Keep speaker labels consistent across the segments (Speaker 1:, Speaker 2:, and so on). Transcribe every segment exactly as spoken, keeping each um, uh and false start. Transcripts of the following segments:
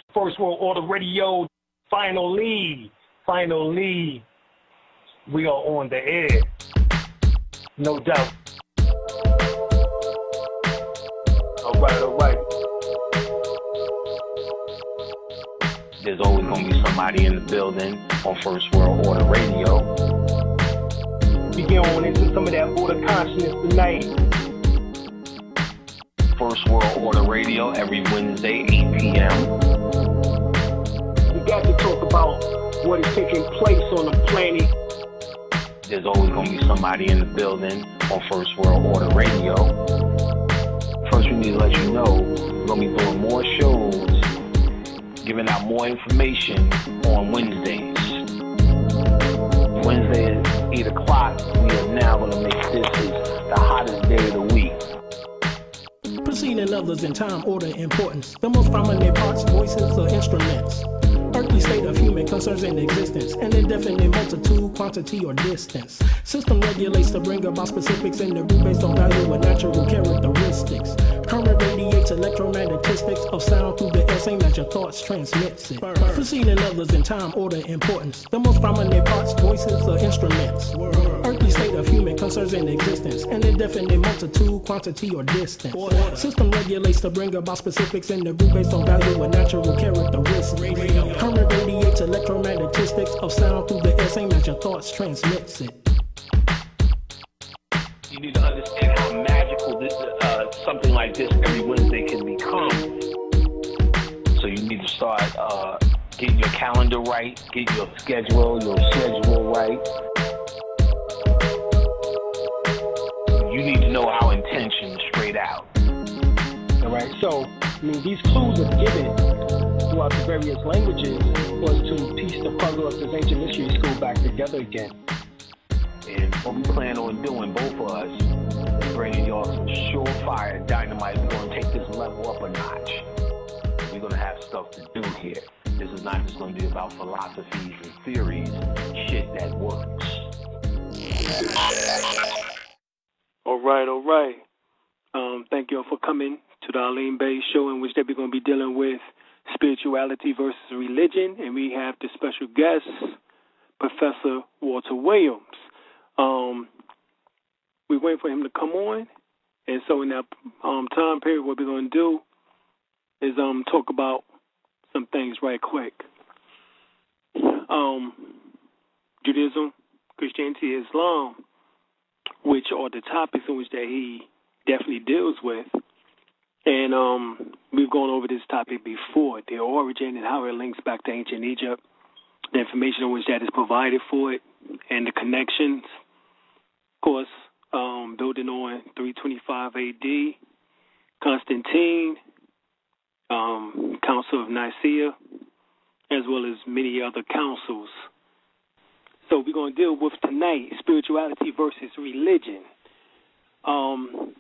Speaker 1: First World Order Radio. Finally, finally, we are on the air. No doubt. All right, all right.
Speaker 2: There's always going to be somebody in the building on First World Order Radio.
Speaker 1: We get on into some of that order consciousness tonight.
Speaker 2: First World Order Radio every Wednesday, eight p.m.
Speaker 1: We got to talk about what is taking place on the planet.
Speaker 2: There's always going to be somebody in the building on First World Order Radio. First, we need to let you know we're going to be doing more shows, giving out more information on Wednesdays. Wednesday at eight o'clock, we are now going to make this the hottest day of the week.
Speaker 3: Preceding others in time, order, importance. The most prominent parts, voices, or instruments. Earthly state of human concerns in existence. An indefinite multitude, quantity, or distance. System regulates to bring about specifics in the group based on value and natural characteristics. Current radiates electromagnetistics of sound through the air, same as your thoughts transmits it. Preceding others in time, order, importance. The most prominent parts, voices, or instruments. Earthly state of human concerns in existence. An indefinite multitude, quantity, or distance. System regulates to bring about specifics in the group based on value and natural characteristics. Current radiates electromagnetistics of sound through the air, same as your thoughts transmits it.
Speaker 2: You need to understand how magical this, uh, something like this every Wednesday can become. So you need to start uh, getting your calendar right, get your schedule, your schedule right. You need to know our intention straight out.
Speaker 1: All right, so, I mean, these clues are given throughout the various languages was to piece the puzzle of this ancient mystery school back together again.
Speaker 2: And what we plan on doing, both of us, is bringing y'all some surefire dynamite. We're going to take this level up a notch. We're going to have stuff to do here. This is not just going to be about philosophies and theories, shit that works.
Speaker 4: All right, all right. Um, thank you all for coming to the Alim El-Bey show, in which they're going to be dealing with spirituality versus religion, and we have the special guest, Professor Walter Williams. Um, we're waiting for him to come on, and so in that um, time period, what we're going to do is um, talk about some things right quick. Um, Judaism, Christianity, Islam, which are the topics in which that he definitely deals with. And um, we've gone over this topic before, the origin and how it links back to ancient Egypt, the information in which that is provided for it, and the connections. Of course, um, building on three twenty-five A D, Constantine, um, Council of Nicaea, as well as many other councils. So we're going to deal with tonight spirituality versus religion. Um,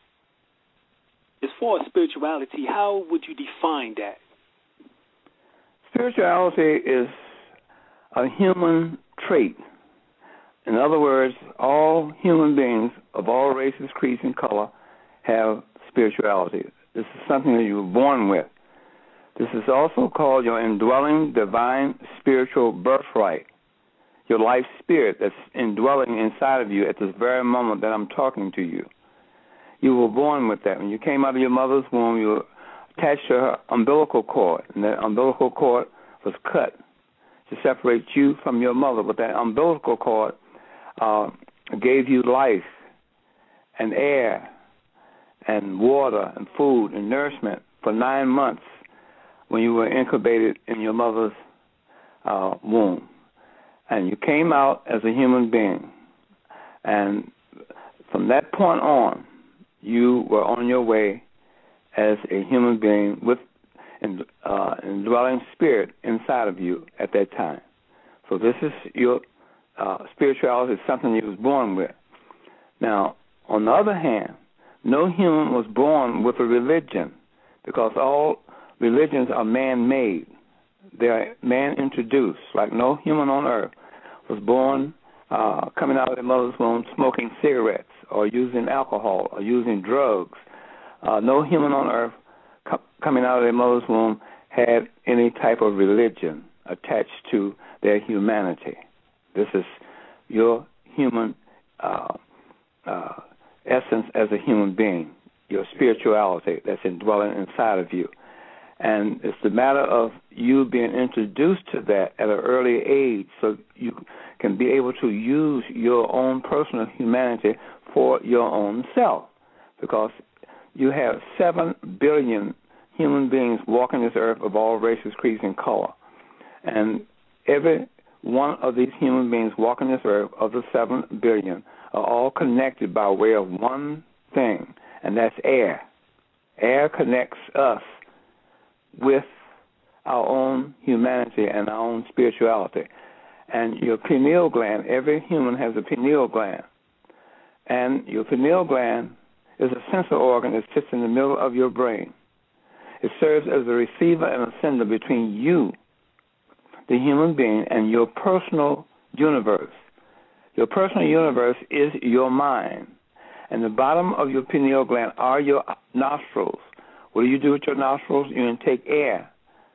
Speaker 4: as far as spirituality, how would you define that?
Speaker 5: Spirituality is a human trait. In other words, all human beings of all races, creeds, and color have spirituality. This is something that you were born with. This is also called your indwelling divine spiritual birthright, your life spirit that's indwelling inside of you at this very moment that I'm talking to you. You were born with that. When you came out of your mother's womb, you were attached to her umbilical cord, and that umbilical cord was cut to separate you from your mother. But that umbilical cord uh, gave you life and air and water and food and nourishment for nine months when you were incubated in your mother's uh, womb. And you came out as a human being. And from that point on, you were on your way as a human being with an uh, indwelling spirit inside of you at that time. So this is your uh, spirituality is something you was born with. Now, on the other hand, no human was born with a religion, because all religions are man-made. They are man-introduced. Like no human on earth was born uh, coming out of their mother's womb smoking cigarettes or using alcohol or using drugs. Uh, no human on earth co- coming out of their mother's womb had any type of religion attached to their humanity. This is your human uh, uh, essence as a human being, your spirituality that's indwelling inside of you. And it's the matter of you being introduced to that at an early age so you can be able to use your own personal humanity for your own self. Because you have seven billion human beings walking this earth of all races, creeds, and color. And every one of these human beings walking this earth of the seven billion are all connected by way of one thing, and that's air. Air connects us with our own humanity and our own spirituality. And your pineal gland, every human has a pineal gland. And your pineal gland is a sensor organ that sits in the middle of your brain. It serves as a receiver and a sender between you, the human being, and your personal universe. Your personal universe is your mind. And the bottom of your pineal gland are your nostrils. What do you do with your nostrils? You intake air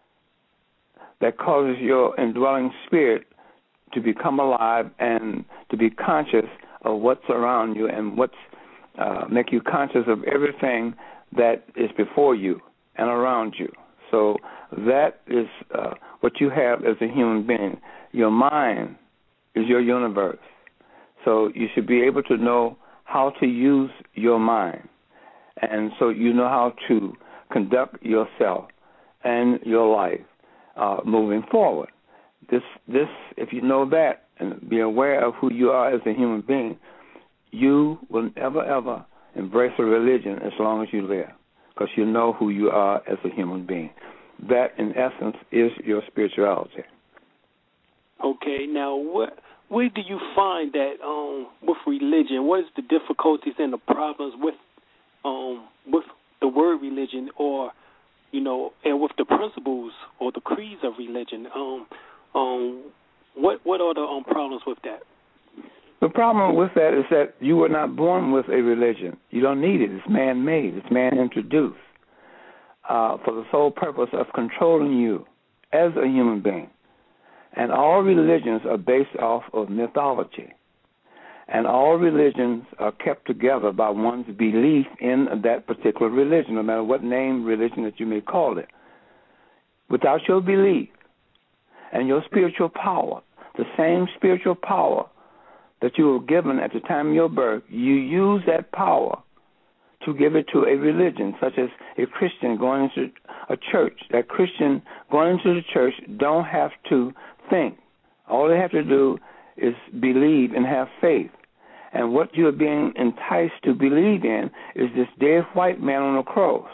Speaker 5: that causes your indwelling spirit to become alive and to be conscious of what's around you and what's uh, make you conscious of everything that is before you and around you. So that is uh, what you have as a human being. Your mind is your universe. So you should be able to know how to use your mind. And so you know how to conduct yourself and your life uh, moving forward. This, this, if you know that and be aware of who you are as a human being, you will never, ever embrace a religion as long as you live, because you know who you are as a human being. That, in essence, is your spirituality.
Speaker 4: Okay, now what, where do you find that um, with religion? What is the difficulties and the problems with um, with the word religion, or you know, and with the principles or the creeds of religion? Um, um, what what are the um, problems with that?
Speaker 5: The problem with that is that you were not born with a religion. You don't need it. It's man-made. It's man-introduced uh, for the sole purpose of controlling you as a human being. And all religions are based off of mythology. And all religions are kept together by one's belief in that particular religion, no matter what name religion that you may call it. Without your belief and your spiritual power, the same spiritual power that you were given at the time of your birth, you use that power to give it to a religion, such as a Christian going into a church. That Christian going into the church don't have to think. All they have to do is believe and have faith. And what you're being enticed to believe in is this dead white man on a cross.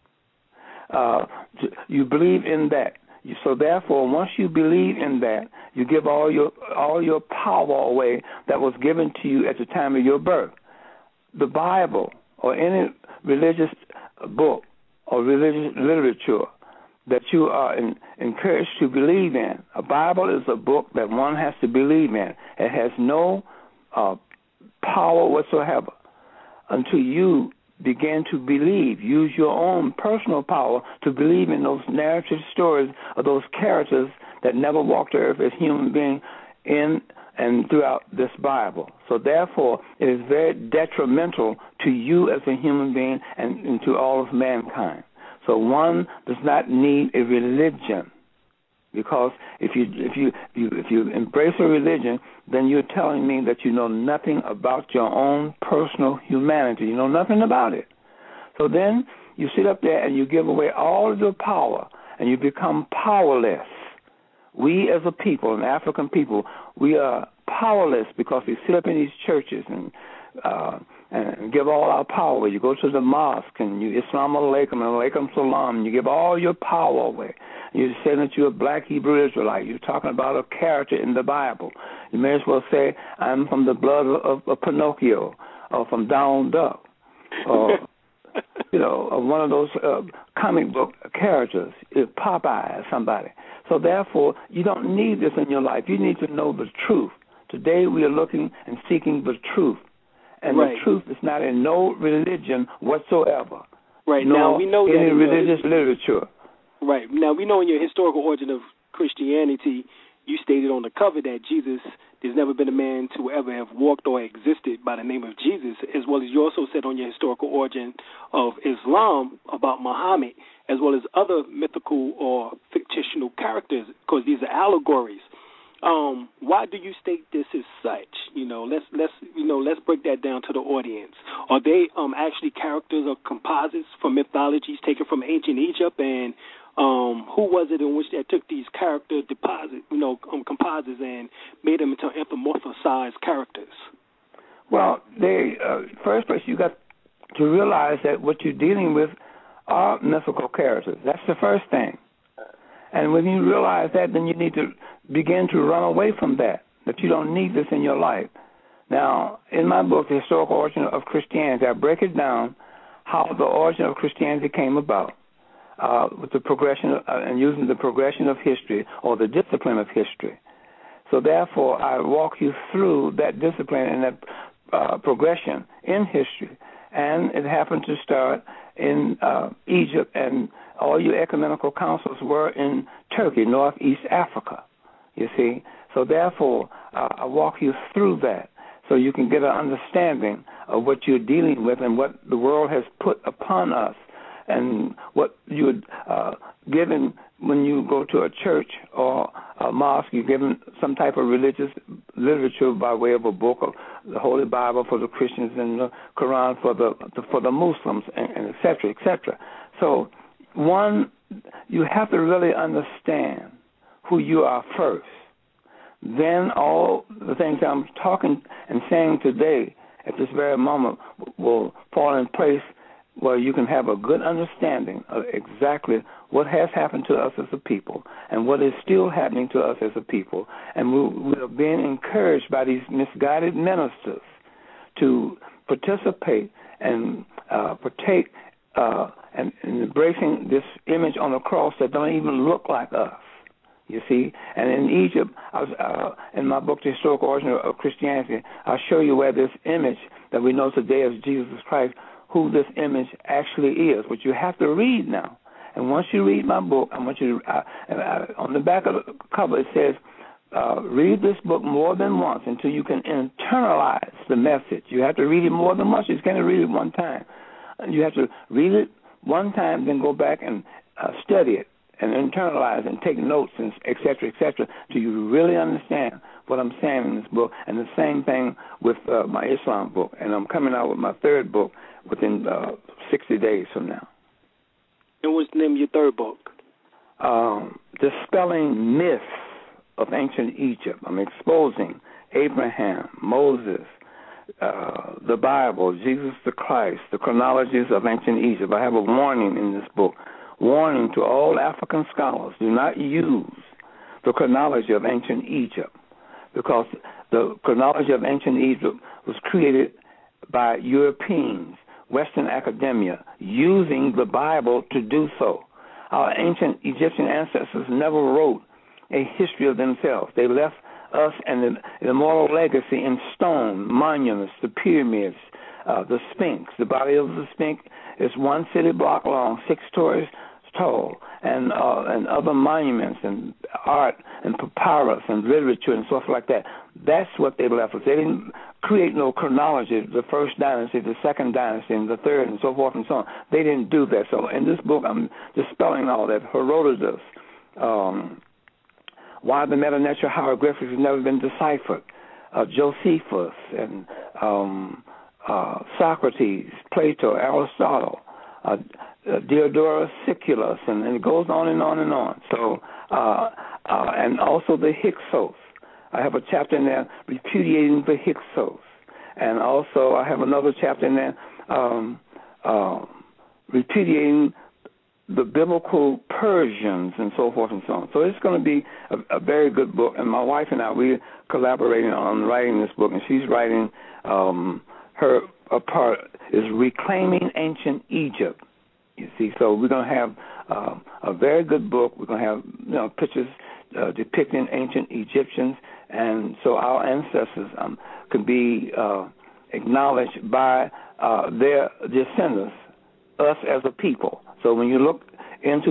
Speaker 5: Uh, you believe in that. So therefore, once you believe in that, you give all your all your power away that was given to you at the time of your birth. The Bible or any religious book or religious literature that you are in, encouraged to believe in, a Bible is a book that one has to believe in. It has no uh, power whatsoever until you begin to believe, use your own personal power to believe in those narrative stories of those characters that never walked the earth as human beings in and throughout this Bible. So therefore, it is very detrimental to you as a human being and, and to all of mankind. So one does not need a religion, because if you if you, you if you embrace a religion, then you're telling me that you know nothing about your own personal humanity. You know nothing about it. So then you sit up there and you give away all of your power, and you become powerless. We as a people, an African people, we are powerless because we sit up in these churches and uh, and give all our power. You go to the mosque and you Islam alaikum and alaikum salam, and you give all your power away. You say that you're a black Hebrew Israelite. You're talking about a character in the Bible. You may as well say, I'm from the blood of, of Pinocchio, or from Donald Duck, or, you know, or one of those uh, comic book characters, Popeye or somebody. So therefore, you don't need this in your life. You need to know the truth. Today we are looking and seeking the truth. And right. The truth is not in no religion whatsoever.
Speaker 4: Right.
Speaker 5: Nor
Speaker 4: now we know
Speaker 5: any
Speaker 4: that
Speaker 5: religious literature.
Speaker 4: Right. Now, we know in your historical origin of Christianity, you stated on the cover that Jesus, there's never been a man to ever have walked or existed by the name of Jesus, as well as you also said on your historical origin of Islam about Muhammad, as well as other mythical or fictional characters, because these are allegories. Um, why do you state this as such? You know, let's let's you know let's break that down to the audience. Are they um, actually characters or composites from mythologies taken from ancient Egypt, and um, who was it in which they took these character deposit, you know, um, composites and made them into anthropomorphized characters?
Speaker 5: Well, they uh, first place you got to realize that what you're dealing with are mythical characters. That's the first thing. And when you realize that, then you need to begin to run away from that, that you don't need this in your life. Now, in my book, The Historical Origin of Christianity, I break it down how the origin of Christianity came about uh, with the progression of, uh, and using the progression of history or the discipline of history. So therefore, I walk you through that discipline and that uh, progression in history. And it happened to start in uh, Egypt, and all your ecumenical councils were in Turkey, northeast Africa, you see. So therefore, uh, I walk you through that so you can get an understanding of what you're dealing with and what the world has put upon us and what you're uh, given when you go to a church or a mosque. You're given some type of religious literature by way of a book of the Holy Bible for the Christians and the Quran for the for the Muslims, and, and et cetera, et cetera. So, one, you have to really understand who you are first. Then all the things I'm talking and saying today at this very moment will fall in place where you can have a good understanding of exactly what has happened to us as a people and what is still happening to us as a people. And we, we are being encouraged by these misguided ministers to participate and uh, partake uh, and, and embracing this image on the cross that don't even look like us. You see, and in Egypt, I was, uh, in my book, The Historical Origin of Christianity, I'll show you where this image that we know today as Jesus Christ, who this image actually is, which you have to read now. And once you read my book, I want you to, uh, uh, on the back of the cover, it says, uh, read this book more than once until you can internalize the message. You have to read it more than once. You just can't read it one time. You have to read it one time, then go back and uh, study it and internalize and take notes, and et cetera, et cetera, till you really understand what I'm saying in this book. And the same thing with uh, my Islam book. And I'm coming out with my third book within uh, sixty days from now.
Speaker 4: And what's the name of your third book?
Speaker 5: Um, Dispelling Myths of Ancient Egypt. I'm exposing Abraham, Moses, uh, the Bible, Jesus the Christ, the chronologies of ancient Egypt. I have a warning in this book. Warning to all African scholars, do not use the chronology of ancient Egypt, because the chronology of ancient Egypt was created by Europeans, Western academia, using the Bible to do so. Our ancient Egyptian ancestors never wrote a history of themselves. They left us and the immortal legacy in stone, monuments, the pyramids, uh, the Sphinx. The body of the Sphinx is one city block long, six stories tall, and uh, and other monuments and art and papyrus and literature and stuff like that. That's what they left us. They didn't create no chronology, the first dynasty, the second dynasty, and the third, and so forth and so on. They didn't do that. So in this book, I'm dispelling all that. Herodotus, um, why the Metanatural hieroglyphics have never been deciphered, uh, Josephus, and um, uh, Socrates, Plato, Aristotle, uh, uh, Diodorus Siculus, and, and it goes on and on and on. So, uh, uh, and also the Hyksos. I have a chapter in there repudiating the Hyksos, and also I have another chapter in there um, uh, repudiating the biblical Persians and so forth and so on. So it's going to be a, a very good book, and my wife and I, we're collaborating on writing this book, and she's writing um, her a part is Reclaiming Ancient Egypt. You see, so we're going to have uh, a very good book. We're going to have you know pictures uh, depicting ancient Egyptians, and so our ancestors um, can be uh, acknowledged by uh, their descendants, us as a people. So when you look into the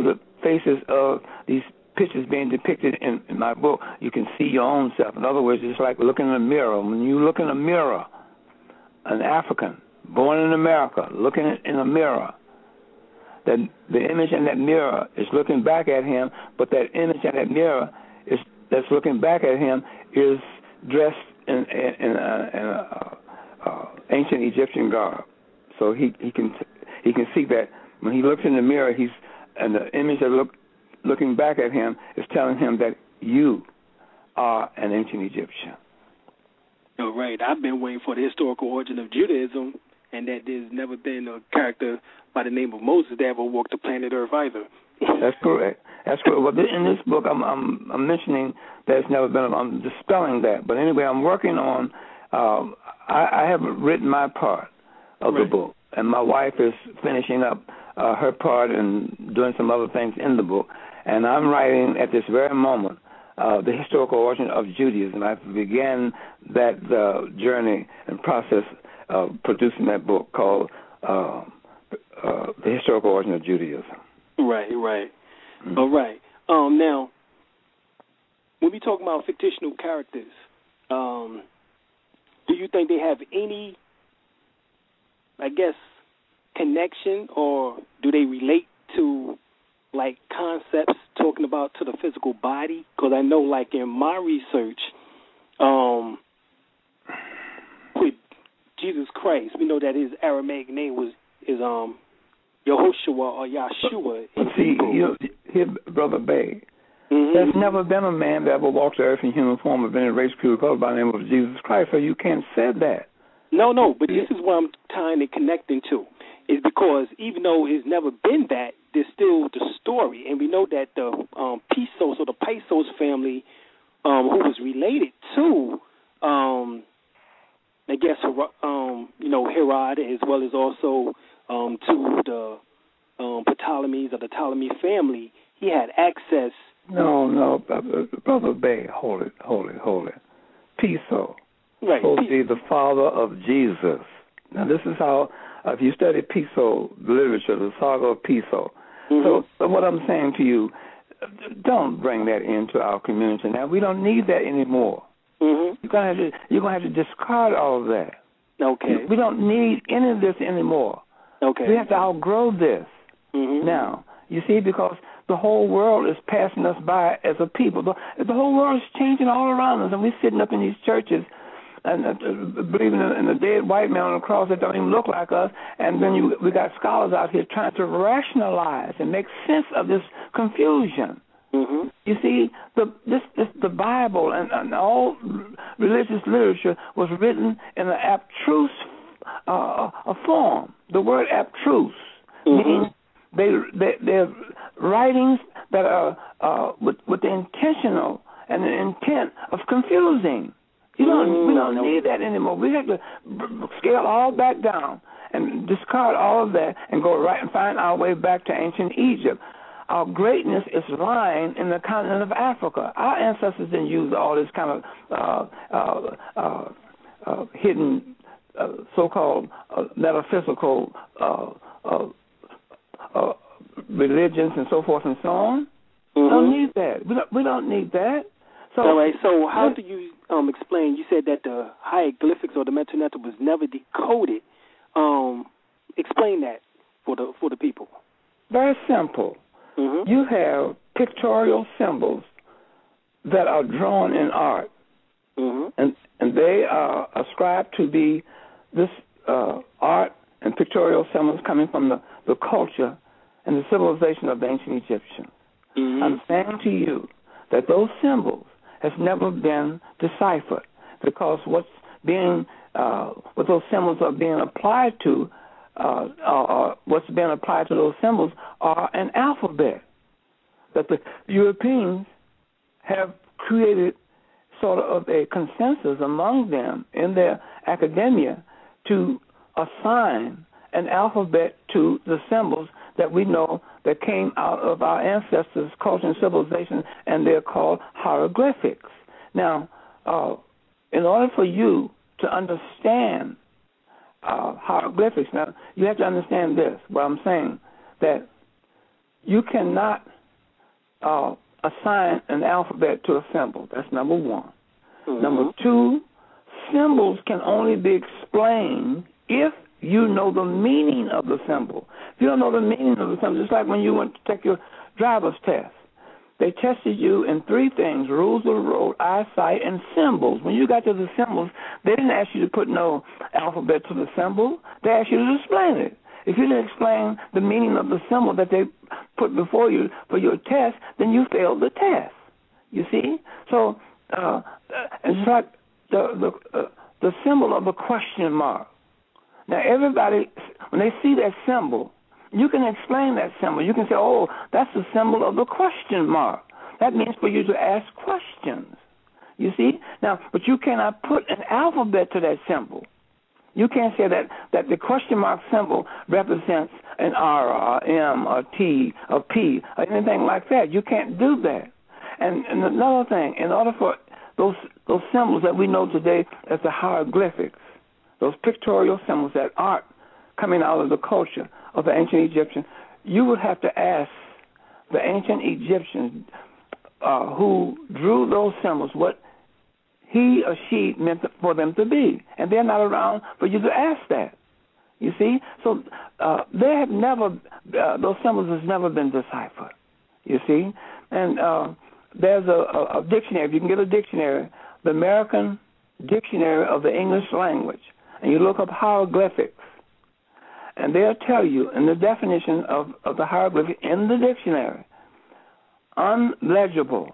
Speaker 5: faces of these pictures being depicted in, in my book, you can see your own self. In other words, it's like looking in a mirror. When you look in a mirror, an African born in America looking in a mirror, that the image in that mirror is looking back at him, but that image in that mirror is that's looking back at him is dressed in, in, in, a, in a, uh, ancient Egyptian garb. So he, he can he can see that when he looks in the mirror, he's and the image that look looking back at him is telling him that you are an ancient Egyptian.
Speaker 4: Oh, right. I've been waiting for the historical origin of Judaism, and that there's never been a character by the name of Moses that ever walked the planet Earth either.
Speaker 5: That's correct. That's correct. Well, in this book, I'm, I'm, I'm mentioning that it's never been. I'm dispelling that. But anyway, I'm working on. Um, I, I have written my part of right. the book, and my wife is finishing up uh, her part and doing some other things in the book. And I'm writing at this very moment uh, the historical origin of Judaism. I began that uh, journey and process of producing that book called uh, uh, The Historical Origin of Judaism.
Speaker 4: Right, right. Mm-hmm. All right. Um, now, when we talk about fictional characters, um, do you think they have any, I guess, connection, or do they relate to, like, concepts talking about to the physical body? Because I know, like, in my research, um, with Jesus Christ, we know that his Aramaic name was is um Yehoshua or Yahshua.
Speaker 5: See, you, here, Brother Bey, mm-hmm. there's never been a man that ever walked the earth in human form of any race, creed, or color by the name of Jesus Christ, so you can't say that.
Speaker 4: No, no, but this is what I'm tying and connecting to, is because even though it's never been that, there's still the story, and we know that the um, Pisos or the Pisos family, um, who was related to, um, I guess, um, you know, Herod, as well as also um, to the um, Ptolemies or the Ptolemy family, he had access.
Speaker 5: No, no, Brother Bey, hold it, hold it, hold it. Piso,
Speaker 4: right?
Speaker 5: Supposed to be the father of Jesus. Now, this is how, uh, if you study Piso literature, the saga of Piso. Mm-hmm. So, so what I'm saying to you, don't bring that into our community now. We don't need that anymore. Mm-hmm. You're gonna have to you're gonna have to discard all of that.
Speaker 4: Okay.
Speaker 5: We don't need any of this anymore.
Speaker 4: Okay.
Speaker 5: We have to outgrow this mm-hmm. now. You see, because the whole world is passing us by as a people. The, the whole world is changing all around us, and we're sitting up in these churches and uh, believing in, in a dead white man on the cross that don't even look like us. And then you, we got scholars out here trying to rationalize and make sense of this confusion. Mm-hmm. You see, the this, this the Bible and, and all religious literature was written in an abstruse uh, a form. The word abstruse mm-hmm. means they, they they're writings that are uh, with with the intentional and the intent of confusing. You don't mm-hmm. we don't need that anymore. We have to scale all back down and discard all of that and go right and find our way back to ancient Egypt. Our greatness is lying in the continent of Africa. Our ancestors didn't use all this kind of uh, uh, uh, uh, hidden, uh, so-called uh, metaphysical uh, uh, uh, religions and so forth and so on. Mm-hmm. We don't need that. We don't, we don't need that. So,
Speaker 4: all right. So how do you um, explain? You said that the hieroglyphics or the Metaneta was never decoded. Um, explain that for the for the people.
Speaker 5: Very simple. Mm-hmm. You have pictorial symbols that are drawn in art, mm-hmm. and and they are ascribed to be this uh, art and pictorial symbols coming from the, the culture and the civilization of the ancient Egyptians. Mm-hmm. I'm saying to you that those symbols has never been deciphered, because what's being uh, what those symbols are being applied to. Uh, uh, what's been applied to those symbols are an alphabet that the Europeans have created sort of a consensus among them in their academia to assign an alphabet to the symbols that we know that came out of our ancestors' culture and civilization, and they're called hieroglyphics. Now, uh, in order for you to understand Uh, hieroglyphics. Now, you have to understand this, what I'm saying, that you cannot uh, assign an alphabet to a symbol. That's number one.
Speaker 4: Mm-hmm.
Speaker 5: Number two, symbols can only be explained if you know the meaning of the symbol. If you don't know the meaning of the symbol, it's like when you went to take your driver's test. They tested you in three things: rules of the road, eyesight, and symbols. When you got to the symbols, they didn't ask you to put no alphabet to the symbol. They asked you to explain it. If you didn't explain the meaning of the symbol that they put before you for your test, then you failed the test. You see? So uh, it's like the the, uh, the symbol of the question mark. Now, everybody, when they see that symbol, you can explain that symbol. You can say, oh, that's the symbol of the question mark. That means for you to ask questions. You see? Now, but you cannot put an alphabet to that symbol. You can't say that, that the question mark symbol represents an R or M or T or P or anything like that. You can't do that. And, and another thing, in order for those those symbols that we know today as the hieroglyphics, those pictorial symbols, that art coming out of the culture of the ancient Egyptians, you would have to ask the ancient Egyptians uh, who drew those symbols what he or she meant for them to be. And they're not around for you to ask that. You see? So uh, they have never, uh, those symbols have never been deciphered. You see? And uh, there's a, a, a dictionary. If you can get a dictionary, the American Dictionary of the English Language, and you look up hieroglyphics, and they'll tell you in the definition of, of the hieroglyphic in the dictionary, unlegible,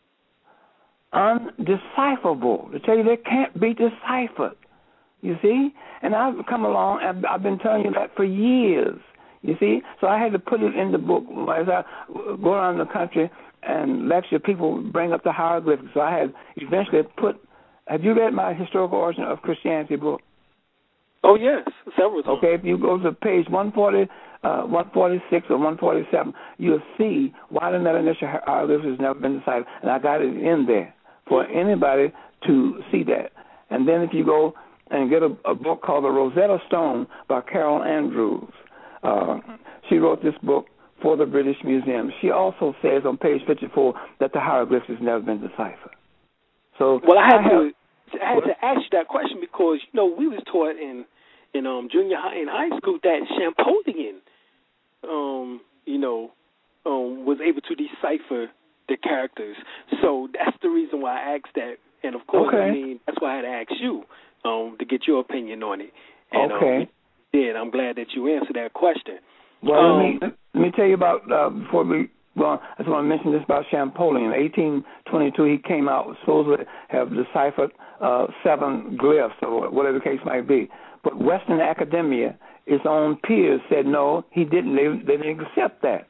Speaker 5: undecipherable. They tell you they can't be deciphered. You see? And I've come along, and I've been telling you that for years. You see? So I had to put it in the book. As I go around the country and lecture, people bring up the hieroglyphics. So I had eventually put, have you read my Historical Origin of Christianity book?
Speaker 4: Oh, yes, several times.
Speaker 5: Okay, if you go to page one forty, uh, one forty-six or one forty-seven, you'll see why the meta-initial hieroglyphs has never been decided. And I got it in there for anybody to see that. And then if you go and get a, a book called The Rosetta Stone by Carol Andrews, uh, she wrote this book for the British Museum. She also says on page fifty-four that the hieroglyphs has never been deciphered. So
Speaker 4: well, I had
Speaker 5: I have,
Speaker 4: to I had to ask you that question because you know we was taught in in um junior high in high school that Champollion, um you know, um was able to decipher the characters. So that's the reason why I asked that, and of course,
Speaker 5: okay.
Speaker 4: I mean that's why I had to ask you um to get your opinion on it. And,
Speaker 5: okay.
Speaker 4: Um, did I'm glad that you answered that question.
Speaker 5: Well,
Speaker 4: um,
Speaker 5: let me let me tell you about uh, before we. Well, I just want to mention this about Champollion. In eighteen twenty-two, he came out, supposedly have deciphered uh, seven glyphs, or whatever the case might be. But Western academia, its own peers, said no, he didn't. They, they didn't accept that.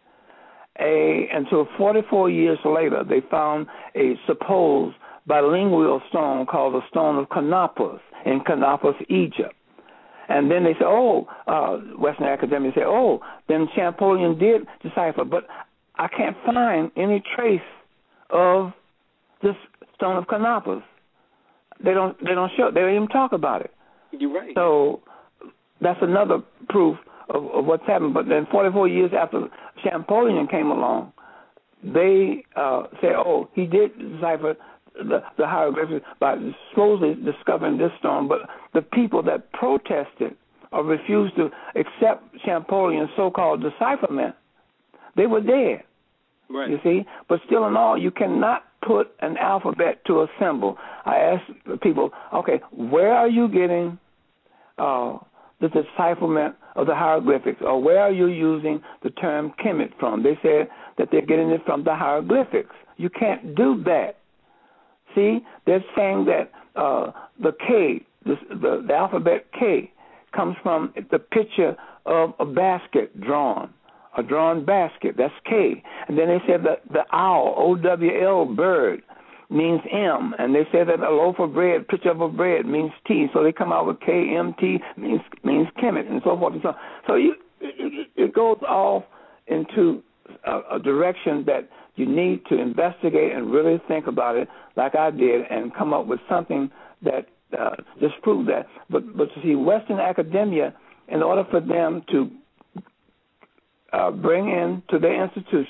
Speaker 5: A, until forty-four years later, they found a supposed bilingual stone called the Stone of Canopus in Canopus, Egypt. And then they said, oh, uh, Western academia said, oh, then Champollion did decipher. But I can't find any trace of this Stone of Canopus. They don't. They don't show. They don't even talk about it.
Speaker 4: You're right.
Speaker 5: So that's another proof of, of what's happened. But then, forty-four years after Champollion came along, they uh, said, "Oh, he did decipher the, the hieroglyphics by supposedly discovering this stone." But the people that protested or refused to accept Champollion's so-called decipherment, they were dead.
Speaker 4: Right.
Speaker 5: You see? But still in all, you cannot put an alphabet to a symbol. I asked people, okay, where are you getting uh, the decipherment of the hieroglyphics, or where are you using the term Kemet from? They said that they're getting it from the hieroglyphics. You can't do that. See? They're saying that uh, the K, the, the, the alphabet K, comes from the picture of a basket drawn. A drawn basket, that's K. And then they said that the owl, O W L, bird, means M. And they said that a loaf of bread, picture of a bread, means T. So they come out with K M T, means means Kemet, and so forth and so on. So you, it, it goes off into a, a direction that you need to investigate and really think about it like I did and come up with something that uh, disproves that. But, but to see Western academia, in order for them to Uh, bring in to their institutions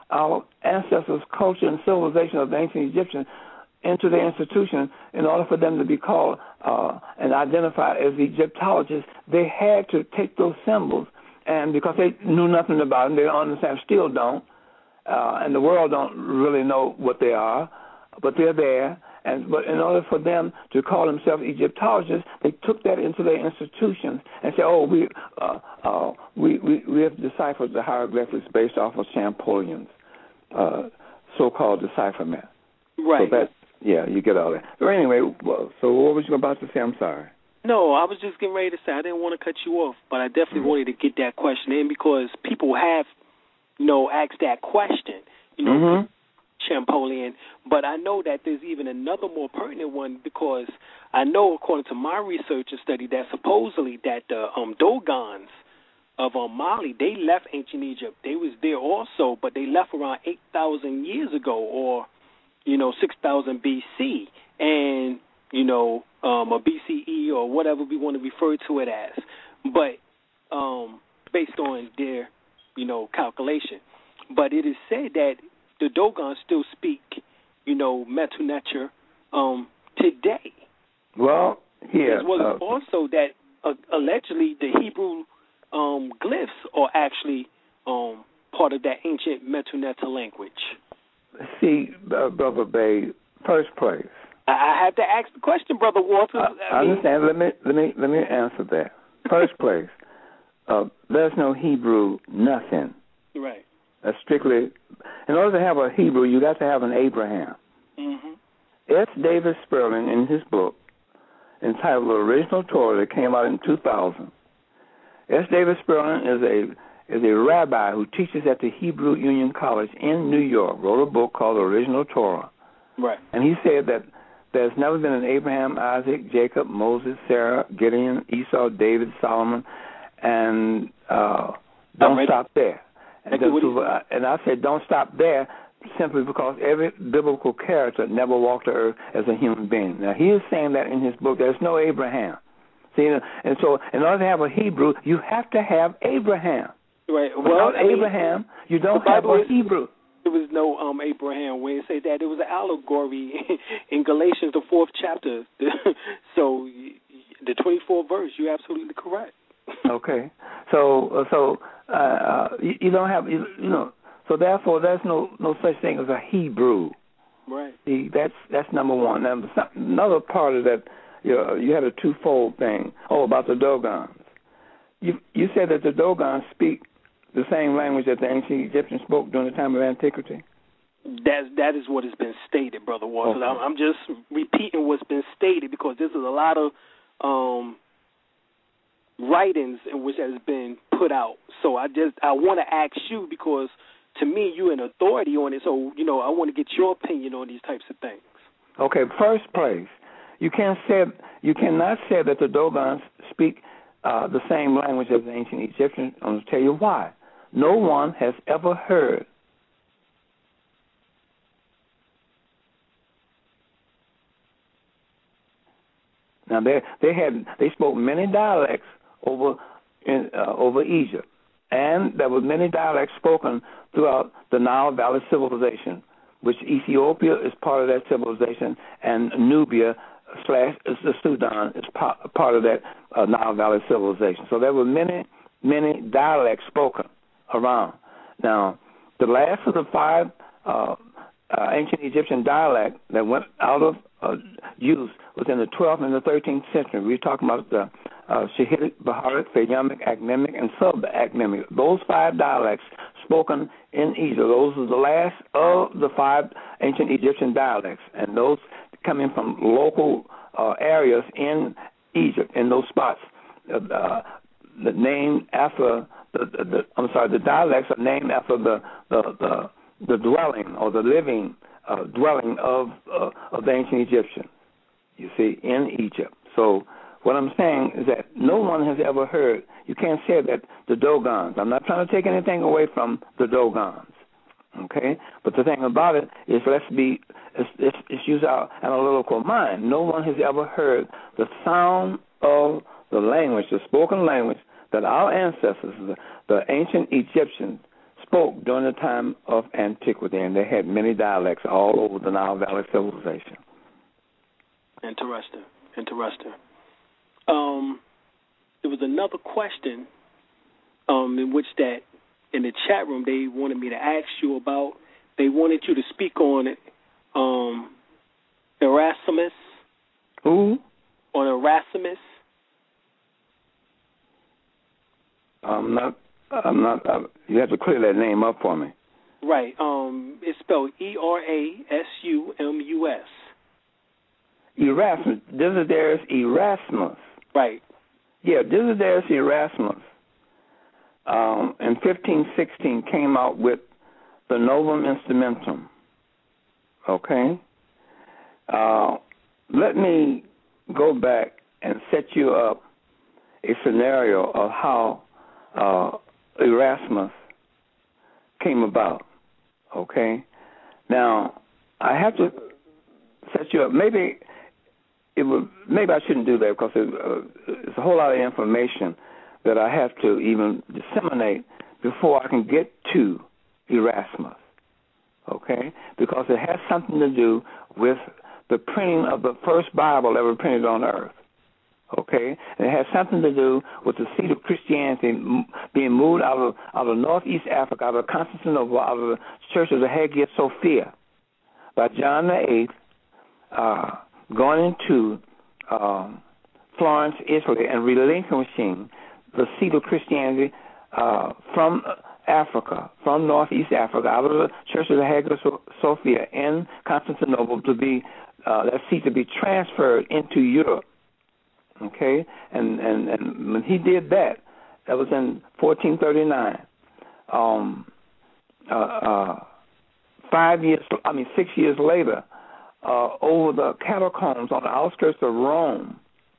Speaker 5: our ancestors' culture and civilization of the ancient Egyptians into the institution in order for them to be called uh, and identified as Egyptologists. They had to take those symbols, and because they knew nothing about them, they don't understand, still don't, uh, and the world don't really know what they are, but they're there. And but in order for them to call themselves Egyptologists, they took that into their institutions and said, "Oh, we uh, uh, we, we we have deciphered the hieroglyphics based off of Champollion's uh, so-called decipherment."
Speaker 4: Right.
Speaker 5: So that, yeah, you get all that. So anyway, well, so what was you about to say? I'm sorry.
Speaker 4: No, I was just getting ready to say I didn't want to cut you off, but I definitely mm-hmm. wanted to get that question in because people have, you know, asked that question, you know. Mm-hmm. Champollion, but I know that there's even another more pertinent one because I know, according to my research and study, that supposedly that the um, Dogons of um, Mali, they left ancient Egypt. They was there also, but they left around eight thousand years ago, or you know, six thousand B C, and you know, um, or B C E, or whatever we want to refer to it as, but um, based on their, you know, calculation. But it is said that the Dogons still speak, you know, Metu Neter um, today.
Speaker 5: Well, yeah.
Speaker 4: As well as uh, also that uh, allegedly the Hebrew um, glyphs are actually um, part of that ancient Metu Neter language.
Speaker 5: See, uh, Brother Bey, first place.
Speaker 4: I, I have to ask the question, Brother Walters.
Speaker 5: I, I, I understand. Let me let me let me answer that. First place, uh, there's no Hebrew nothing.
Speaker 4: Right.
Speaker 5: That's strictly, in order to have a Hebrew, you got to have an Abraham. Mm-hmm. S. David Sperling, in his book entitled The Original Torah that came out in two thousand, S. David Sperling is a is a rabbi who teaches at the Hebrew Union College in New York, wrote a book called The Original Torah.
Speaker 4: Right.
Speaker 5: And he said that there's never been an Abraham, Isaac, Jacob, Moses, Sarah, Gideon, Esau, David, Solomon, and uh, don't stop there. And, to, and I said, don't stop there, simply because every biblical character never walked the earth as a human being. Now, he is saying that in his book. There's no Abraham. See, and so in order to have a Hebrew, you have to have Abraham.
Speaker 4: Right. Well,
Speaker 5: Without
Speaker 4: I mean,
Speaker 5: Abraham, you don't have a Hebrew.
Speaker 4: There was no um, Abraham where it said that. It was an allegory in Galatians, the fourth chapter. So the twenty-fourth verse, you're absolutely correct.
Speaker 5: Okay, so uh, so uh, you, you don't have you, you know. So therefore, there's no, no such thing as a Hebrew.
Speaker 4: Right.
Speaker 5: See, that's that's number one. Now, another part of that, you know, you had a twofold thing. Oh, about the Dogons. You you said that the Dogons speak the same language that the ancient Egyptians spoke during the time of antiquity.
Speaker 4: That that is what has been stated, Brother Walters. Okay. I'm, I'm just repeating what's been stated because this is a lot of um, writings in which has been put out. So I just I want to ask you because to me you're an authority on it. So you know I want to get your opinion on these types of things.
Speaker 5: Okay, first place, you can't say you cannot say that the Dogons speak uh, the same language as the ancient Egyptians. I'm going to tell you why. No one has ever heard Now they they had they spoke many dialects over in uh, over Egypt, and there were many dialects spoken throughout the Nile Valley civilization, which Ethiopia is part of that civilization, and Nubia slash the Sudan is part, part of that uh, Nile Valley civilization. So there were many many dialects spoken around. Now the last of the five uh, uh, ancient Egyptian dialects that went out of uh, use was in the twelfth and the thirteenth century. We're talking about the uh, Shahidic, Baharic, Fayamic, Acmemic, and Sub-Acmemic. Those five dialects spoken in Egypt. Those are the last of the five ancient Egyptian dialects, and those coming from local uh, areas in Egypt, in those spots. Uh, uh, the name after the, the, the I'm sorry, the dialects are named after the the the, the dwelling or the living uh, dwelling of uh, of the ancient Egyptians. You see, in Egypt. So what I'm saying is that no one has ever heard. You can't say that the Dogons. I'm not trying to take anything away from the Dogons. Okay, but the thing about it is, let's be, let's, let's, let's use our analytical mind. No one has ever heard the sound of the language, the spoken language that our ancestors, the, the ancient Egyptians, spoke during the time of antiquity, and they had many dialects all over the Nile Valley civilization.
Speaker 4: Interesting. Interesting. Um, there was another question um, in which that in the chat room they wanted me to ask you about. They wanted you to speak on it. Um, Erasmus.
Speaker 5: Who?
Speaker 4: On Erasmus.
Speaker 5: I'm not. I'm not. Uh, you have to clear that name up for me.
Speaker 4: Right. Um, it's spelled E R A S U M U S.
Speaker 5: Erasmus. Desiderius Erasmus.
Speaker 4: Right.
Speaker 5: Yeah, Desiderius Erasmus. Um, in fifteen sixteen, came out with the Novum Instrumentum. Okay. Uh, let me go back and set you up a scenario of how uh, Erasmus came about. Okay. Now I have to set you up. Maybe it would. Maybe I shouldn't do that because it, uh, it's a whole lot of information that I have to even disseminate before I can get to Erasmus. Okay, because it has something to do with the printing of the first Bible ever printed on earth. Okay, and it has something to do with the seat of Christianity being moved out of out of Northeast Africa, out of Constantinople, out of the Church of the Hagia Sophia, by John the Eighth, uh, going into um, Florence, Italy, and relinquishing the seat of Christianity uh, from Africa, from Northeast Africa, out of the Church of the Hagia Sophia in Constantinople, to be uh, that seat to be transferred into Europe. Okay, and, and and when he did that, that was in fourteen thirty-nine. Um, uh, uh, five years, I mean six years later, uh, over the catacombs on the outskirts of Rome,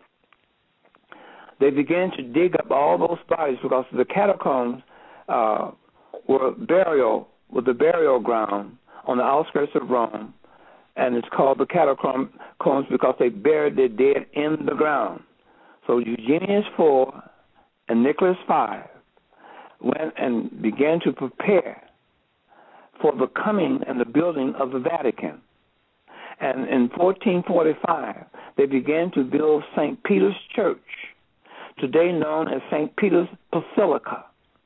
Speaker 5: they began to dig up all those bodies because the catacombs uh, were burial, were the burial ground on the outskirts of Rome, and it's called the catacombs because they buried their dead in the ground. So Eugenius the fourth and Nicholas the fifth went and began to prepare for the coming and the building of the Vatican. And in fourteen forty-five, they began to build Saint Peter's Church, today known as Saint Peter's Basilica.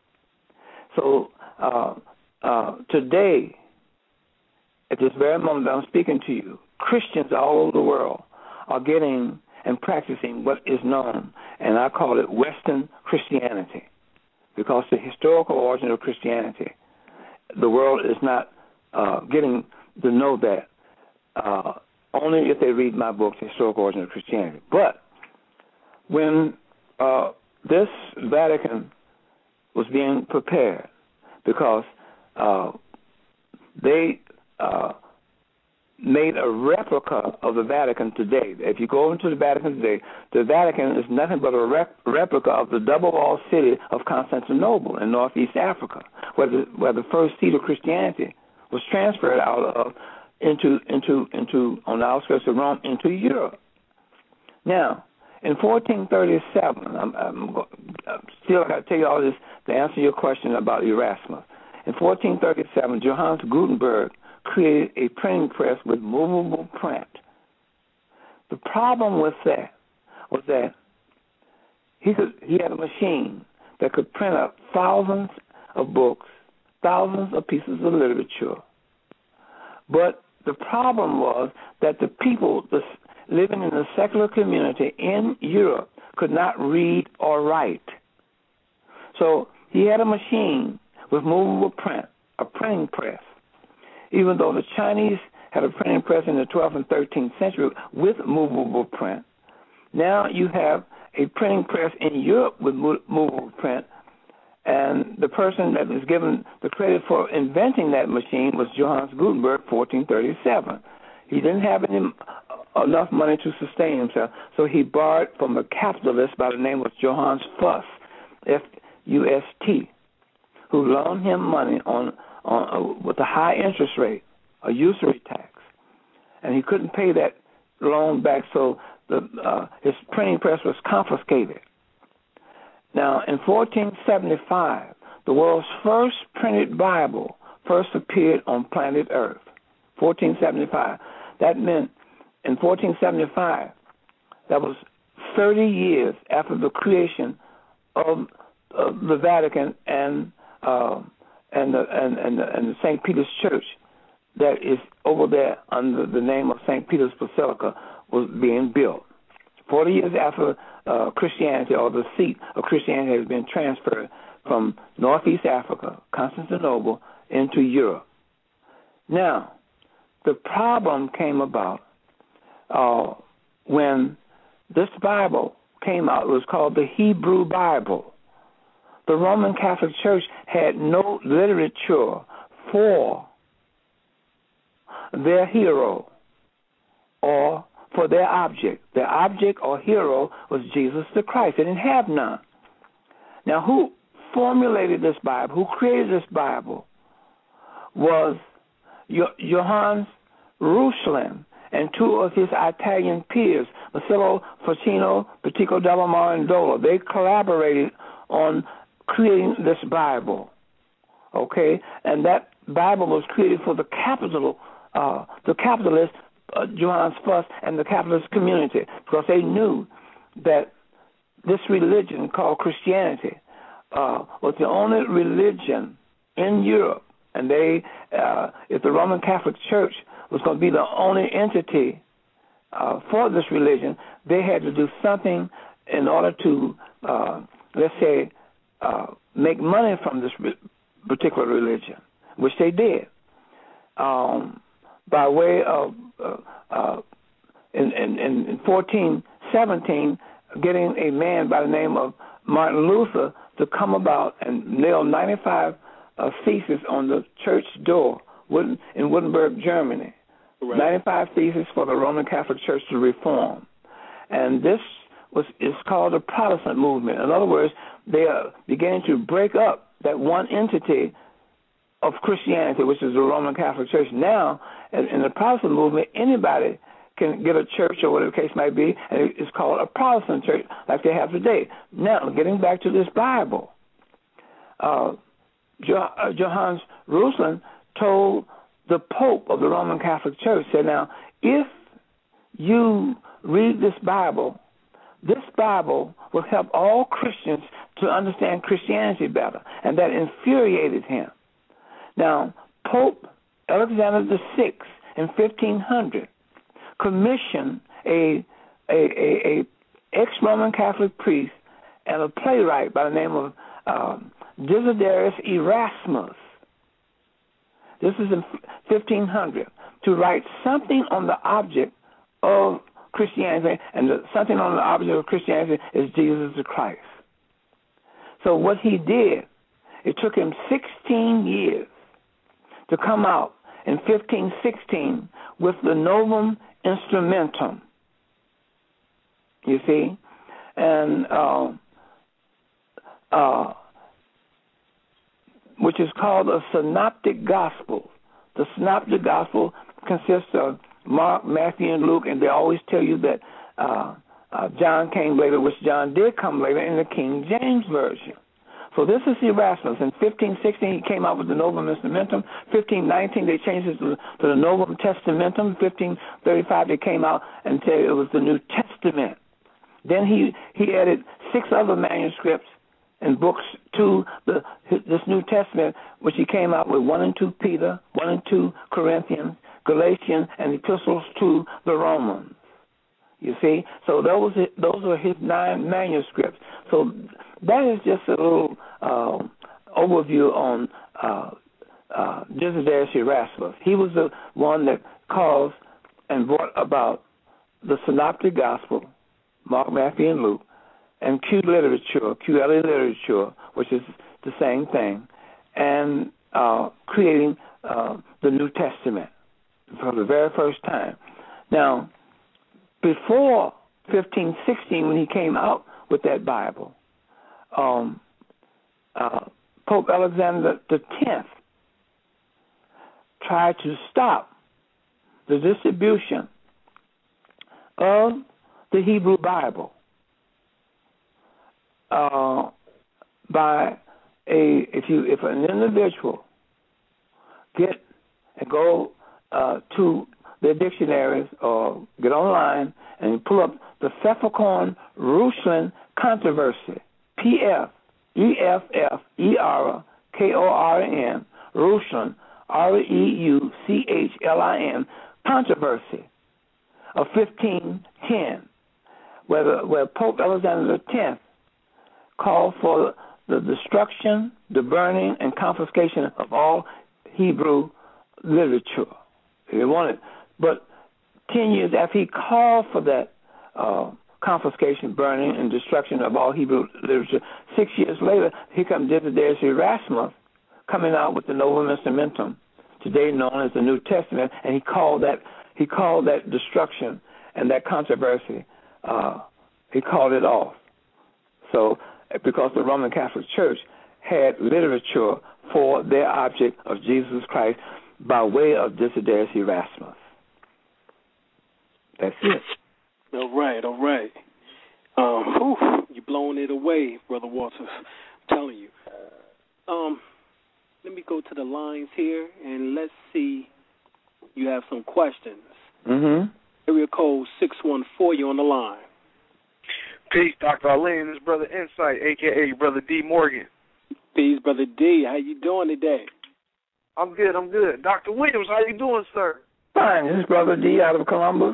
Speaker 5: So uh, uh, today, at this very moment that I'm speaking to you, Christians all over the world are getting and practicing what is known, and I call it Western Christianity, because the historical origin of Christianity, the world is not uh, getting to know that uh, only if they read my book, The Historical Origin of Christianity. But when uh, this Vatican was being prepared, because uh, they uh, made a replica of the Vatican today. If you go into the Vatican today, the Vatican is nothing but a rep- replica of the double-walled city of Constantinople in northeast Africa, where the, where the first seat of Christianity was transferred out of into into into on the outskirts of Rome into Europe. Now, in fourteen thirty-seven, I'm, I'm, I'm still got to tell you all this to answer your question about Erasmus. In fourteen thirty-seven, Johannes Gutenberg created a printing press with movable print. The problem with that was that he could he had a machine that could print up thousands of books, thousands of pieces of literature. But the problem was that the people the, living in the secular community in Europe could not read or write. So he had a machine with movable print, a printing press. Even though the Chinese had a printing press in the twelfth and thirteenth century with movable print, now you have a printing press in Europe with movable print, and the person that was given the credit for inventing that machine was Johannes Gutenberg, fourteen thirty-seven. He didn't have any, enough money to sustain himself, so he borrowed from a capitalist by the name of Johannes Fuss, F U S T, who loaned him money on On, uh, with a high interest rate, a usury tax, and he couldn't pay that loan back, so the, uh, his printing press was confiscated. Now, in fourteen seventy-five, the world's first printed Bible first appeared on planet Earth, fourteen seventy-five. That meant in fourteen seventy-five, that was thirty years after the creation of, of the Vatican and uh, and the and and the, and the Saint Peter's Church that is over there under the name of Saint Peter's Basilica was being built. Forty years after uh, Christianity, or the seat of Christianity, has been transferred from Northeast Africa, Constantinople, into Europe. Now, the problem came about uh, when this Bible came out. It was called the Hebrew Bible. The Roman Catholic Church had no literature for their hero or for their object. Their object or hero was Jesus the Christ. They didn't have none. Now, who formulated this Bible, who created this Bible, was Johannes Ruslan and two of his Italian peers, Marcello Ficino, Pico della Mirandola. They collaborated on creating this Bible, okay? And that Bible was created for the capital, uh, the capitalist uh, Johannes Fuss and the capitalist community, because they knew that this religion called Christianity uh, was the only religion in Europe. And they, uh, if the Roman Catholic Church was going to be the only entity uh, for this religion, they had to do something in order to, uh, let's say, uh, make money from this re- particular religion, which they did. Um, by way of, uh, uh, in, in, in fourteen seventeen, getting a man by the name of Martin Luther to come about and nail ninety-five uh, theses on the church door in Wittenberg, Germany. Right. ninety-five theses for the Roman Catholic Church to reform. And this was is called the Protestant movement. In other words, they are beginning to break up that one entity of Christianity, which is the Roman Catholic Church. Now, in the Protestant movement, anybody can get a church or whatever the case might be, and it's called a Protestant church like they have today. Now, getting back to this Bible, uh, Johannes Ruslan told the Pope of the Roman Catholic Church, said, now, if you read this Bible, this Bible will help all Christians to understand Christianity better. And that infuriated him. Now, Pope Alexander the Sixth in fifteen hundred commissioned a, a, a, a ex-Roman Catholic priest and a playwright by the name of um, Desiderius Erasmus. This is in fifteen hundred, to write something on the object of Christianity, and the, something on the object of Christianity is Jesus the Christ. So what he did, it took him sixteen years to come out in fifteen sixteen with the Novum Instrumentum, you see, and uh, uh, which is called a synoptic gospel. The synoptic gospel consists of Mark, Matthew, and Luke, and they always tell you that uh, uh, John came later, which John did come later in the King James Version. So this is Erasmus. In fifteen sixteen, he came out with the Novum Instrumentum. fifteen nineteen, they changed it to, to the Novum Testamentum. fifteen thirty-five, they came out and said it was the New Testament. Then he, he added six other manuscripts and books to the, this New Testament, which he came out with one and two Peter, one and two Corinthians, Galatians, and epistles to the Romans. You see? So those, those are his nine manuscripts. So that is just a little uh, overview on uh, uh, Desiderius Erasmus. He was the one that caused and brought about the Synoptic Gospel, Mark, Matthew, and Luke, and Q literature, Q L E literature, which is the same thing, and uh, creating uh, the New Testament for the very first time. Now, before fifteen sixteen, when he came out with that Bible, um, uh, Pope Alexander the Tenth tried to stop the distribution of the Hebrew Bible uh, by a if you if an individual get and go uh, to their dictionaries or get online and pull up the Pfefferkorn-Russland controversy, P F E F F E R K O R N, Russland, R E U C H L I N, controversy of fifteen ten, where, the, where Pope Alexander the tenth called for the destruction, the burning, and confiscation of all Hebrew literature. He wanted, but ten years after he called for that uh, confiscation, burning, and destruction of all Hebrew literature, six years later, here comes Desiderius Erasmus coming out with the Novum Instrumentum, today known as the New Testament, and he called that he called that destruction and that controversy, uh, he called it off. So, because the Roman Catholic Church had literature for their object of Jesus Christ by way of Desiderius Erasmus. That's it.
Speaker 4: All right, all right. Um, whew, you're blowing it away, Brother Walters. I'm telling you. Um, let me go to the lines here, and let's see. You have some questions.
Speaker 5: Mm-hmm.
Speaker 4: Area code six one four, you're on the line.
Speaker 6: Peace, Doctor Alim. This is Brother Insight, a k a. Brother D. Morgan.
Speaker 4: Peace, Brother D. How you doing today?
Speaker 6: I'm good, I'm good. Doctor Williams, how you doing, sir?
Speaker 5: Fine. This is Brother D out of Columbus.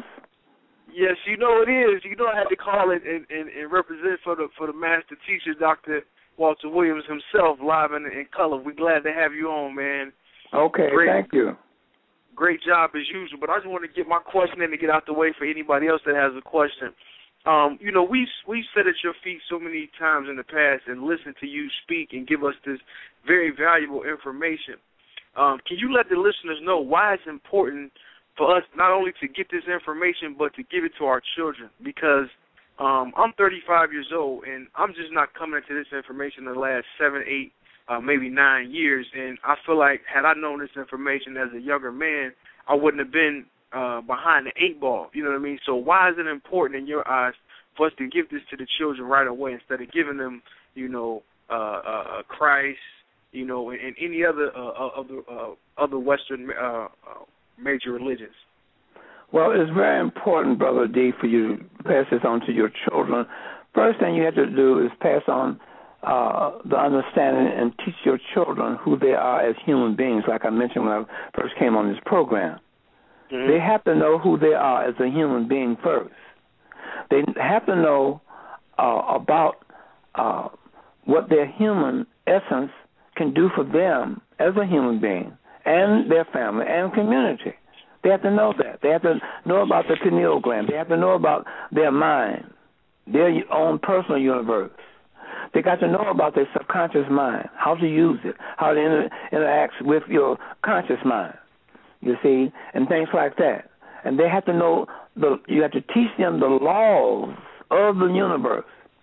Speaker 6: Yes, you know it is. You know I had to call it and, and, and represent for the for the master teacher, Doctor Walter Williams himself, live in, in color. We're glad to have you on, man.
Speaker 5: Okay,
Speaker 6: great,
Speaker 5: thank you.
Speaker 6: Great job as usual. But I just want to get my question in to get out the way for anybody else that has a question. Um, you know, we we sat at your feet so many times in the past and listened to you speak and give us this very valuable information. Um, can you let the listeners know why it's important for us not only to get this information but to give it to our children? Because um, I'm thirty-five years old, and I'm just not coming into this information in the last seven, eight, uh, maybe nine years. And I feel like had I known this information as a younger man, I wouldn't have been uh, behind the eight ball. You know what I mean? So why is it important in your eyes for us to give this to the children right away instead of giving them, you know, uh, uh, Christ, you know, and, and any other uh, other uh, other Western uh, uh, major religions?
Speaker 5: Well, it's very important, Brother D, for you to pass this on to your children. First thing you have to do is pass on uh, the understanding and teach your children who they are as human beings, like I mentioned when I first came on this program. Mm-hmm. They have to know who they are as a human being first. They have to know uh, about uh, what their human essence can do for them as a human being and their family and community. They have to know that. They have to know about the pineal gland. They have to know about their mind, their own personal universe. They got to know about their subconscious mind, how to use it, how it inter- interacts with your conscious mind, you see, and things like that. And they have to know, the, you have to teach them the laws of the universe,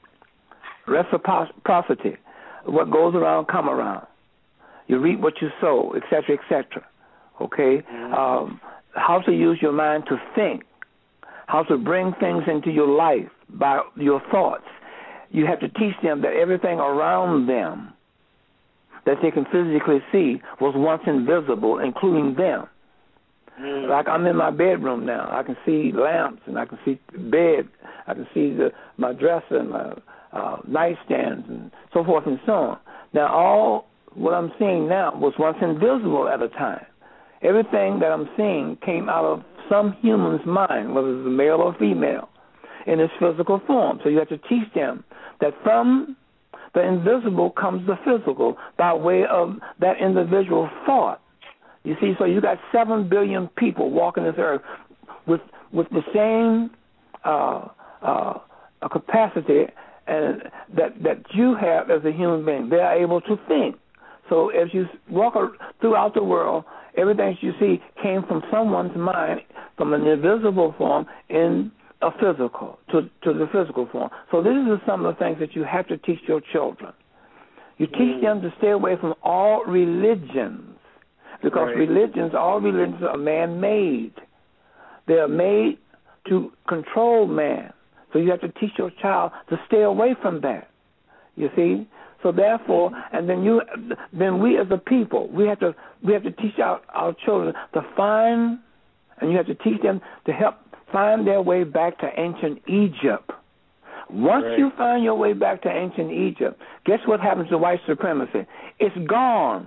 Speaker 5: reciprocity, what goes around come around. You reap what you sow, et cetera, et cetera, okay? Mm-hmm. Um, how to use your mind to think, how to bring things into your life by your thoughts. You have to teach them that everything around them that they can physically see was once invisible, including them. Mm. Like I'm in my bedroom now. I can see lamps, and I can see bed. I can see the, my dresser and my uh, nightstands and so forth and so on. Now, all what I'm seeing now was once invisible at a time. Everything that I'm seeing came out of some human's mind, whether it's a male or female, in its physical form. So you have to teach them that from the invisible comes the physical by way of that individual thought. You see, so you got seven billion people walking this earth with with the same uh, uh, capacity and that that you have as a human being. They are able to think. So as you walk throughout the world, everything you see came from someone's mind, from an invisible form in a physical, to, to the physical form. So these are some of the things that you have to teach your children. You teach them to stay away from all religions, because right. religions, all religions are man-made. They are made to control man. So you have to teach your child to stay away from that, you see? So therefore, and then you, then we as a people, we have to we have to teach our, our children to find, and you have to teach them to help find their way back to ancient Egypt. Once
Speaker 6: right.
Speaker 5: you find your way back to ancient Egypt, guess what happens to white supremacy? It's gone.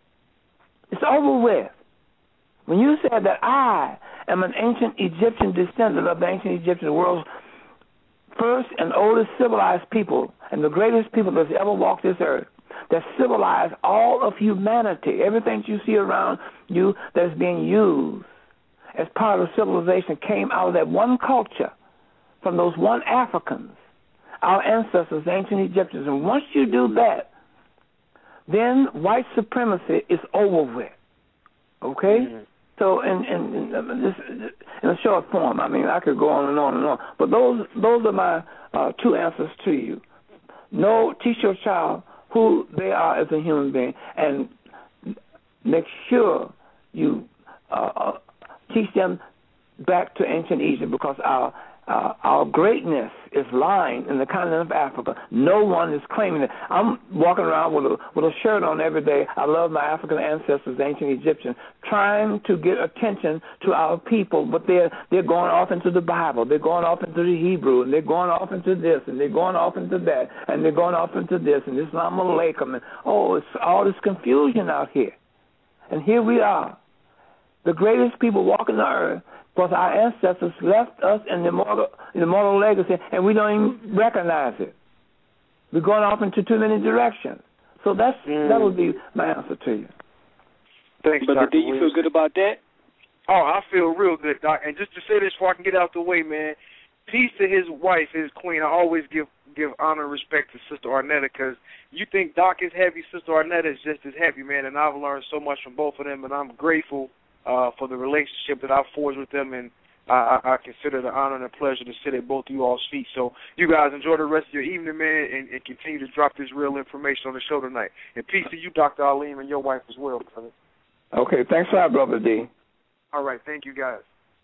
Speaker 5: It's over with. When you said that I am an ancient Egyptian descendant of the ancient Egyptian, the world's first and oldest civilized people, and the greatest people that's ever walked this earth, that civilized all of humanity, everything you see around you that's being used as part of civilization came out of that one culture, from those one Africans, our ancestors, the ancient Egyptians. And once you do that, then white supremacy is over with. Okay? Mm-hmm. So in, in, in, this, in a short form, I mean, I could go on and on and on, but those those are my uh, two answers to you. Know, teach your child who they are as a human being, and make sure you uh, uh, teach them back to ancient Egypt, because our uh, our greatness is lying in the continent of Africa. No one is claiming it. I'm walking around with a with a shirt on every day. I love my African ancestors, ancient Egyptians, trying to get attention to our people, but they're they're going off into the Bible. They're going off into the Hebrew, and they're going off into this, and they're going off into that, and they're going off into this, and Islam alaikum, and oh, it's all this confusion out here. And here we are, the greatest people walking the earth, because our ancestors left us an immortal, an immortal legacy, and we don't even recognize it. We're going off into too many directions. So that's mm. that would be my answer to you.
Speaker 6: Thanks,
Speaker 4: But do you feel good about that?
Speaker 6: Oh, I feel real good, Doc. And just to say this before I can get out the way, man, peace to his wife, his queen. I always give give honor and respect to Sister Arnetta, because you think Doc is happy, Sister Arnetta is just as happy, man. And I've learned so much from both of them, and I'm grateful Uh, for the relationship that I've forged with them, and I, I, I consider the honor and the pleasure to sit at both of you all's feet. So you guys enjoy the rest of your evening, man, and, and continue to drop this real information on the show tonight. And peace to you, Doctor Alim, and your wife as well, brother.
Speaker 5: Okay, thanks a lot, Brother D.
Speaker 6: All right, thank you, guys.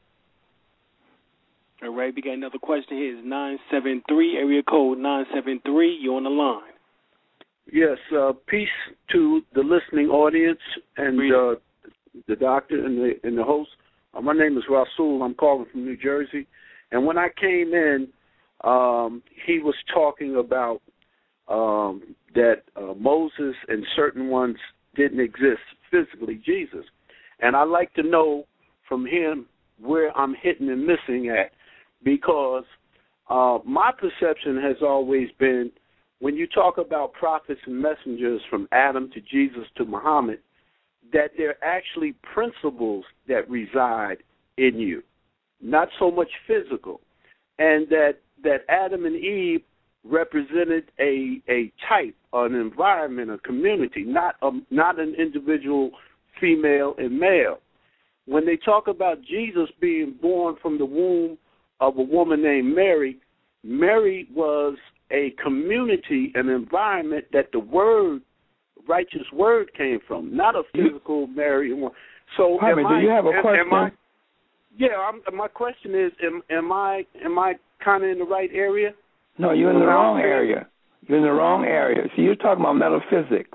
Speaker 4: All right, we got another question here. It's nine seven three, area code nine seven three. You're on the line.
Speaker 7: Yes, uh, peace to the listening audience and uh, the doctor and the and the host. Uh, my name is Rasul. I'm calling from New Jersey. And when I came in, um, he was talking about um, that uh, Moses and certain ones didn't exist physically, Jesus. And I'd like to know from him where I'm hitting and missing at, because uh, my perception has always been, when you talk about prophets and messengers from Adam to Jesus to Muhammad, that they're actually principles that reside in you, not so much physical, and that, that Adam and Eve represented a a type, an environment, a community, not a, not an individual female and male. When they talk about Jesus being born from the womb of a woman named Mary, Mary was a community, an environment that the word righteous word came from, not a physical Mary. So, am
Speaker 5: do
Speaker 7: I,
Speaker 5: you have a
Speaker 7: am,
Speaker 5: question?
Speaker 7: Am I, yeah, I'm, my question is, am, am I am I kind of in the right area?
Speaker 5: No, you're in the wrong area. You're in the wrong area. See, you're talking about metaphysics,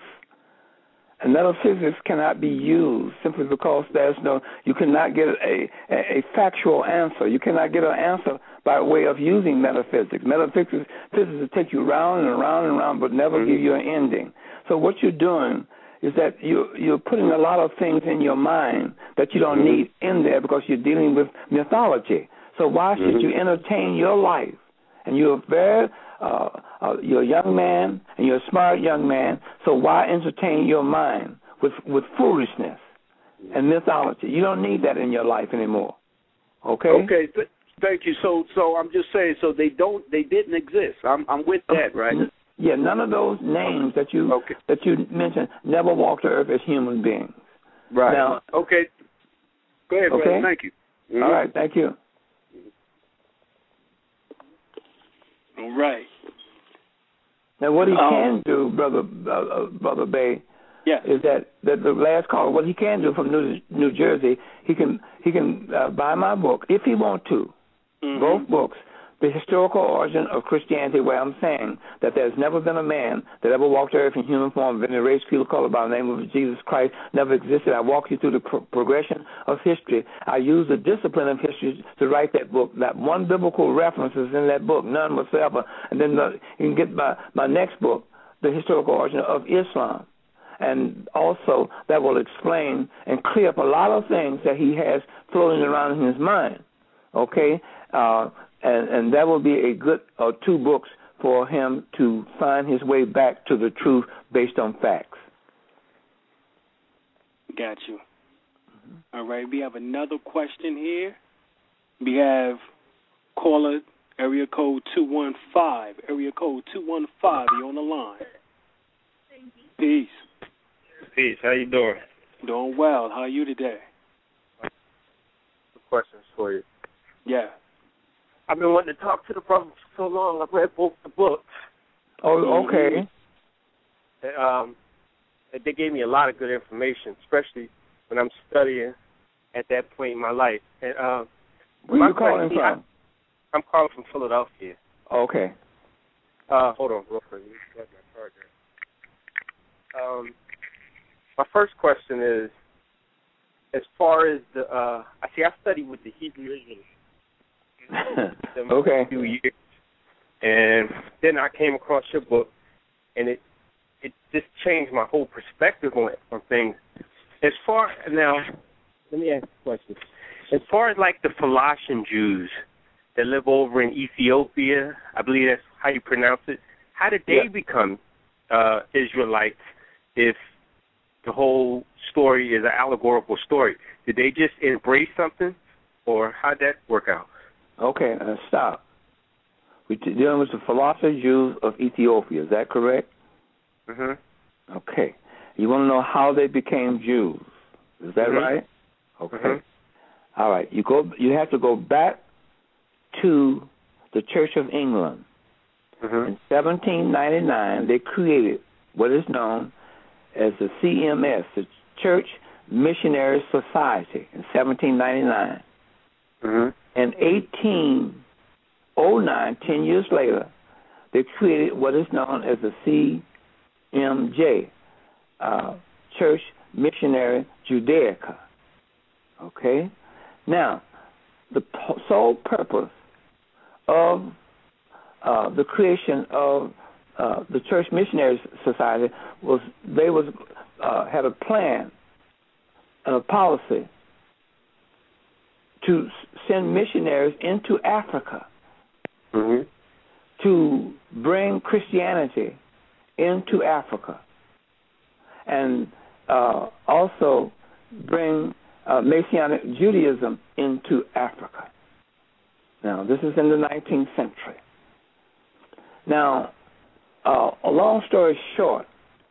Speaker 5: and metaphysics cannot be used simply because there's no. You cannot get a a, a factual answer. You cannot get an answer by way of using metaphysics. Metaphysics physics will take you round and around and around, but never mm-hmm. give you an ending. So what you're doing is that you, you're putting a lot of things in your mind that you don't need in there because you're dealing with mythology. So why should mm-hmm. you entertain your life? And you're a very, uh, uh, you're a young man, and you're a smart young man, so why entertain your mind with, with foolishness and mythology? You don't need that in your life anymore. Okay?
Speaker 7: Okay, th- thank you. So so I'm just saying, so they don't, they didn't exist. I'm, I'm with that, right?
Speaker 5: Yeah, none of those names that you
Speaker 7: okay.
Speaker 5: that you mentioned never walked the earth as human beings.
Speaker 7: Right.
Speaker 5: Now,
Speaker 7: okay. Go ahead,
Speaker 5: okay?
Speaker 7: brother. Thank you. Mm-hmm.
Speaker 5: All right, thank you.
Speaker 4: All right.
Speaker 5: Now, what he
Speaker 4: um,
Speaker 5: can do, brother, uh, brother Bay,
Speaker 4: yeah.
Speaker 5: is that, that the last caller, what he can do from New, New Jersey, he can he can uh, buy my book if he want to,
Speaker 4: mm-hmm.
Speaker 5: both books, the historical origin of Christianity, where I'm saying that there's never been a man that ever walked the earth in human form of any race, creed, or color by the name of Jesus Christ, never existed. I walk you through the pro- progression of history. I use the discipline of history to write that book. Not one biblical reference is in that book, none whatsoever. And then the, you can get my, my next book, The Historical Origin of Islam. And also that will explain and clear up a lot of things that he has floating around in his mind. Okay? Uh, and, and that will be a good uh, two books for him to find his way back to the truth based on facts.
Speaker 4: Got you. Mm-hmm. All right, we have another question here. We have caller area code two one five. Area code two one five, you're on the line. Peace.
Speaker 8: Peace. How you doing?
Speaker 4: Doing well. How are you today?
Speaker 8: Some questions for you.
Speaker 4: Yeah.
Speaker 8: I've been wanting to talk to the brother for so long. I've read both the books.
Speaker 5: Oh, okay.
Speaker 8: And, um, they gave me a lot of good information, especially when I'm studying at that point in my life. And uh,
Speaker 5: where are you calling
Speaker 8: question,
Speaker 5: from?
Speaker 8: I, I'm calling from Philadelphia.
Speaker 5: Okay.
Speaker 8: Uh, hold on, real quick. Let me plug my charger. Um, my first question is, as far as the, uh, I see, I studied with the Hebrew Israelites.
Speaker 5: Okay.
Speaker 8: A few years, and then I came across your book, and it it just changed my whole perspective on on things. As far now, let me ask a question. As far as like the Falashan Jews that live over in Ethiopia, I believe that's how you pronounce it. How did they yeah. become uh, Israelites? If the whole story is an allegorical story, did they just embrace something, or how did that work out?
Speaker 5: Okay, uh, stop. We're dealing with the philosopher Jews of Ethiopia. Is that correct?
Speaker 8: Mm-hmm.
Speaker 5: Okay. You want to know how they became Jews. Is that
Speaker 8: mm-hmm.
Speaker 5: right? Okay.
Speaker 8: Mm-hmm.
Speaker 5: All right. You go. You have to go back to the Church of England.
Speaker 8: Mm-hmm.
Speaker 5: In seventeen ninety-nine, they created what is known as the C M S, the Church Missionary Society, in seventeen ninety-nine.
Speaker 8: Mm-hmm.
Speaker 5: In eighteen oh nine, ten years later, they created what is known as the C M J, uh, Church Missionary Judaica. Okay? Now, the p- sole purpose of uh, the creation of uh, the Church Missionary Society was they was uh, had a plan and a policy to send missionaries into Africa
Speaker 8: mm-hmm.
Speaker 5: to bring Christianity into Africa and uh, also bring uh, Messianic Judaism into Africa. Now, this is in the nineteenth century. Now, uh, a long story short,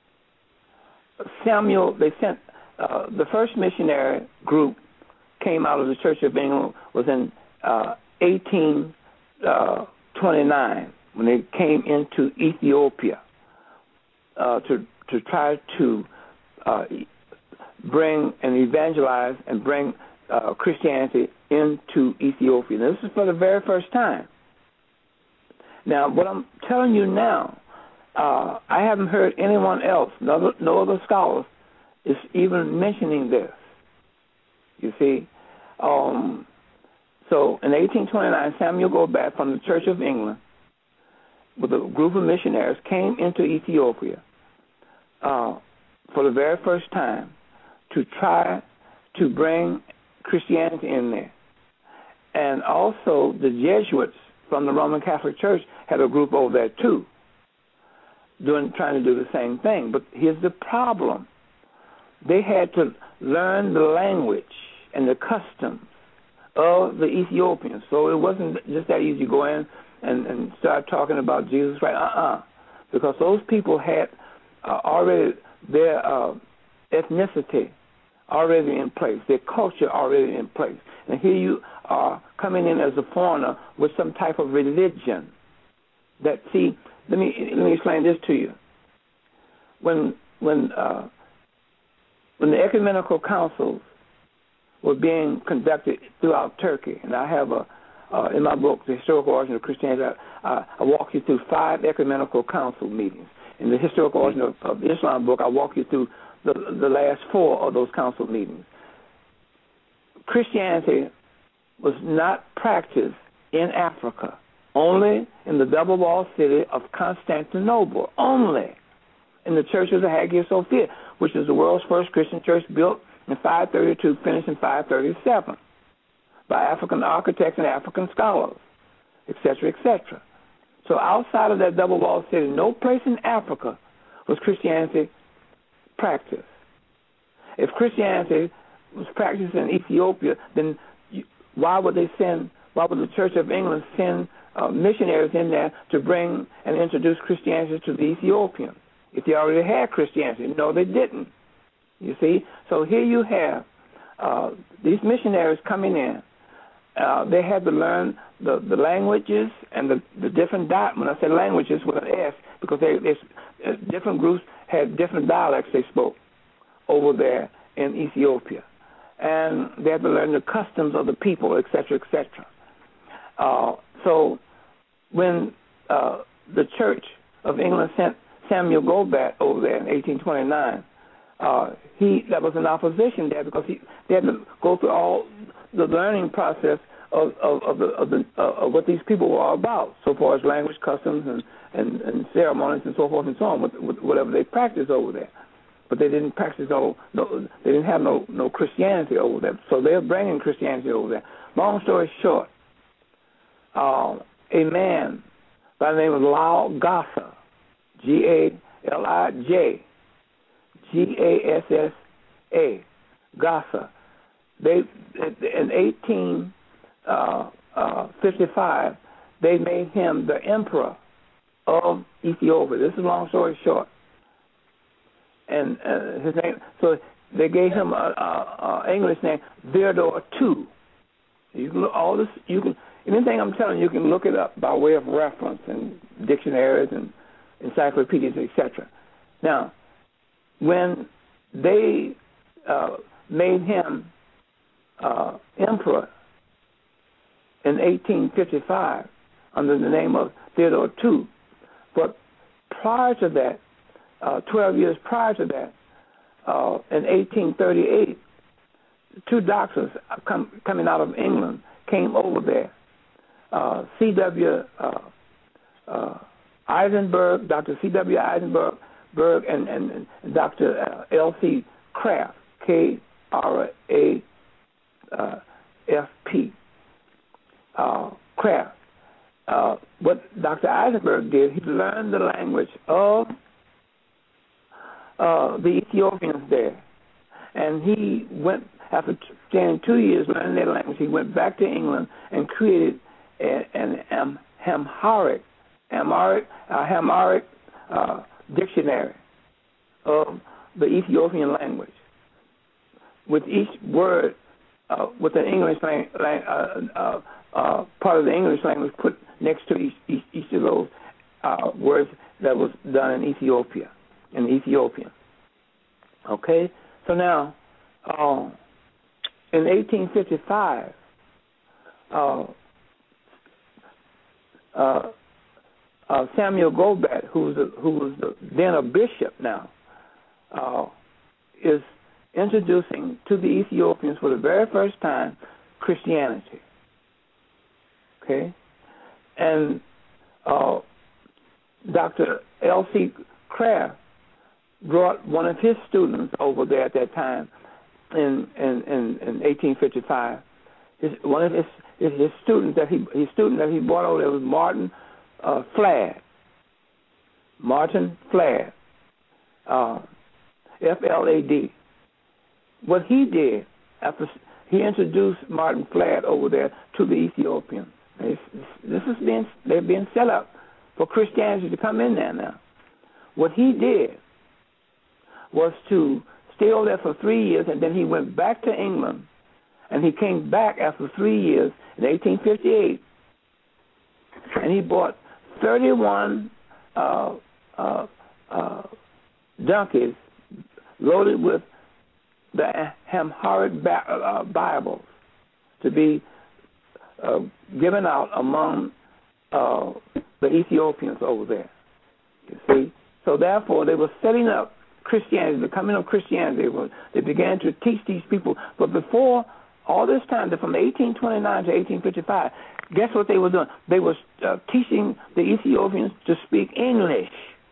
Speaker 5: Samuel, they sent uh, the first missionary group came out of the Church of England was in uh, eighteen twenty-nine when they came into Ethiopia uh, to to try to uh, bring and evangelize and bring uh, Christianity into Ethiopia. Now, this is for the very first time. Now, what I'm telling you now, uh, I haven't heard anyone else, no, no other scholars, is even mentioning this. You see, um, so in eighteen twenty-nine, Samuel Gobat from the Church of England with a group of missionaries came into Ethiopia uh, for the very first time to try to bring Christianity in there. And also the Jesuits from the Roman Catholic Church had a group over there too, doing trying to do the same thing. But here's the problem. They had to learn the language and the customs of the Ethiopians. So it wasn't just that easy to go in and, and start talking about Jesus Christ. Uh-uh. Because those people had uh, already their uh, ethnicity already in place, their culture already in place. And here you are coming in as a foreigner with some type of religion. That, see, let me let me explain this to you. When when uh, when the ecumenical councils were being conducted throughout Turkey, and I have a uh, in my book, The Historical Origin of Christianity, I, I walk you through five ecumenical council meetings. In the Historical Origin of, of Islam book, I walk you through the, the last four of those council meetings. Christianity was not practiced in Africa, only in the double-walled city of Constantinople, only in the Church of the Hagia Sophia, which is the world's first Christian church built in five thirty-two, finished in five thirty-seven, by African architects and African scholars, et cetera, et cetera. So outside of that double-walled city, no place in Africa was Christianity practiced. If Christianity was practiced in Ethiopia, then you, why would they send, why would the Church of England send uh, missionaries in there to bring and introduce Christianity to the Ethiopians if they already had Christianity? No, they didn't. You see? So here you have uh, these missionaries coming in. Uh, they had to learn the, the languages and the, the different dialects. When I say languages with an S, because they, they, uh, different groups had different dialects they spoke over there in Ethiopia. And they had to learn the customs of the people, et cetera, et cetera. Uh, so when uh, the Church of England sent Samuel Gobat over there in eighteen twenty-nine, uh, he that was in opposition there because he they had to go through all the learning process of of, of, the, of, the, uh, of what these people were all about, so far as language, customs, and, and, and ceremonies, and so forth and so on, with, with whatever they practiced over there. But they didn't practice no, no they didn't have no, no Christianity over there. So they're bringing Christianity over there. Long story short, uh, a man by the name of Lao Gassa, G A L I J, G A S S A, Gassa, they in eighteen fifty-five they made him the emperor of Ethiopia. This is long story short. And uh, his name, so they gave him a, a, a English name, Theodore the Second. You can look all this. You can anything I'm telling you, you can look it up by way of reference and dictionaries and encyclopedias, et cetera. Now, when they uh, made him uh, emperor in eighteen fifty-five under the name of Theodore the Second, but prior to that, Uh, twelve years prior to that, uh, in eighteen thirty-eight, two doctors come, coming out of England came over there. Uh, C W Uh, uh, Eisenberg, Doctor C W Eisenberg, Berg, and, and, and Doctor L C Kraft, K R A F P, uh, Kraft. Uh, what Doctor Eisenberg did, he learned the language of Uh, the Ethiopians there, and he went after staying two years learning their language. He went back to England and created a, an um, Amharic, Amharic, uh, Amharic uh, dictionary of the Ethiopian language, with each word uh, with an English lang- lang- uh, uh, uh, part of the English language put next to each each, each of those uh, words that was done in Ethiopia. In Ethiopian. Okay? So now, uh, in eighteen fifty-five, uh, uh, uh, Samuel Gobat, who was, a, who was the, then a bishop now, uh, is introducing to the Ethiopians for the very first time Christianity. Okay? And uh, Doctor L C Kraft brought one of his students over there at that time in in, in, in eighteen fifty-five. His, one of his, his his students that he his student that he brought over there was Martin uh, Fladd. Martin Fladd, uh, F L A D. What he did after he introduced Martin Fladd over there to the Ethiopians. This, this is being they're being set up for Christianity to come in there now. What he did was to stay over there for three years, and then he went back to England, and he came back after three years in eighteen fifty-eight, and he bought thirty-one uh, uh, uh, donkeys loaded with the Amharic uh, Bibles to be uh, given out among uh, the Ethiopians over there. You see? So therefore, they were setting up Christianity, the coming of Christianity. They, were, they began to teach these people. But before all this time, from eighteen twenty-nine to eighteen fifty-five, guess what they were doing? They were uh, teaching the Ethiopians to speak English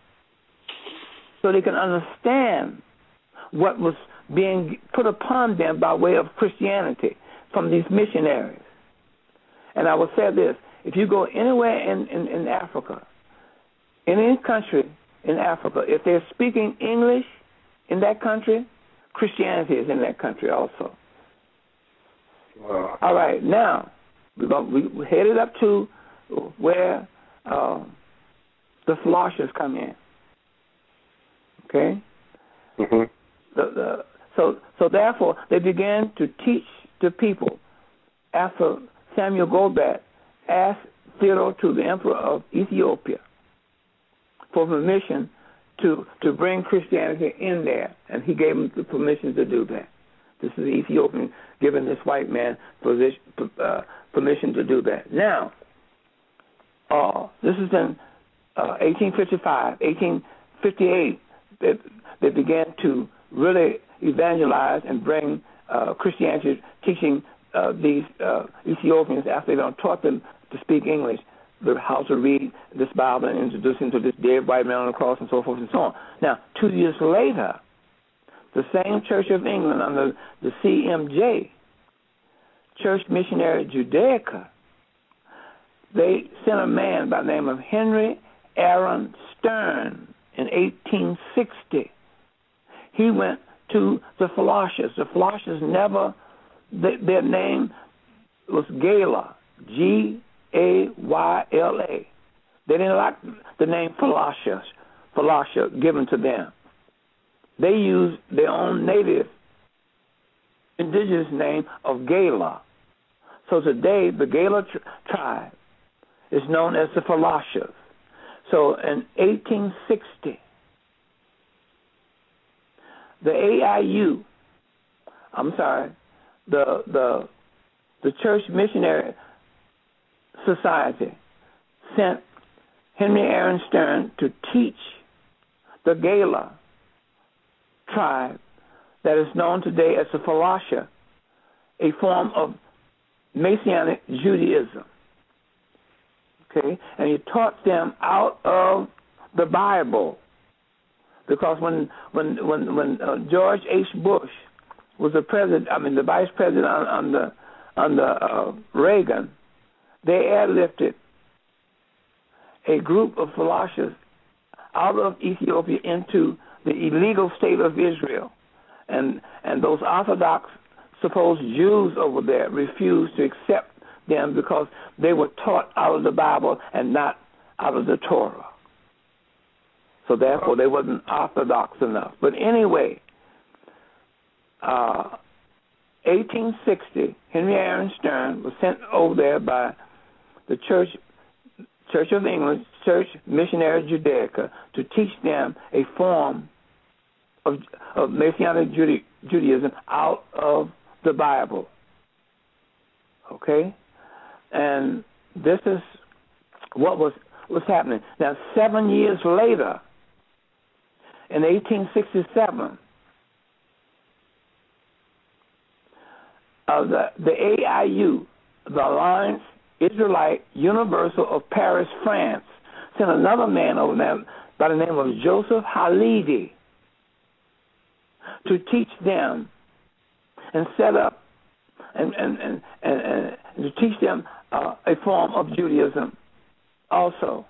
Speaker 5: so they can understand what was being put upon them by way of Christianity from these missionaries. And I will say this, if you go anywhere in, in, in Africa, in any country in Africa, if they're speaking English in that country, Christianity is in that country also.
Speaker 8: Wow.
Speaker 5: All right, now, we're going, we headed up to where uh, the philosophers come in. Okay?
Speaker 8: Mm-hmm.
Speaker 5: The, the, so, so therefore, they began to teach the people after Samuel Goldbat asked Theodore to the emperor of Ethiopia for permission to to bring Christianity in there, and he gave him the permission to do that. This is the Ethiopian giving this white man position, uh, permission to do that. Now, uh, this is in uh, eighteen fifty-five, eighteen fifty-eight. They, they began to really evangelize and bring uh, Christianity, teaching uh, these uh, Ethiopians after they done taught them to speak English, how to read this Bible and introduce them to this dead white man on the cross and so forth and so on. Now, two years later, the same Church of England under the C M J, Church Missionary Judaica, they sent a man by the name of Henry Aaron Stern in eighteen sixty. He went to the philosophers. The philosophers never, they, their name was Gala, G A Y L A. They didn't like the name philosophers, philosopher given to them. They used their own native indigenous name of Gala. So today, the Gala tri- tribe is known as the philosophers. So in eighteen sixty, the A I U, I'm sorry, the the the Church Missionary Society sent Henry Aaron Stern to teach the Gala tribe that is known today as the Falasha, a form of Messianic Judaism. Okay, and he taught them out of the Bible, because when when when when uh, George H. Bush was the president, I mean the vice president under under uh, Reagan, they airlifted a group of philosophers out of Ethiopia into the illegal state of Israel, and and those Orthodox supposed Jews over there refused to accept them because they were taught out of the Bible and not out of the Torah. So therefore, they wasn't Orthodox enough. But anyway, uh, eighteen sixty, Henry Aaron Stern was sent over there by the Church Church of England, Church Missionary Judaica, to teach them a form of, of Messianic Juda- Judaism out of the Bible. Okay? And this is what was, was happening. Now, seven years later, in eighteen sixty-seven, uh, the, the A I U, the Alliance Israelite Universal of Paris, France, sent another man over there by the name of Joseph Halevi to teach them and set up and, and, and, and, and to teach them uh, a form of Judaism also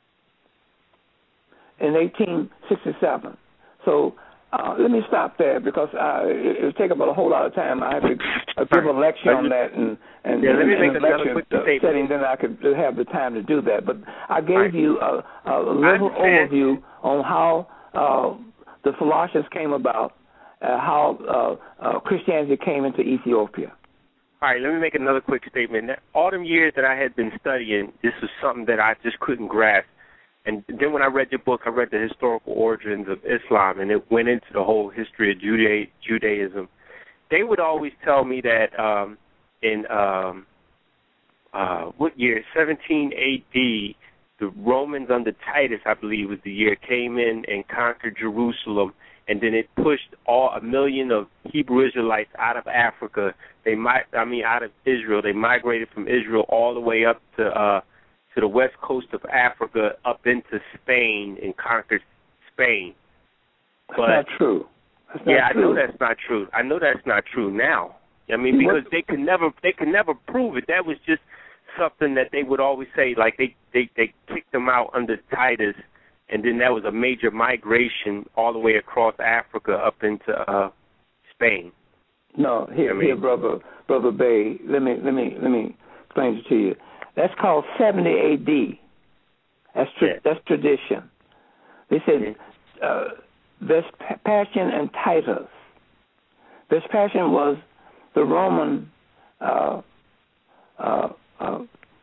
Speaker 5: in eighteen sixty-seven. So uh, let me stop there because uh, it would take up a whole lot of time. I have to uh, give a lecture on that and, and,
Speaker 8: yeah, let me
Speaker 5: and
Speaker 8: make
Speaker 5: a
Speaker 8: another
Speaker 5: lecture
Speaker 8: quick
Speaker 5: setting, then I could have the time to do that. But I gave
Speaker 8: right.
Speaker 5: you a, a little overview on how uh, the philosophers came about, uh, how uh, uh, Christianity came into Ethiopia.
Speaker 8: All right, let me make another quick statement. All them years that I had been studying, this was something that I just couldn't grasp. And then when I read your book, I read the historical origins of Islam, and it went into the whole history of Juda- Judaism. They would always tell me that um, in um, uh, what year? seventeen A D, the Romans under Titus, I believe was the year, came in and conquered Jerusalem, and then it pushed all a million of Hebrew Israelites out of Africa. They might, I mean, out of Israel. They migrated from Israel all the way up to uh, to the west coast of Africa, up into Spain, and conquered Spain.
Speaker 5: That's
Speaker 8: but,
Speaker 5: not true. That's not
Speaker 8: yeah,
Speaker 5: true.
Speaker 8: I know that's not true. I know that's not true now. I mean, because they could never, they could never prove it. That was just something that they would always say. Like they, they, they kicked them out under Titus, and then that was a major migration all the way across Africa up into uh, Spain.
Speaker 5: No, here,
Speaker 8: I mean,
Speaker 5: here, brother, brother Bay. Let me, let me, let me explain it to you. That's called seventy A D. That's tra-
Speaker 8: yeah.
Speaker 5: that's tradition. They said uh, Vespasian and Titus. Vespasian was the Roman. Uh, uh, uh,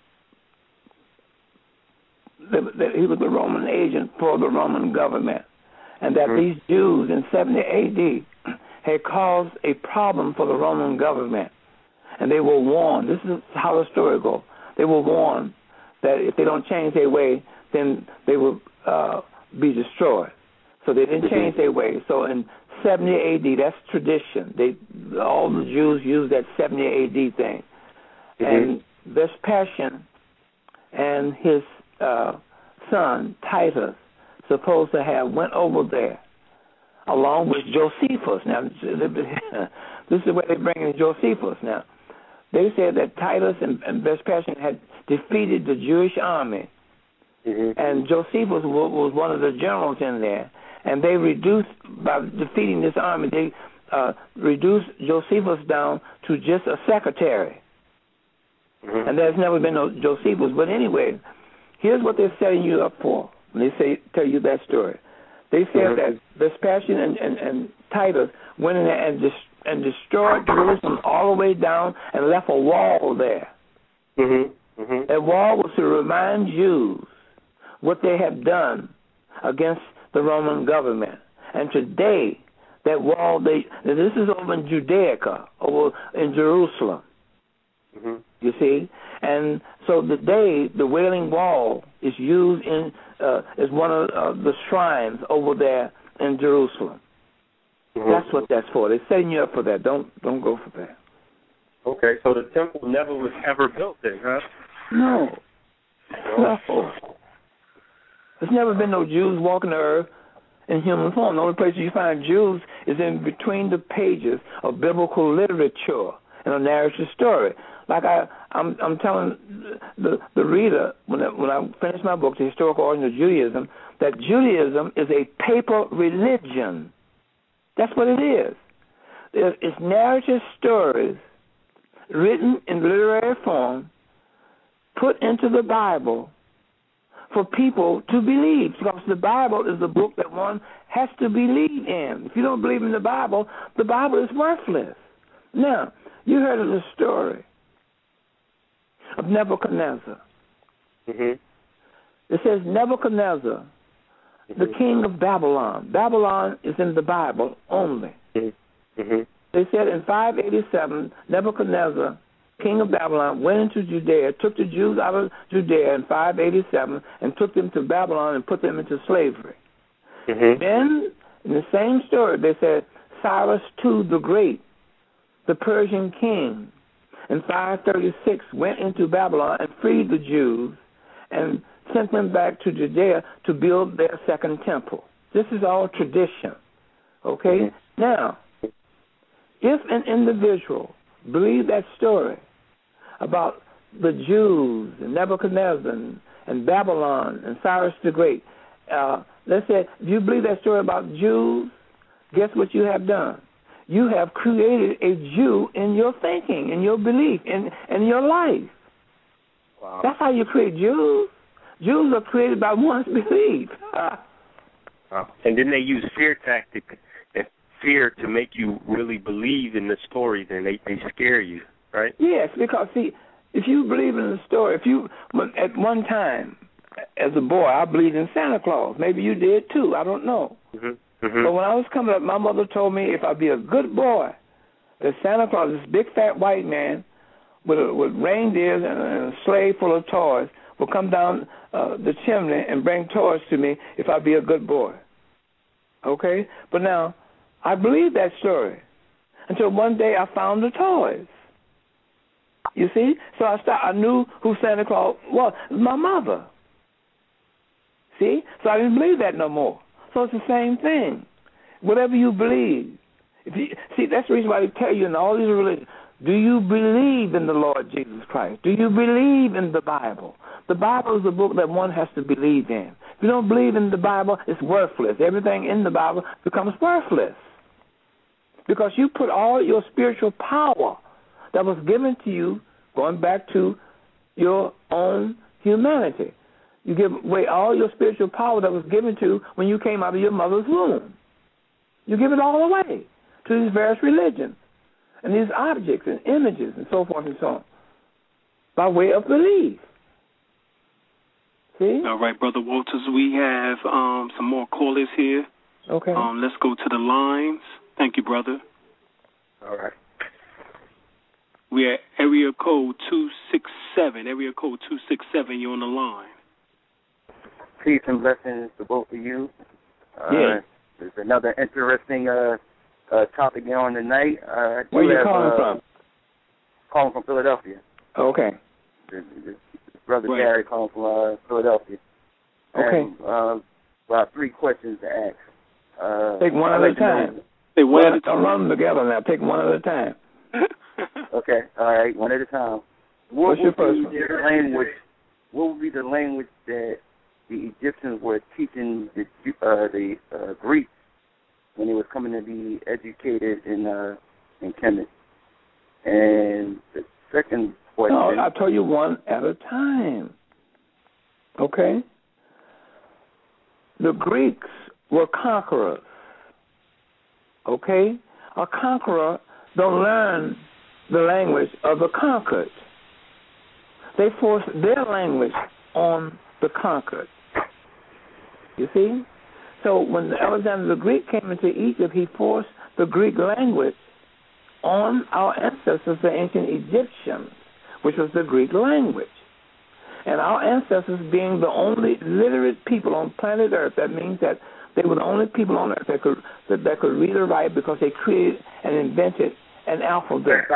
Speaker 5: the, the, he was the Roman agent for the Roman government, and that
Speaker 8: mm-hmm.
Speaker 5: these Jews in seventy A D had caused a problem for the Roman government, and they were warned. This is how the story goes. They were warned that if they don't change their way, then they will uh, be destroyed. So they didn't change their way. So in seventy A D, that's tradition. They all the Jews use that seventy A D thing. Mm-hmm. And Vespasian and his uh, son Titus supposed to have went over there along with Josephus. Now this is where they bring in Josephus. Now they said that Titus and, and Vespasian had defeated the Jewish army, mm-hmm. and Josephus was, was one of the generals in there. And they reduced, by defeating this army, they uh, reduced Josephus down to just a secretary. Mm-hmm. And there's never been no Josephus. But anyway, here's what they're setting you up for when they say tell you that story. They said mm-hmm. that Vespasian and, and, and Titus went in there and, dis- and destroyed Jerusalem all the way down and left a wall there. Mm-hmm. Mm-hmm. That wall was to remind Jews what they had done against the Roman government. And today, that wall, they this is over in Judaica, over in Jerusalem. Mm-hmm. You see? And so today, the Wailing Wall is used in, uh, as one of uh, the shrines over there in Jerusalem. Mm-hmm. That's what that's for. They're setting you up for that. Don't don't go for that.
Speaker 8: Okay, so the temple never was ever built then, huh?
Speaker 5: No. No. no. There's never been no Jews walking the earth in human form. The only place you find Jews is in between the pages of biblical literature and a narrative story. Like I, I'm, I'm telling the the reader when I, when I finish my book, The Historical Origin of Judaism, that Judaism is a paper religion. That's what it is. It's narrative stories written in literary form, put into the Bible for people to believe, because the Bible is the book that one has to believe in. If you don't believe in the Bible, the Bible is worthless. Now, you heard of the story of Nebuchadnezzar. Mm-hmm. It says Nebuchadnezzar, mm-hmm. the king of Babylon. Babylon is in the Bible only. Mm-hmm. They said in five eighty-seven, Nebuchadnezzar, king of Babylon, went into Judea, took the Jews out of Judea in five eighty-seven, and took them to Babylon and put them into slavery. Mm-hmm. Then, in the same story, they said Cyrus the Second the Great, the Persian king, in five thirty-six went into Babylon and freed the Jews and sent them back to Judea to build their second temple. This is all tradition. Okay? Mm-hmm. Now, if an individual believe that story about the Jews and Nebuchadnezzar and, and Babylon and Cyrus the Great, uh, let's say if you believe that story about Jews, guess what you have done? You have created a Jew in your thinking, in your belief, in, in your life. Wow. That's how you create Jews. Jews are created by one's belief.
Speaker 8: Wow. And then they use fear tactics and fear to make you really believe in the stories, and they, they scare you, right?
Speaker 5: Yes, because, see, if you believe in the story, if you, at one time, as a boy, I believed in Santa Claus. Maybe you did, too. I don't know. Mm-hmm. Mm-hmm. But when I was coming up, my mother told me if I'd be a good boy, that Santa Claus, this big fat white man, with, a, with reindeers and, and a sleigh full of toys will come down uh, the chimney and bring toys to me if I be a good boy. Okay? But now, I believed that story until one day I found the toys. You see? So I start, I knew who Santa Claus was. It was my mother. See? So I didn't believe that no more. So it's the same thing. Whatever you believe. If you, see, that's the reason why they tell you in all these religions, do you believe in the Lord Jesus Christ? Do you believe in the Bible? The Bible is a book that one has to believe in. If you don't believe in the Bible, it's worthless. Everything in the Bible becomes worthless. Because you put all your spiritual power that was given to you, going back to your own humanity. You give away all your spiritual power that was given to you when you came out of your mother's womb. You give it all away to these various religions and these objects and images and so forth and so on by way of belief. See?
Speaker 4: All right, Brother Walters, we have um, some more callers here.
Speaker 5: Okay.
Speaker 4: Um, let's go to the lines. Thank you, brother.
Speaker 8: All right.
Speaker 4: We're at area code two six seven. Area code two six seven, you're on the line.
Speaker 9: Peace and blessings to both of you. Uh,
Speaker 5: yeah.
Speaker 9: There's another interesting uh, uh, topic on tonight. Uh,
Speaker 5: Where are you
Speaker 9: have,
Speaker 5: calling
Speaker 9: uh,
Speaker 5: from?
Speaker 9: Calling from Philadelphia.
Speaker 5: Okay.
Speaker 9: This, this Brother
Speaker 5: right.
Speaker 9: Gary calling from uh, Philadelphia.
Speaker 5: Okay.
Speaker 9: And, uh, about three questions to ask. Uh,
Speaker 5: Take one at a time.
Speaker 4: Take one at a
Speaker 5: time. Don't run them together now. Take one at a time.
Speaker 9: Okay. All right. One at a time. What
Speaker 5: What's your first
Speaker 9: be
Speaker 5: one?
Speaker 9: the language? What would be the language that the Egyptians were teaching the uh, the uh, Greeks when they was coming to be educated in uh, in Kemet? And the second question.
Speaker 5: No, I'll tell you one at a time. Okay? The Greeks were conquerors. Okay? A conqueror don't learn the language of the conquered. They force their language on the conquered. You see? So when Alexander the Greek came into Egypt, he forced the Greek language on our ancestors, the ancient Egyptians, which was the Greek language. And our ancestors being the only literate people on planet Earth, that means that they were the only people on Earth that could that, that could read or write because they created and invented an alphabet.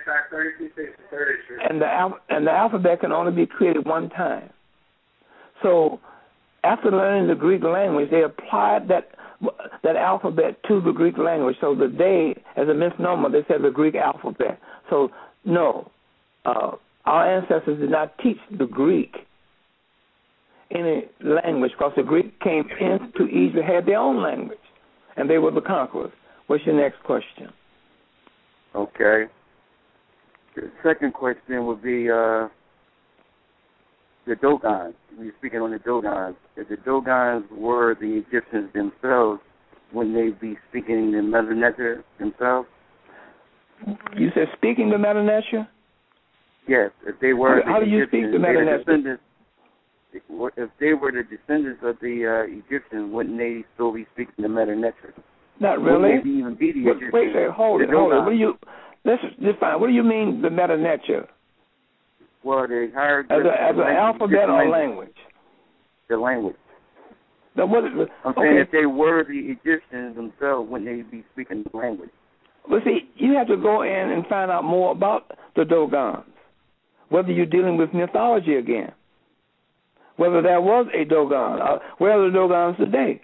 Speaker 5: And the al- and the alphabet can only be created one time. So after learning the Greek language, they applied that that alphabet to the Greek language. So the they, as a misnomer, they said the Greek alphabet. So no, uh, our ancestors did not teach the Greek any language because the Greek came into Egypt, had their own language, and they were the conquerors. What's your next question?
Speaker 9: Okay. The second question would be uh, the Dogons. We're speaking on the Dogons. If the Dogons were the Egyptians themselves, wouldn't they be speaking in Mother Nature themselves?
Speaker 5: You said speaking the Mother Nature?
Speaker 9: Yes. If they were
Speaker 5: how,
Speaker 9: the
Speaker 5: how do you
Speaker 9: Egyptians,
Speaker 5: speak the Mother Nature?
Speaker 9: If they were the descendants of the uh, Egyptians, wouldn't they still be speaking the Mother Nature?
Speaker 5: Not really.
Speaker 9: Wouldn't they even be the
Speaker 5: wait,
Speaker 9: Egyptians?
Speaker 5: wait, wait, hold it, hold it. What do you? Let's define. What do you mean the Mother Nature?
Speaker 9: Well, the hieroglyphics.
Speaker 5: As, a, as an alphabet or language?
Speaker 9: The language.
Speaker 5: Now, what,
Speaker 9: I'm
Speaker 5: okay.
Speaker 9: saying if they were the Egyptians themselves, wouldn't they be speaking the language?
Speaker 5: Well, see, you have to go in and find out more about the Dogons, whether you're dealing with mythology again, whether there was a Dogon. Uh, where are the Dogons today?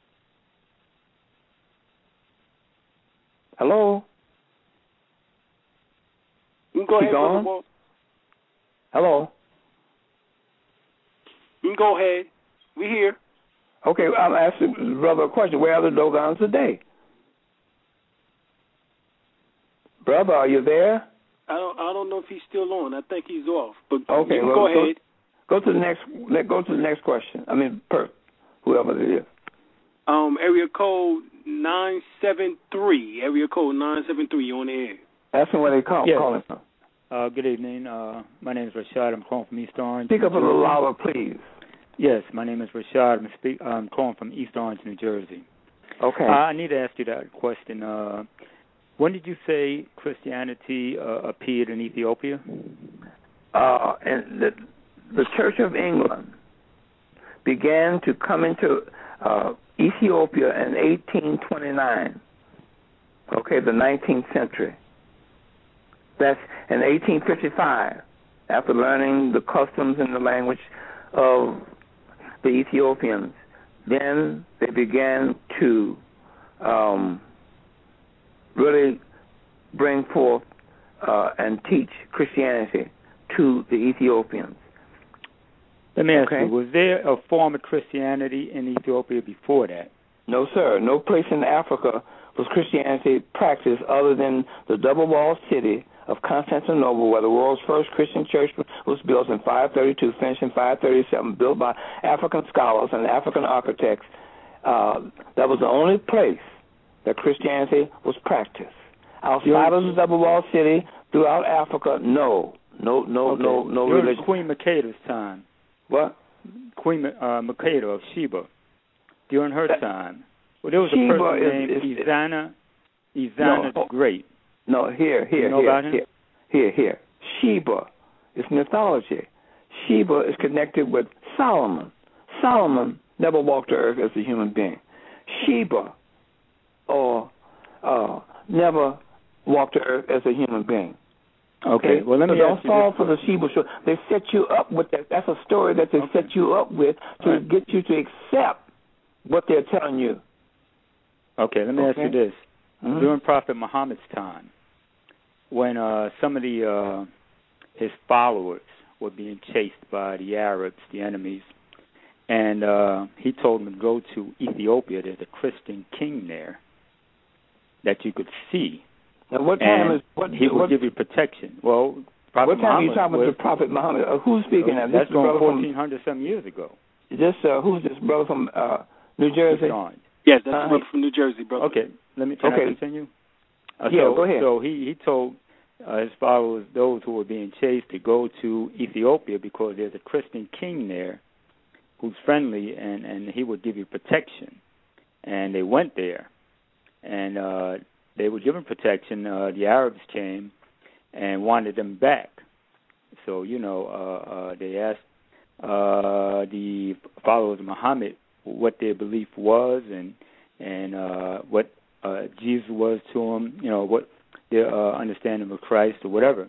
Speaker 5: Hello?
Speaker 4: You can go
Speaker 5: She
Speaker 4: ahead,
Speaker 5: gone?
Speaker 4: Brother Walt.
Speaker 5: Hello?
Speaker 4: You can go ahead. We here.
Speaker 5: Okay, I'm asking the brother a question. Where are the Dogons today? Brother, are you there?
Speaker 4: I don't. I don't know if he's still on. I think he's off. But
Speaker 5: okay,
Speaker 4: you can
Speaker 5: well,
Speaker 4: go ahead.
Speaker 5: Go, go to the next. Let go to the next question. I mean, per whoever it is.
Speaker 4: Um, area code nine seven three. Area code nine seven three. You on the air?
Speaker 5: Ask me where they call.
Speaker 10: Yes.
Speaker 5: Calling from.
Speaker 10: Uh, good evening. Uh, my name is Rashad. I'm calling from East Orange.
Speaker 5: Speak up a little louder, please.
Speaker 10: Yes, my name is Rashad. I'm, speak, I'm calling from East Orange, New Jersey.
Speaker 5: Okay.
Speaker 10: Uh, I need to ask you that question. Uh, When did you say Christianity uh, appeared in Ethiopia?
Speaker 5: Uh, and the, the Church of England began to come into uh, Ethiopia in eighteen twenty-nine. Okay, the nineteenth century. That's in eighteen fifty-five, after learning the customs and the language of the Ethiopians. Then they began to um, really bring forth uh, and teach Christianity to the Ethiopians.
Speaker 10: Let me ask
Speaker 5: okay.
Speaker 10: you, was there a form of Christianity in Ethiopia before that?
Speaker 5: No, sir. No place in Africa was Christianity practiced other than the double-walled city of Constantinople, where the world's first Christian church was built in five thirty-two, finished in five thirty-seven, built by African scholars and African architects. Uh, that was the only place that Christianity was practiced. Outside of the double-walled city, throughout Africa, no. No, no,
Speaker 10: okay.
Speaker 5: no, no
Speaker 10: During
Speaker 5: religion.
Speaker 10: Queen Makeda's time.
Speaker 5: What?
Speaker 10: Queen uh, Makeda of Sheba. During her that, time. Well, there was
Speaker 5: Sheba
Speaker 10: a person
Speaker 5: is,
Speaker 10: named
Speaker 5: is,
Speaker 10: Izana, Izana
Speaker 5: no,
Speaker 10: the Great.
Speaker 5: No, here, here,
Speaker 10: you know
Speaker 5: here,
Speaker 10: about him?
Speaker 5: here, here, here. Sheba is mythology. Sheba is connected with Solomon. Solomon never walked the earth as a human being. Sheba, or uh, never walked the earth as a human being.
Speaker 10: Okay.
Speaker 5: okay.
Speaker 10: Well, let me
Speaker 5: so
Speaker 10: ask
Speaker 5: don't
Speaker 10: you
Speaker 5: fall
Speaker 10: this.
Speaker 5: for the Sheba show. They set you up with that. That's a story that they
Speaker 10: okay.
Speaker 5: set you up with to
Speaker 10: right.
Speaker 5: get you to accept what they're telling you.
Speaker 10: Okay. Let me
Speaker 5: okay.
Speaker 10: ask you this.
Speaker 5: Mm-hmm.
Speaker 10: During Prophet Muhammad's time, when uh, some of the uh, his followers were being chased by the Arabs, the enemies, and uh, he told them to go to Ethiopia. There's a Christian king there that you could see.
Speaker 5: Now, what time
Speaker 10: and
Speaker 5: is what?
Speaker 10: He
Speaker 5: what,
Speaker 10: would give you protection. Well, Prophet
Speaker 5: what time
Speaker 10: Muhammad
Speaker 5: are you talking
Speaker 10: was,
Speaker 5: about? The Prophet Muhammad? Uh, who's speaking now?
Speaker 10: That's
Speaker 5: this
Speaker 10: from
Speaker 5: fourteen
Speaker 10: hundred some years ago.
Speaker 5: This uh, who's this brother from uh, New Jersey?
Speaker 4: Yes, that's
Speaker 5: uh,
Speaker 4: brother from New Jersey, brother.
Speaker 10: Okay, let me. Can
Speaker 5: okay.
Speaker 10: I continue? Uh,
Speaker 5: yeah,
Speaker 10: so,
Speaker 5: go ahead.
Speaker 10: So he he told uh, his followers, those who were being chased, to go to Ethiopia because there's a Christian king there who's friendly and and he would give you protection. And they went there, and uh, they were given protection. Uh, the Arabs came and wanted them back. So you know uh, uh, they asked uh, the followers of Muhammad what their belief was and and uh, what uh, Jesus was to them, you know, what their uh, understanding of Christ or whatever.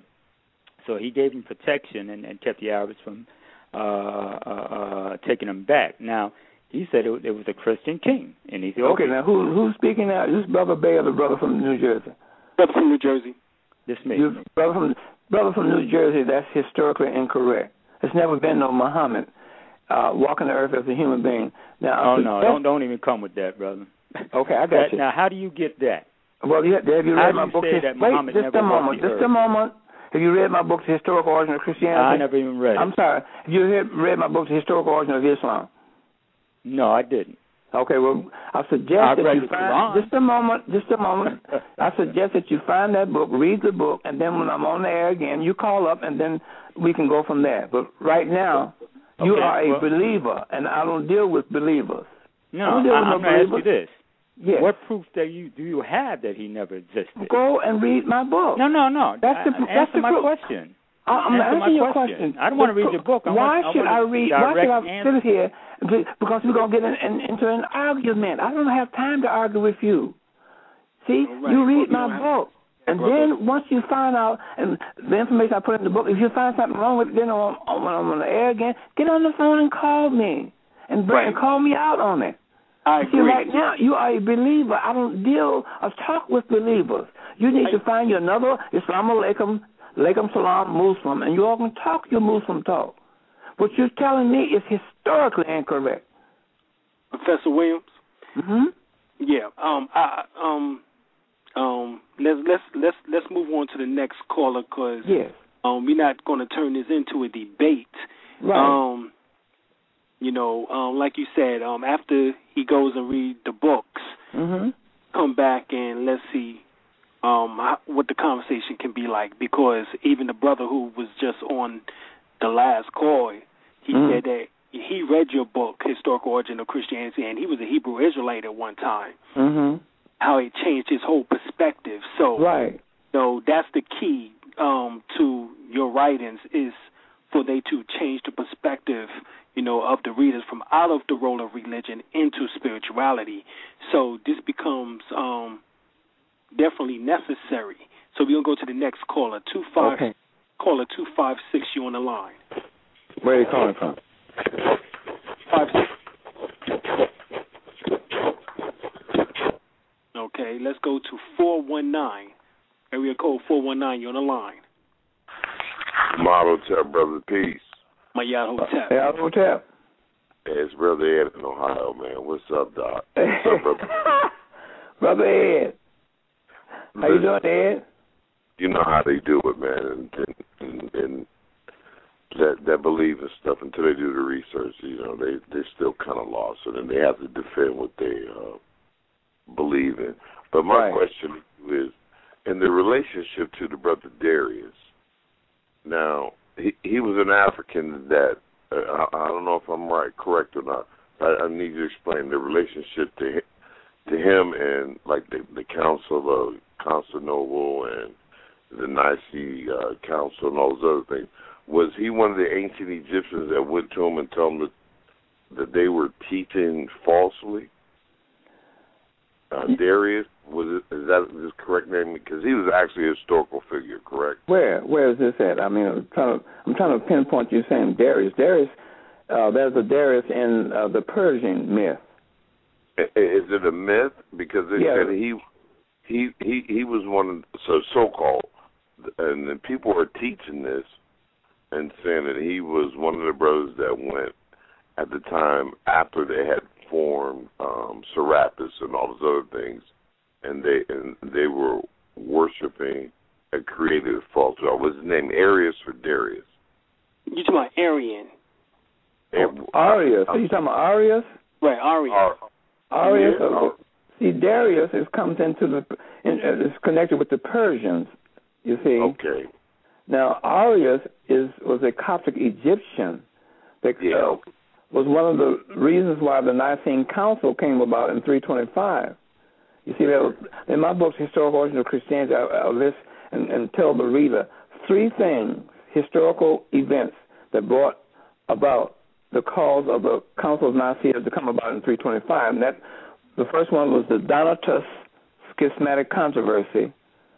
Speaker 10: So he gave them protection and, and kept the Arabs from uh, uh, uh, taking them back. Now, he said it, it was a Christian king in Ethiopia.
Speaker 5: Okay, now who, who's speaking now? Is this Brother Bay or the brother from New Jersey?
Speaker 4: Brother from New Jersey.
Speaker 10: This me.
Speaker 5: You, brother, from, brother from New Jersey, that's historically incorrect. There's never been no Muhammad uh, walking the earth as a human being. Now,
Speaker 10: oh, no, don't don't even come with that, brother.
Speaker 5: Okay, I got
Speaker 10: that,
Speaker 5: you.
Speaker 10: Now, how do you get that?
Speaker 5: Well, you, have you read
Speaker 10: how
Speaker 5: my
Speaker 10: do you
Speaker 5: book?
Speaker 10: say
Speaker 5: His,
Speaker 10: that
Speaker 5: wait,
Speaker 10: Muhammad
Speaker 5: just
Speaker 10: never
Speaker 5: a moment,
Speaker 10: walked the
Speaker 5: just
Speaker 10: earth?
Speaker 5: a moment. Have you read my book, The Historical Origin of Christianity?
Speaker 10: I never even read it.
Speaker 5: I'm sorry. Have you read my book, The Historical Origin of Islam?
Speaker 10: No, I didn't.
Speaker 5: Okay, well, I suggest
Speaker 10: I've
Speaker 5: that
Speaker 10: read
Speaker 5: you
Speaker 10: the
Speaker 5: find,
Speaker 10: Quran.
Speaker 5: just a moment, just a moment. I suggest that you find that book, read the book, and then when I'm on the air again, you call up, and then we can go from there. But right now, you
Speaker 10: okay,
Speaker 5: are a
Speaker 10: well,
Speaker 5: believer, and I don't deal with believers.
Speaker 10: No,
Speaker 5: I don't deal
Speaker 10: I,
Speaker 5: with
Speaker 10: I'm
Speaker 5: no
Speaker 10: going to ask
Speaker 5: believers.
Speaker 10: you this.
Speaker 5: Yes.
Speaker 10: What proof that you do you have that he never existed?
Speaker 5: Go and read my book.
Speaker 10: No, no, no.
Speaker 5: That's the,
Speaker 10: I,
Speaker 5: that's
Speaker 10: answer
Speaker 5: the
Speaker 10: my
Speaker 5: proof.
Speaker 10: question.
Speaker 5: I'm
Speaker 10: answer
Speaker 5: asking your
Speaker 10: question.
Speaker 5: question.
Speaker 10: I don't want to read your book. I
Speaker 5: why
Speaker 10: want,
Speaker 5: should
Speaker 10: I,
Speaker 5: I
Speaker 10: want
Speaker 5: read? Why should I
Speaker 10: answer.
Speaker 5: sit here? Because we're gonna get in, in, into an argument. I don't have time to argue with you. See,
Speaker 4: right.
Speaker 5: you read
Speaker 4: well,
Speaker 5: my
Speaker 4: you
Speaker 5: book, and then once you find out and the information I put in the book, if you find something wrong with it, then when I'm on the air again, get on the phone and call me and bring,
Speaker 4: right.
Speaker 5: and call me out on it.
Speaker 4: I
Speaker 5: See,
Speaker 4: agree.
Speaker 5: right now, you are a believer. I don't deal or talk with believers. You need I, to find you another Islam alaikum, alaikum salam Muslim, and you all can talk your Muslim talk. What you're telling me is historically incorrect.
Speaker 4: Professor Williams?
Speaker 5: Mm-hmm.
Speaker 4: Yeah. Um. I. Um. Um. Let's let's let's let's move on to the next caller because
Speaker 5: yes.
Speaker 4: um we're not going to turn this into a debate.
Speaker 5: Right.
Speaker 4: Um. You know, um, like you said, um, after he goes and read the books,
Speaker 5: mm-hmm.
Speaker 4: come back and let's see um, how, what the conversation can be like. Because even the brother who was just on the last call, he
Speaker 5: mm-hmm.
Speaker 4: said that he read your book, Historical Origin of Christianity, and he was a Hebrew Israelite at one time.
Speaker 5: Mm-hmm.
Speaker 4: how it changed his whole perspective. So,
Speaker 5: right.
Speaker 4: So that's the key um, to your writings is for they to change the perspective, you know, of the readers from out of the role of religion into spirituality. So this becomes um, definitely necessary. So we're gonna go to the next caller, two five
Speaker 5: okay.
Speaker 4: caller two five six. You on the line?
Speaker 5: Where are you calling from?
Speaker 4: Five six. Okay, let's go to four one nine. Area code four one nine. You on the line?
Speaker 11: Model Tap, Brother Peace.
Speaker 4: My Yahoo Tap.
Speaker 5: Hey, Yahoo Tap.
Speaker 11: Hey, it's Brother Ed in Ohio, man. What's up, Doc? What's up, Brother?
Speaker 5: Brother Ed. How you doing, Ed?
Speaker 11: You know how they do it, man, and, and, and, and that that believe and stuff until they do the research. You know, they they're still kind of lost, and then they have to defend what they uh, believe in. But my
Speaker 5: right.
Speaker 11: question is, in the relationship to the brother Darius. Now, he, he was an African that, uh, I, I don't know if I'm right, correct or not. I, I need you to explain the relationship to him, to him and, like, the, the Council of Constantinople and the Nicene uh, Council and all those other things. Was he one of the ancient Egyptians that went to him and told him that, that they were teaching falsely? Uh, Darius, was it, is that his correct name? Because he was actually a historical figure, correct?
Speaker 5: Where Where is this at? I mean, I'm trying to, I'm trying to pinpoint you saying Darius. Darius, uh, there's a Darius in uh, the Persian myth.
Speaker 11: Is it a myth? Because they
Speaker 5: yeah.
Speaker 11: said he he he he was one of the so so called, and then people are teaching this and saying that he was one of the brothers that went at the time after they had formed um, Serapis and all those other things, and they and they were worshiping a created false god. Was his name Arius or Darius?
Speaker 4: You talking about Arian?
Speaker 5: Oh, Arius. Are you talking about Arius?
Speaker 4: Right, Arius.
Speaker 5: Uh, Arius. Yeah. Uh, see, Darius is comes into the in, uh, is connected with the Persians. You see.
Speaker 11: Okay.
Speaker 5: Now Arius is was a Coptic Egyptian that
Speaker 11: yeah.
Speaker 5: uh, was one of the reasons why the Nicene Council came about in three twenty-five. You see, there was, in my book, Historical Origin of Christianity, I, I list and, and tell the reader three things, historical events that brought about the cause of the Council of Nicaea to come about in three twenty-five. And that the first one was the Donatus schismatic controversy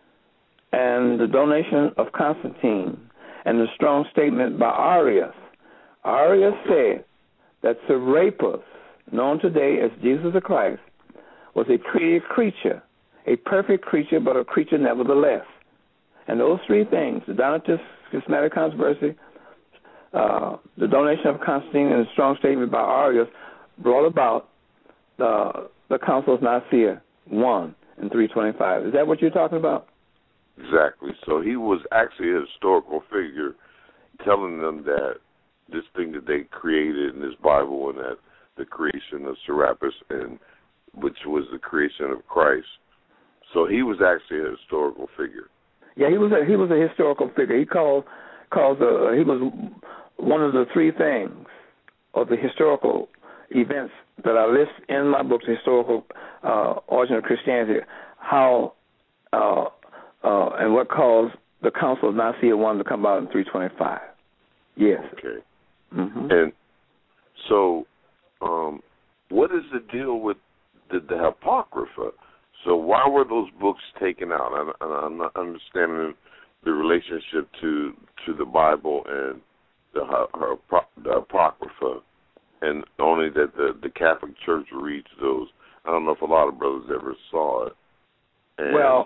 Speaker 5: and the donation of Constantine and the strong statement by Arius. Arius said that Serapis, known today as Jesus the Christ, was a created creature, a perfect creature, but a creature nevertheless. And those three things, the Donatus schismatic controversy, uh, the donation of Constantine, and the strong statement by Arius, brought about the, the Council of Nicaea one in three twenty-five. Is that what you're talking about?
Speaker 11: Exactly. So he was actually a historical figure telling them that this thing that they created in this Bible and that the creation of Serapis, and which was the creation of Christ. So he was actually a historical figure.
Speaker 5: Yeah, he was a, he was a historical figure. He called calls uh, he was one of the three things of the historical events that I list in my book, The Historical uh, Origin of Christianity, how uh, uh, and what caused the Council of Nicaea one to come out in three twenty-five. Yes.
Speaker 11: Okay.
Speaker 5: Mm-hmm.
Speaker 11: And so, um, what is the deal with the, the Apocrypha? So why were those books taken out? And, and I'm not understanding the relationship to to the Bible and the, her, the Apocrypha, and only that the, the Catholic Church reads those. I don't know if a lot of brothers ever saw it. And,
Speaker 5: well,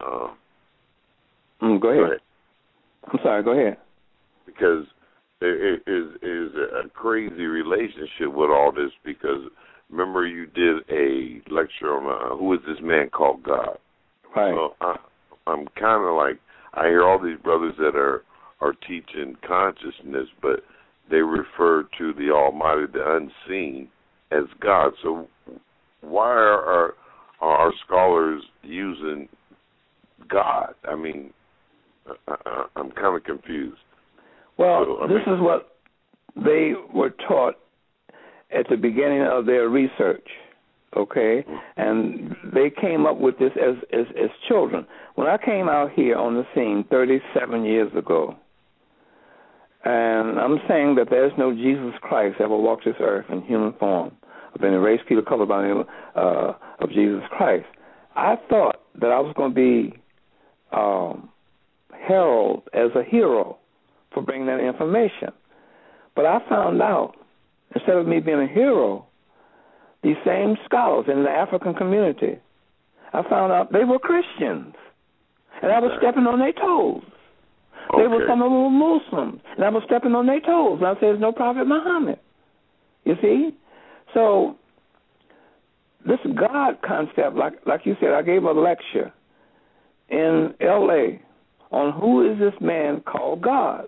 Speaker 11: uh,
Speaker 5: mm, go, ahead.
Speaker 11: go ahead.
Speaker 5: I'm sorry, go ahead.
Speaker 11: Because it is is a crazy relationship with all this, because remember you did a lecture on uh, who is this man called God.
Speaker 5: Right.
Speaker 11: So I, I'm kind of like, I hear all these brothers that are, are teaching consciousness, but they refer to the Almighty, the unseen, as God. So why are our, are our scholars using God? I mean, I, I'm kind of confused.
Speaker 5: Well,
Speaker 11: so,
Speaker 5: this
Speaker 11: mean,
Speaker 5: is what they were taught at the beginning of their research. okay? And they came up with this as, as, as children. When I came out here on the scene thirty-seven years ago, and I'm saying that there's no Jesus Christ ever walked this earth in human form, of any race, color, color, by the name uh, of Jesus Christ, I thought that I was going to be um, heralded as a hero for bringing that information. But I found out, instead of me being a hero, these same scholars in the African community, I found out they were Christians. And I was stepping on their toes. Okay. They were, some of them were Muslims, and I was stepping on their toes. And I said, there's no Prophet Muhammad. You see? So this God concept, like like you said, I gave a lecture in L A on who is this man called God.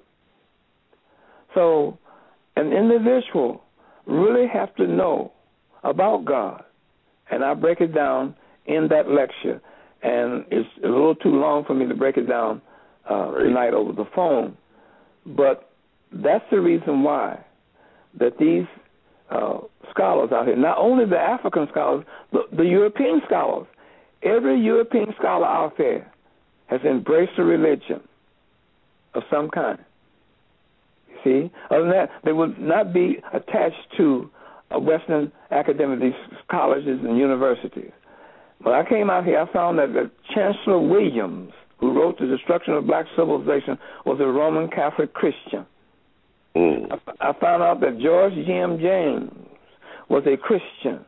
Speaker 5: So an individual really have to know about God, and I break it down in that lecture. And it's a little too long for me to break it down uh, tonight over the phone, but that's the reason why that these uh, scholars out here, not only the African scholars, but the European scholars, every European scholar out there has embraced a religion of some kind. You see? Other than that, they would not be attached to a Western academic, these colleges and universities. When I came out here, I found that the Chancellor Williams, who wrote The Destruction of Black Civilization, was a Roman Catholic Christian. Mm. I, I found out that George G M James was a Christian.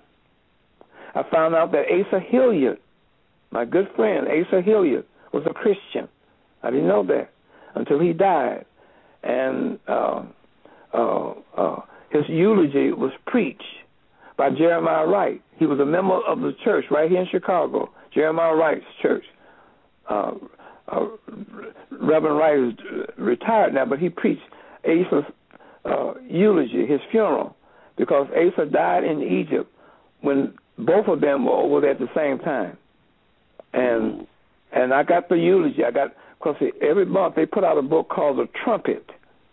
Speaker 5: I found out that Asa Hilliard, my good friend Asa Hilliard, was a Christian. I didn't know that until he died. And uh, uh, uh, his eulogy was preached by Jeremiah Wright. He was a member of the church right here in Chicago, Jeremiah Wright's church. Uh, uh, Reverend Wright is retired now, but he preached Asa's uh, eulogy, his funeral, because Asa died in Egypt when both of them were over there at the same time. And and I got the eulogy. I got, because every month they put out a book called The Trumpet.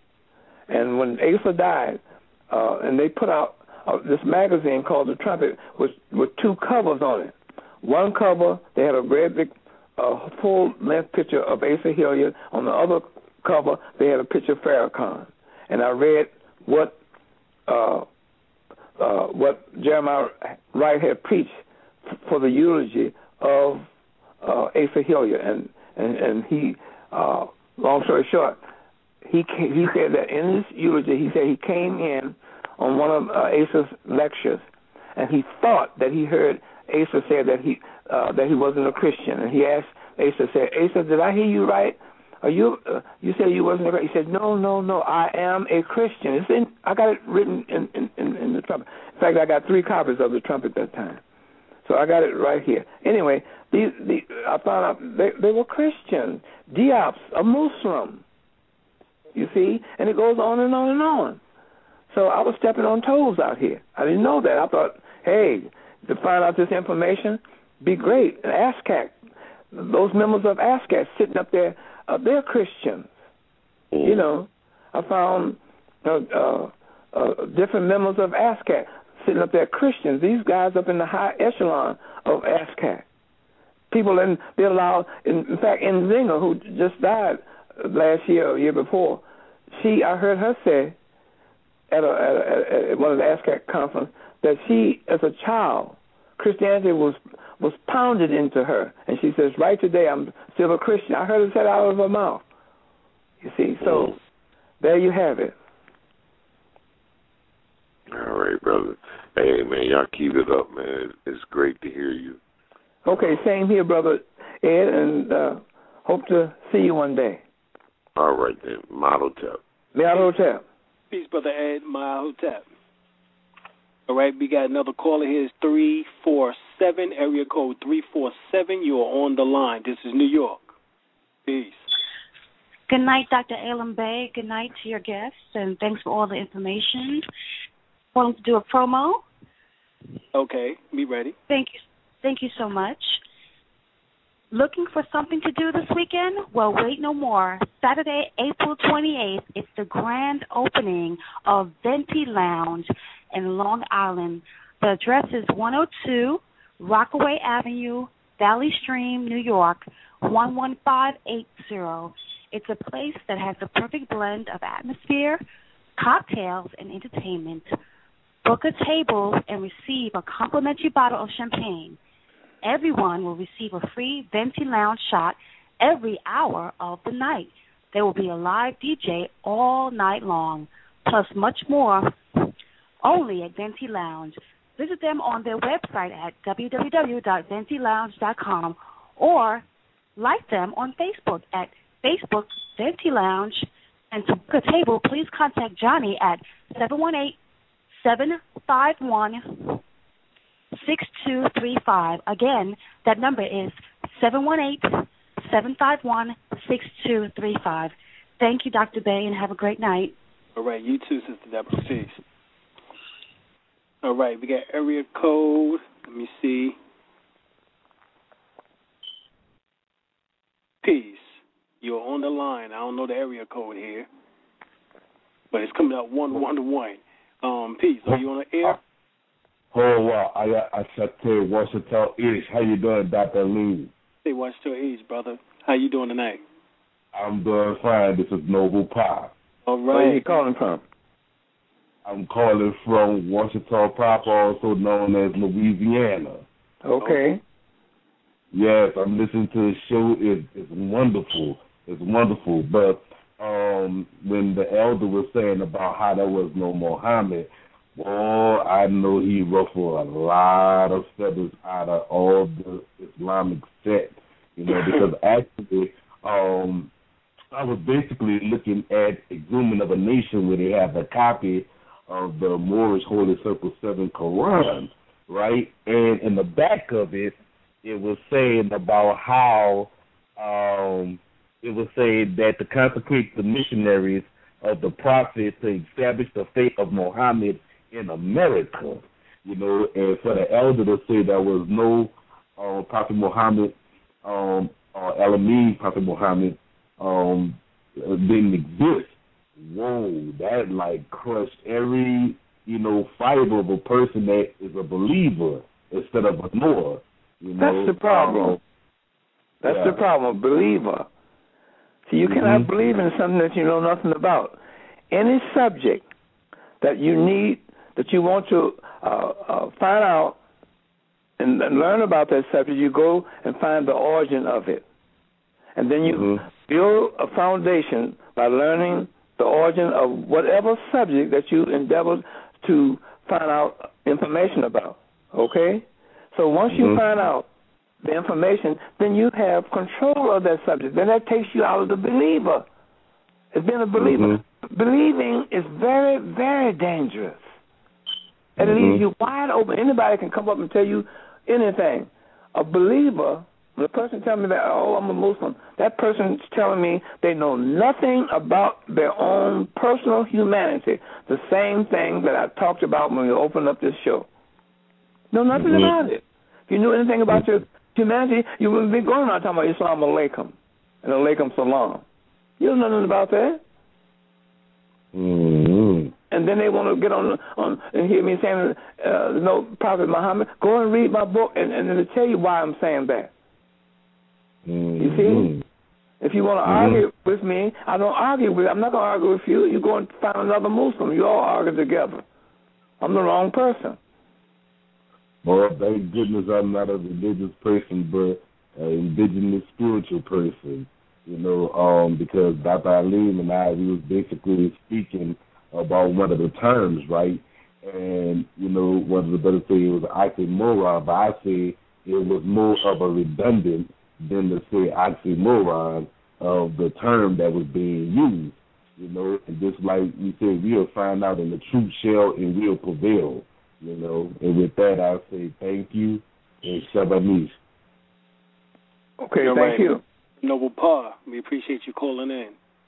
Speaker 5: And when Asa died, uh, and they put out Uh, this magazine called The Trumpet with, with two covers on it. One cover, they had a great big uh, full-length picture of Asa Hilliard. On the other cover, they had a picture of Farrakhan. And I read what uh, uh, what Jeremiah Wright had preached f- for the eulogy of uh, Asa Hilliard. And, and, and he, uh, long story short, he came, he said that in this eulogy, he said he came in on one of uh, Asa's lectures, and he thought that he heard Asa say that he uh, that he wasn't a Christian, and he asked Asa, said, Asa, did I hear you right? Are you uh, you said you wasn't a Christian? He said, no, no, no, I am a Christian. It's in, I got it written in, in, in, in the trumpet. In fact, I got three copies of the trumpet that time, so I got it right here. Anyway, these, the, I found out they, they were Christians. Diop's a Muslim, you see, and it goes on and on and on. So I was stepping on toes out here. I didn't know that. I thought, hey, to find out this information, be great. And ASCAC, those members of ASCAC sitting up there, uh, they're Christians. Mm. You know, I found uh, uh, uh, different members of ASCAC sitting up there, Christians. These guys up in the high echelon of ASCAC. People, in, they allow, in, in fact, Nzinga, who just died last year or year before, she, I heard her say, At, a, at, a, at one of the ASCAC conference, that she, as a child, Christianity was was pounded into her, and she says, "Right today, I'm still a Christian." I heard it said out of her mouth. You see, so there you have it.
Speaker 11: All right, brother. Hey, man, y'all keep it up, man. It's great to hear you.
Speaker 5: Okay, same here, brother Ed, and uh, hope to see you one day.
Speaker 11: All right then, Model Tap.
Speaker 5: Model Tap.
Speaker 4: Peace, Brother Ed, my Hotep. All right, we got another caller here. It's three four seven, area code three four seven. You are on the line. This is New York. Peace.
Speaker 12: Good night, Doctor Alim El-Bey. Good night to your guests, and thanks for all the information. Wanting to do a promo?
Speaker 4: Okay, be ready.
Speaker 12: Thank you. Thank you so much. Looking for something to do this weekend? Well, wait no more. Saturday, April twenty-eighth, it's the grand opening of Venti Lounge in Long Island. The address is one oh two Rockaway Avenue, Valley Stream, New York, one one five eight zero. It's a place that has the perfect blend of atmosphere, cocktails, and entertainment. Book a table and receive a complimentary bottle of champagne. Everyone will receive a free Venti Lounge shot every hour of the night. There will be a live D J all night long, plus much more, only at Venti Lounge. Visit them on their website at w w w dot venti lounge dot com or like them on Facebook at Facebook Venti Lounge. And to book a table, please contact Johnny at seven one eight, seven five one, six two three five. Again, that number is seven one eight, seven five one, six two three five. Thank you, Doctor Bey, and have a great night.
Speaker 4: All right, you too, Sister Deborah. Peace. All right, we got area code. Let me see. Peace. You're on the line. I don't know the area code here, but it's coming out one one to one. Um, Peace. Are you on the air?
Speaker 13: Oh wow, I I said to Washington East. How you doing, Doctor Lee?
Speaker 4: Hey, Washington East, brother. How you doing tonight?
Speaker 13: I'm doing fine. This is Noble Pop.
Speaker 4: All right.
Speaker 5: Where are you calling from?
Speaker 13: I'm calling from Washington Pop, also known as Louisiana.
Speaker 5: Okay.
Speaker 13: Yes, I'm listening to the show. It, it's wonderful. It's wonderful. But um, when the elder was saying about how there was no Muhammad, well, I know he ruffled a lot of feathers out of all the Islamic sects, you know, because actually um, I was basically looking at Exhuming of a Nation where they have a copy of the Moorish Holy Circle seven Quran, right? And in the back of it, it was saying about how um, it was saying that to consecrate the missionaries of the Prophet to establish the faith of Muhammad in America, you know, and for the elder to say there was no uh, Prophet Muhammad, um, or Elamim Prophet Muhammad, um, didn't exist. Whoa, that like crushed every, you know, fiber of a person that is a believer instead of a knower. You know?
Speaker 5: That's the problem.
Speaker 13: Um,
Speaker 5: That's
Speaker 13: yeah.
Speaker 5: the problem, a believer. See, you mm-hmm. cannot believe in something that you know nothing about. Any subject that you need, that you want to uh, uh, find out and, and learn about that subject, you go and find the origin of it. And then you mm-hmm. build a foundation by learning the origin of whatever subject that you endeavor to find out information about, okay? So once you mm-hmm. find out the information, then you have control of that subject. Then that takes you out of the believer. It's been a believer. Mm-hmm. Believing is very, very dangerous. It mm-hmm. leaves you wide open. Anybody can come up and tell you anything. A believer, when a person tells me that, oh, I'm a Muslim, that person's telling me they know nothing about their own personal humanity, the same thing that I talked about when we opened up this show. Know nothing mm-hmm. about it. If you knew anything about your humanity, you wouldn't be going around talking about Islam alaikum and alaikum salam. You don't know nothing about that.
Speaker 13: Mm-hmm.
Speaker 5: And then they want to get on on and hear me saying, uh, no, Prophet Muhammad, go and read my book, and, and to tell you why I'm saying that.
Speaker 13: Mm-hmm.
Speaker 5: You see? If you want to mm-hmm. argue with me, I don't argue with I'm not going to argue with you. You go and find another Muslim. You all argue together. I'm the wrong person.
Speaker 13: Well, thank goodness I'm not a religious person, but an indigenous spiritual person, you know, um, because Doctor Alim and I, we was basically speaking about one of the terms, right? And, you know, one of the better things was oxymoron, but I say it was more of a redundant than to say oxymoron of the term that was being used, you know, and just like we said, we'll find out and the truth shall and will prevail. You know, and with that, I'll say thank you and Shabbat.
Speaker 5: Okay,
Speaker 4: All
Speaker 5: thank
Speaker 4: right.
Speaker 5: you.
Speaker 4: Noble Pa, we appreciate you calling in.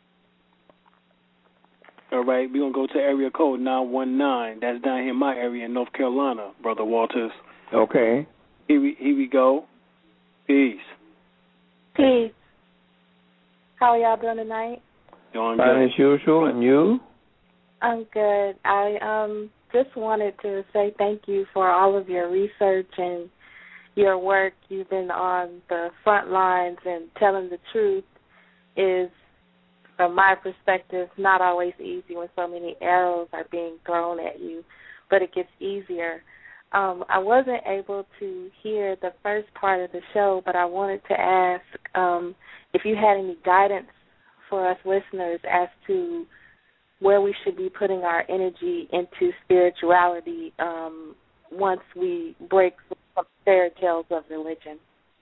Speaker 4: All right, we're going to go to area code nine one nine. That's down here in my area in North Carolina, Brother Walters.
Speaker 5: Okay.
Speaker 4: Here we, here we go. Peace.
Speaker 14: Peace. How are y'all doing tonight?
Speaker 4: Doing
Speaker 5: Fine
Speaker 4: good.
Speaker 5: as usual, and you?
Speaker 14: I'm good. I um just wanted to say thank you for all of your research and your work. You've been on the front lines, and telling the truth is, from my perspective, not always easy when so many arrows are being thrown at you, but it gets easier. Um, I wasn't able to hear the first part of the show, but I wanted to ask um, if you had any guidance for us listeners as to where we should be putting our energy into spirituality um, once we break from fairy tales of religion.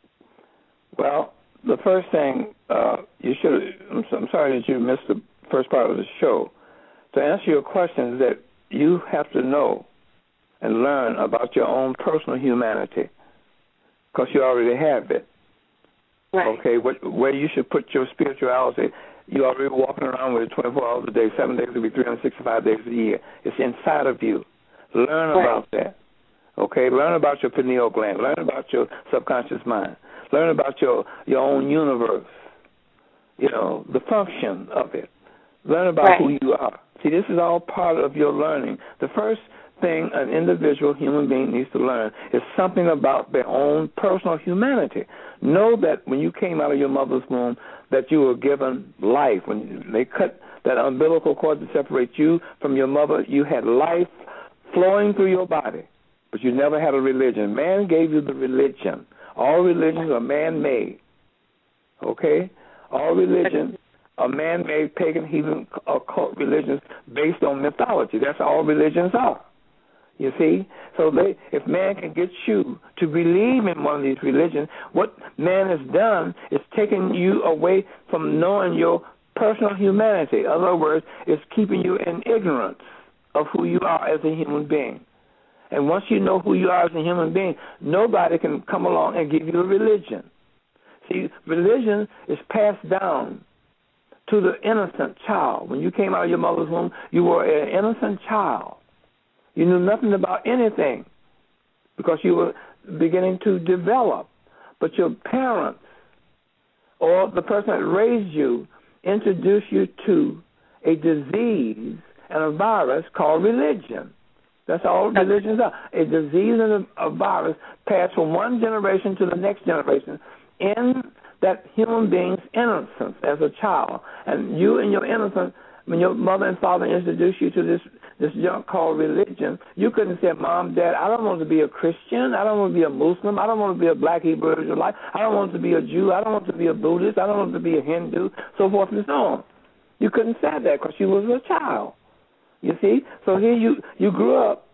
Speaker 5: Well, the first thing uh, you should, I'm, I'm sorry that you missed the first part of the show. To answer your question is that you have to know and learn about your own personal humanity, because you already have it.
Speaker 14: Right.
Speaker 5: Okay, what, where you should put your spirituality, you're already walking around with it twenty-four hours a day, seven days a week, three hundred sixty-five days a year. It's inside of you. Learn
Speaker 14: right.
Speaker 5: about that. Okay, learn about your pineal gland. Learn about your subconscious mind. Learn about your, your own universe, you know, the function of it. Learn about
Speaker 14: right.
Speaker 5: who you are. See, this is all part of your learning. The first thing an individual human being needs to learn is something about their own personal humanity. Know that when you came out of your mother's womb that you were given life. When they cut that umbilical cord to separate you from your mother, you had life flowing through your body, but you never had a religion. Man gave you the religion. All religions are man-made, okay? All religions are man-made, pagan, heathen, occult religions based on mythology. That's all religions are. You see? So they, if man can get you to believe in one of these religions, what man has done is taken you away from knowing your personal humanity. In other words, it's keeping you in ignorance of who you are as a human being. And once you know who you are as a human being, nobody can come along and give you a religion. See, religion is passed down to the innocent child. When you came out of your mother's womb, you were an innocent child. You knew nothing about anything because you were beginning to develop. But your parents or the person that raised you introduced you to a disease and a virus called religion. That's all religions are. A disease and a, a virus pass from one generation to the next generation in that human being's innocence as a child. And you in your innocence, when your mother and father introduced you to this this junk called religion, you couldn't say, Mom, Dad, I don't want to be a Christian. I don't want to be a Muslim. I don't want to be a black Hebrew Israelite. I don't want to be a Jew. I don't want to be a Buddhist. I don't want to be a Hindu, so forth and so on. You couldn't say that because you was a child. You see? So here you, you grew up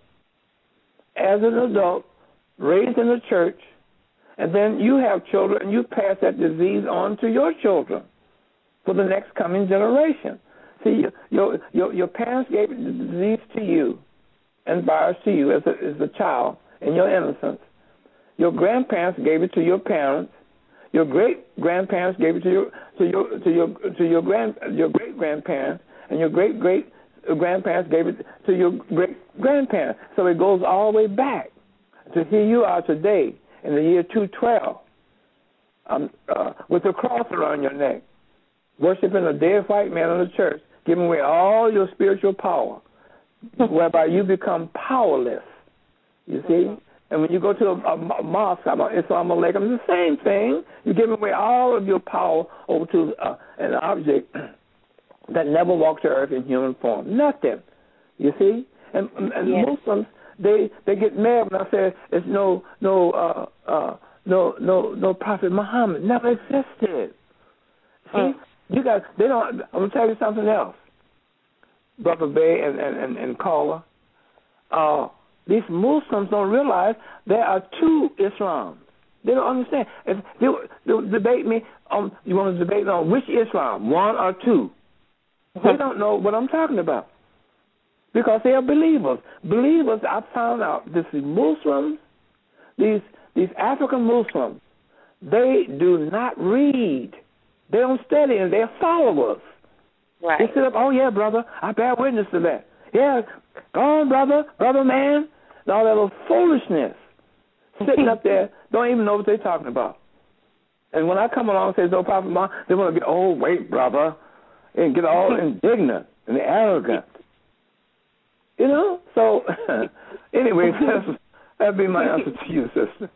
Speaker 5: as an adult, raised in the church, and then you have children, and you pass that disease on to your children for the next coming generation. See, your your your parents gave the disease to you and virus to you as a, as a child in your innocence. Your grandparents gave it to your parents. Your great grandparents gave it to your to your to your to your grand your great grandparents, and your great great grandparents gave it to your great grandparents. So it goes all the way back to here you are today in the year two twelve, um, uh, with a cross around your neck, worshiping a dead white man in the church, giving away all your spiritual power, whereby you become powerless. You see? And when you go to a, a mosque, Islam alaikum, it's the same thing. You're giving away all of your power over to uh, an object that never walked the earth in human form. Nothing. You see? And, and yes. Muslims, they they get mad when I say there's no no uh, uh, no no no Prophet Muhammad. Never existed. See? Uh. You got, they don't, I'm going to tell you something else, Brother Bey and, and, and caller. Uh, these Muslims don't realize there are two Islams. They don't understand. If they, they'll debate me on, you want to debate on which Islam, one or two. They don't know what I'm talking about because they are believers. Believers, I found out, this is Muslims, these, these African Muslims, they do not read. They don't study, and they're followers.
Speaker 14: Right.
Speaker 5: They sit up, oh, yeah, brother, I bear witness to that. Yeah, go on, brother, brother man. And all that little foolishness. Sitting up there, don't even know what they're talking about. And when I come along and say, no Prophet Muhammad, they want to get, oh, wait, brother, and get all indignant and arrogant. You know? So, anyway, that's, that'd be my answer to you, sister.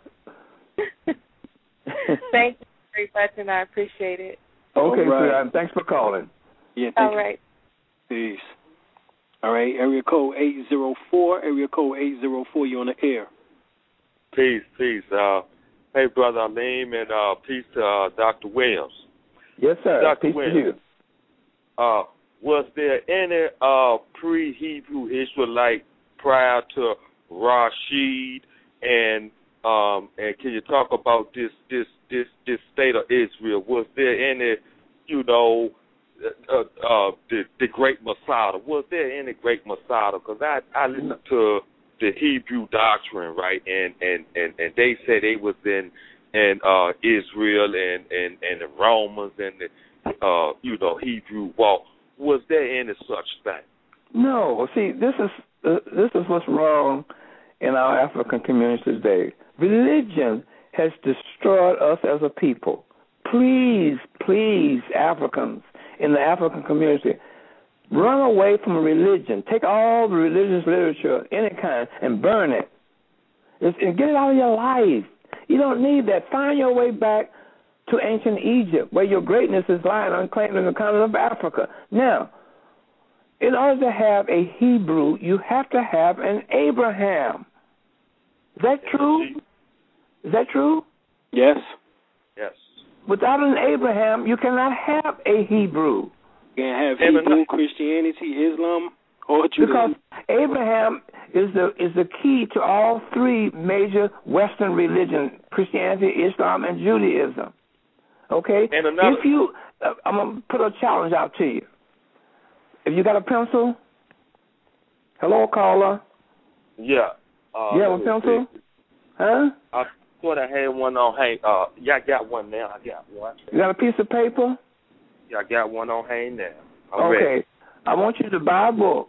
Speaker 14: Thank you very much, and I appreciate it.
Speaker 5: Okay,
Speaker 4: right.
Speaker 5: sweetheart. Thanks for calling.
Speaker 4: Yeah, thank
Speaker 14: All right.
Speaker 4: you. Peace. All right, area code eight zero four, area code eight zero four, you're on the air.
Speaker 15: Peace, peace. Uh, hey, Brother Alim, and uh, peace to uh, Doctor Williams.
Speaker 5: Yes, sir.
Speaker 15: Doctor
Speaker 5: Peace
Speaker 15: Williams.
Speaker 5: to you.
Speaker 15: Uh, was there any uh, pre-Hebrew Israelite prior to Rashid, and um, and can you talk about this this this this state of Israel? Was there any, you know, uh, uh, the the Great Masada? Was there any Great Masada? Because I I listened to the Hebrew doctrine, right, and and and, and they said they was in in uh, Israel and, and and the Romans and the uh, you know Hebrew walk. Was there any such thing?
Speaker 5: No. See, this is uh, this is what's wrong in our African community today. Religion has destroyed us as a people. Please, please, Africans in the African community, run away from religion. Take all the religious literature, any kind, and burn it. It's, and get it out of your life. You don't need that. Find your way back to ancient Egypt, where your greatness is lying unclaimed in the continent of Africa. Now, in order to have a Hebrew, you have to have an Abraham. Is that true? Is that true?
Speaker 4: Yes.
Speaker 15: Yes.
Speaker 5: Without an Abraham, you cannot have a Hebrew.
Speaker 4: You can't have Hebrew, Christianity, Islam, or
Speaker 5: Because
Speaker 4: Judaism.
Speaker 5: Abraham is the is the key to all three major Western religions: Christianity, Islam, and Judaism. Okay?
Speaker 15: And another,
Speaker 5: if you, uh, I'm gonna put a challenge out to you. If you got a pencil, hello, caller.
Speaker 15: Yeah. Uh,
Speaker 5: you have a pencil?
Speaker 15: See.
Speaker 5: Huh?
Speaker 15: I thought I had one on hang. Uh, yeah, I got one now. I got one.
Speaker 5: You got a piece of paper?
Speaker 15: Yeah, I got one on hang now. I'm
Speaker 5: okay.
Speaker 15: ready.
Speaker 5: I want you to buy a book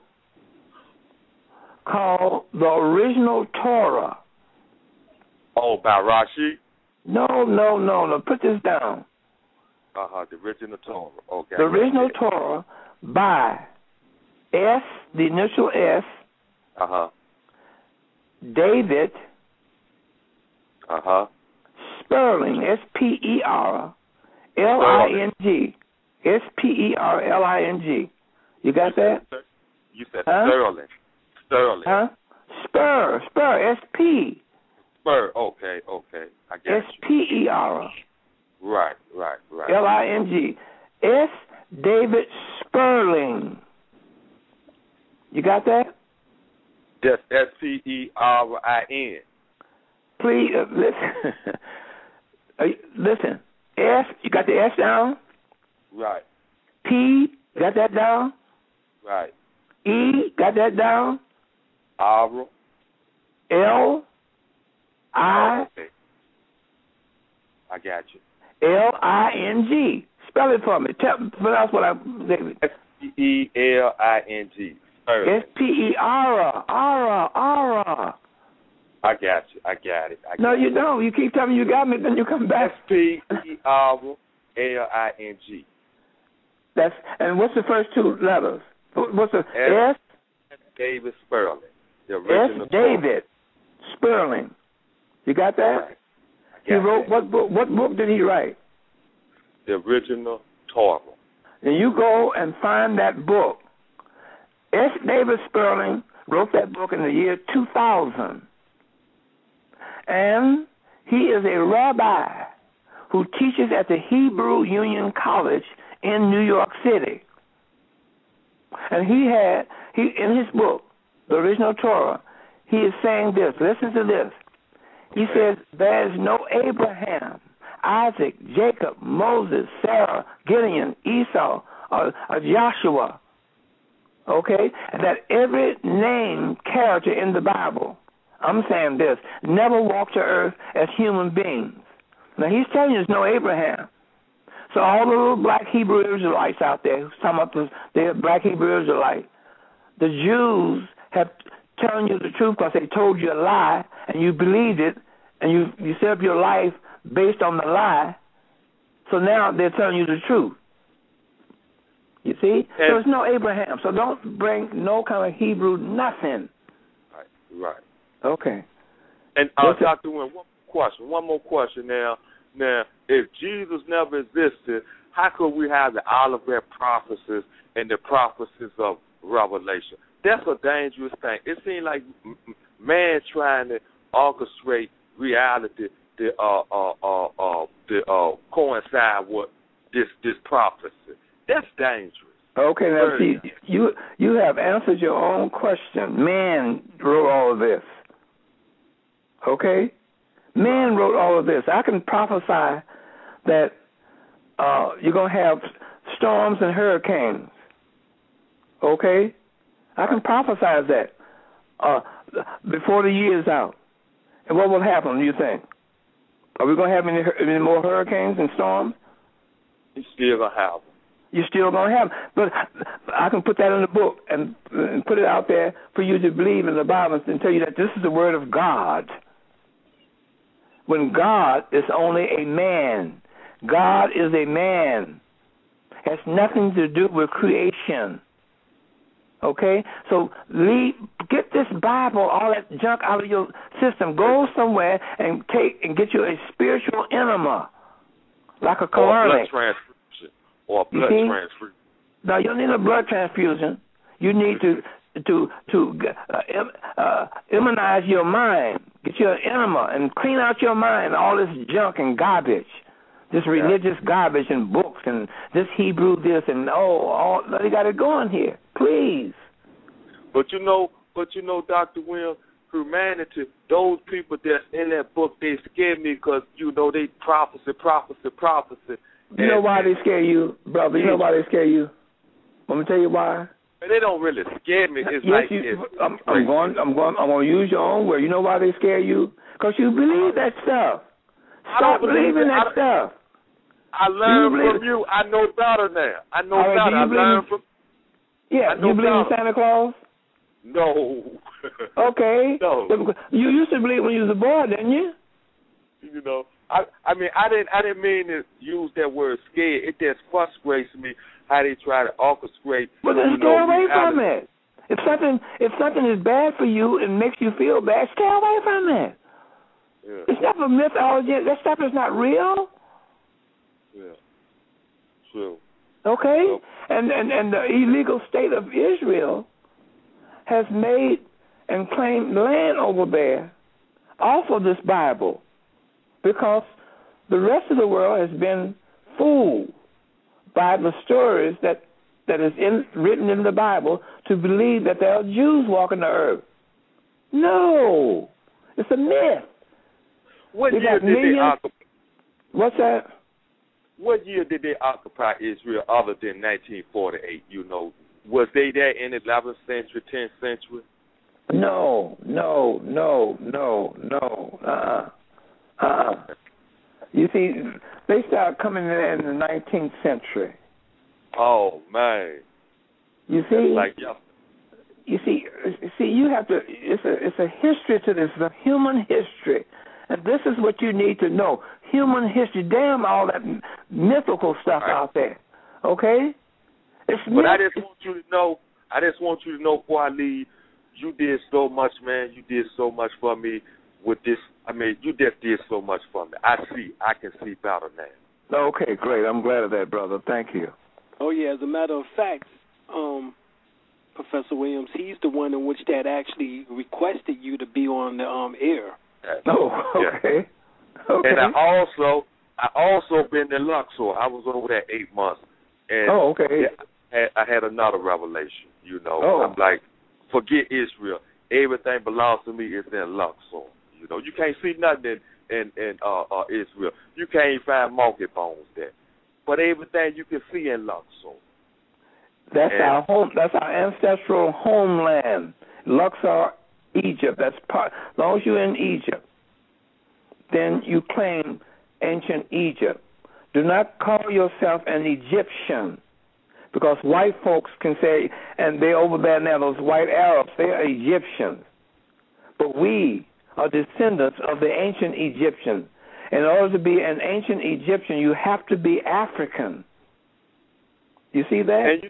Speaker 5: called The Original Torah.
Speaker 15: Oh, by Rashi?
Speaker 5: No, no, no, no. Put this down.
Speaker 15: Uh-huh, the original Torah. Okay.
Speaker 5: The Original Torah by S, the initial S,
Speaker 15: Uh-huh.
Speaker 5: David
Speaker 15: Uh-huh.
Speaker 5: Sperling, S P E R L I N G. S P E R L I N G. You got that?
Speaker 15: You said
Speaker 5: huh?
Speaker 15: Sterling. Sterling.
Speaker 5: Huh? Spur, Spur, S P.
Speaker 15: Spur, okay, okay. I got
Speaker 5: S P E R.
Speaker 15: Right, right, right.
Speaker 5: L I N G. S. David Sperling. You got that?
Speaker 15: That's S P E R I N.
Speaker 5: Please, uh, listen. uh, listen. S, you got the S down?
Speaker 15: Right.
Speaker 5: P, got that down?
Speaker 15: Right.
Speaker 5: E, got that down?
Speaker 15: R.
Speaker 5: L, I.
Speaker 15: Okay. I got you.
Speaker 5: L I N G. Spell it for me. Tell pronounce what I said.
Speaker 15: S P E L I N G.
Speaker 5: S P E R R R.
Speaker 15: I got you. I got it. I got
Speaker 5: no, you
Speaker 15: it.
Speaker 5: don't. You keep telling me you got me, then you come back.
Speaker 15: S P E R L I N G.
Speaker 5: That's and what's the first two letters? What's the S?
Speaker 15: S. David Sperling. The
Speaker 5: original S. David Sperling. You got that?
Speaker 15: Right.
Speaker 5: He wrote what book? What book did he write?
Speaker 15: The Original Torah.
Speaker 5: And you go and find that book. S. David Sperling wrote that book in the year two thousand. And he is a rabbi who teaches at the Hebrew Union College in New York City. And he had, he in his book, The Original Torah, he is saying this. Listen to this. He says, there is no Abraham, Isaac, Jacob, Moses, Sarah, Gideon, Esau, or, or Joshua. Okay? And that every named character in the Bible, I'm saying this, never walked to earth as human beings. Now, he's telling you there's no Abraham. So all the little black Hebrew Israelites out there who's talking about this, they're black Hebrew Israelites, the Jews have telling you the truth because they told you a lie and you believed it and you, you set up your life based on the lie. So now they're telling you the truth. You see?
Speaker 15: And
Speaker 5: so there's no Abraham. So don't bring no kind of Hebrew nothing.
Speaker 15: Right, right.
Speaker 5: Okay.
Speaker 15: And uh, Doctor Wynn, one more question. One more question now. Now, if Jesus never existed, how could we have the Olivet prophecies and the prophecies of Revelation? That's a dangerous thing. It seems like man trying to orchestrate reality to uh, uh, uh, uh, to uh, coincide with this this prophecy. That's dangerous.
Speaker 5: Okay, now see, you you have answered your own question. Man wrote all of this. Okay? Man wrote all of this. I can prophesy that uh, you're going to have storms and hurricanes. Okay? I can prophesy that uh, before the year is out. And what will happen, do you think? Are we going to have any, any more hurricanes and storms?
Speaker 15: You're still going to have them.
Speaker 5: You're still going to have them. But I can put that in the book and, and put it out there for you to believe in the Bible and tell you that this is the word of God. When God is only a man. God is a man. Has nothing to do with creation. Okay? So leave, get this Bible, all that junk out of your system. Go somewhere and take and get you a spiritual enema, like a colonic.
Speaker 15: Or blood transfusion. Or blood transfusion.
Speaker 5: No, you don't need a blood transfusion. You need to to to uh, uh, immunize your mind. Get you an enema and clean out your mind, all this junk and garbage. This religious yeah. garbage and books and this Hebrew this and oh, all they got it going here. Please.
Speaker 15: But you know, but you know, Doctor Will, humanity, those people that's in that book, they scare me because you know they prophecy, prophecy, prophecy.
Speaker 5: You know why they scare you, brother? You know why they scare you? Let me tell you why.
Speaker 15: They don't really scare me. It's
Speaker 5: yes,
Speaker 15: like
Speaker 5: you,
Speaker 15: it's
Speaker 5: I'm, I'm going. I'm going. I'm going to use your own word. You know why they scare you? Because you believe that stuff. Stop believing that
Speaker 15: I,
Speaker 5: stuff.
Speaker 15: I learned
Speaker 5: you
Speaker 15: from you. I know better now. I know
Speaker 5: right,
Speaker 15: better. I learned from.
Speaker 5: Yeah,
Speaker 15: I know
Speaker 5: you believe
Speaker 15: better.
Speaker 5: in Santa Claus?
Speaker 15: No.
Speaker 5: Okay.
Speaker 15: No.
Speaker 5: You used to believe when you was a boy, didn't you?
Speaker 15: You know, I. I mean, I didn't. I didn't mean to use that word "scared." It just frustrates me how they try to orchestrate.
Speaker 5: Well, then
Speaker 15: you
Speaker 5: stay
Speaker 15: know,
Speaker 5: away
Speaker 15: reality.
Speaker 5: from it. If something if something is bad for you and makes you feel bad, stay away from it.
Speaker 15: Yeah.
Speaker 5: It's not a mythology. That stuff is not real.
Speaker 15: Yeah. True.
Speaker 5: Okay? Well, and, and, and the illegal state of Israel has made and claimed land over there off of this Bible because the rest of the world has been fooled by the stories that that is in, written in the Bible to believe that there are Jews walking the earth. No, it's a myth.
Speaker 15: What
Speaker 5: we
Speaker 15: year did
Speaker 5: millions.
Speaker 15: they occupy?
Speaker 5: What's that?
Speaker 15: What year did they occupy Israel other than nineteen forty-eight? You know, was they there in the eleventh century, tenth century?
Speaker 5: No, no, no, no, no. Uh-uh. Uh-uh. You see, they started coming in in the nineteenth century.
Speaker 15: Oh man!
Speaker 5: You see,
Speaker 15: like yeah.
Speaker 5: You see, see, you have to. It's a, it's a history to this. It's a human history, and this is what you need to know. Human history. Damn all that mythical stuff right. out there. Okay. It's
Speaker 15: but
Speaker 5: myth.
Speaker 15: I just want you to know. I just want you to know before I leave. You did so much, man. You did so much for me with this. I mean, you just did so much for me. I see. I can see better now.
Speaker 5: Okay, great. I'm glad of that, brother. Thank you.
Speaker 4: Oh, yeah, as a matter of fact, um, Professor Williams, he's the one in which that actually requested you to be on the um, air.
Speaker 5: Oh, okay.
Speaker 15: Yeah.
Speaker 5: Okay.
Speaker 15: And I also, I also been in Luxor. I was over there eight months. And
Speaker 5: oh, okay.
Speaker 15: I had, I had another revelation, you know.
Speaker 5: Oh.
Speaker 15: I'm like, forget Israel. Everything belongs to me is in Luxor. You know, you can't see nothing in, in, in uh, uh, Israel. You can't even find monkey bones there. But everything you can see in Luxor.
Speaker 5: That's
Speaker 15: and,
Speaker 5: our home. That's our ancestral homeland, Luxor, Egypt. That's part. As long as you're in Egypt, then you claim ancient Egypt. Do not call yourself an Egyptian, because white folks can say, and they're over there now. Those white Arabs, they are Egyptians, but we are descendants of the ancient Egyptians. In order to be an ancient Egyptian, you have to be African. You see that?
Speaker 15: And you,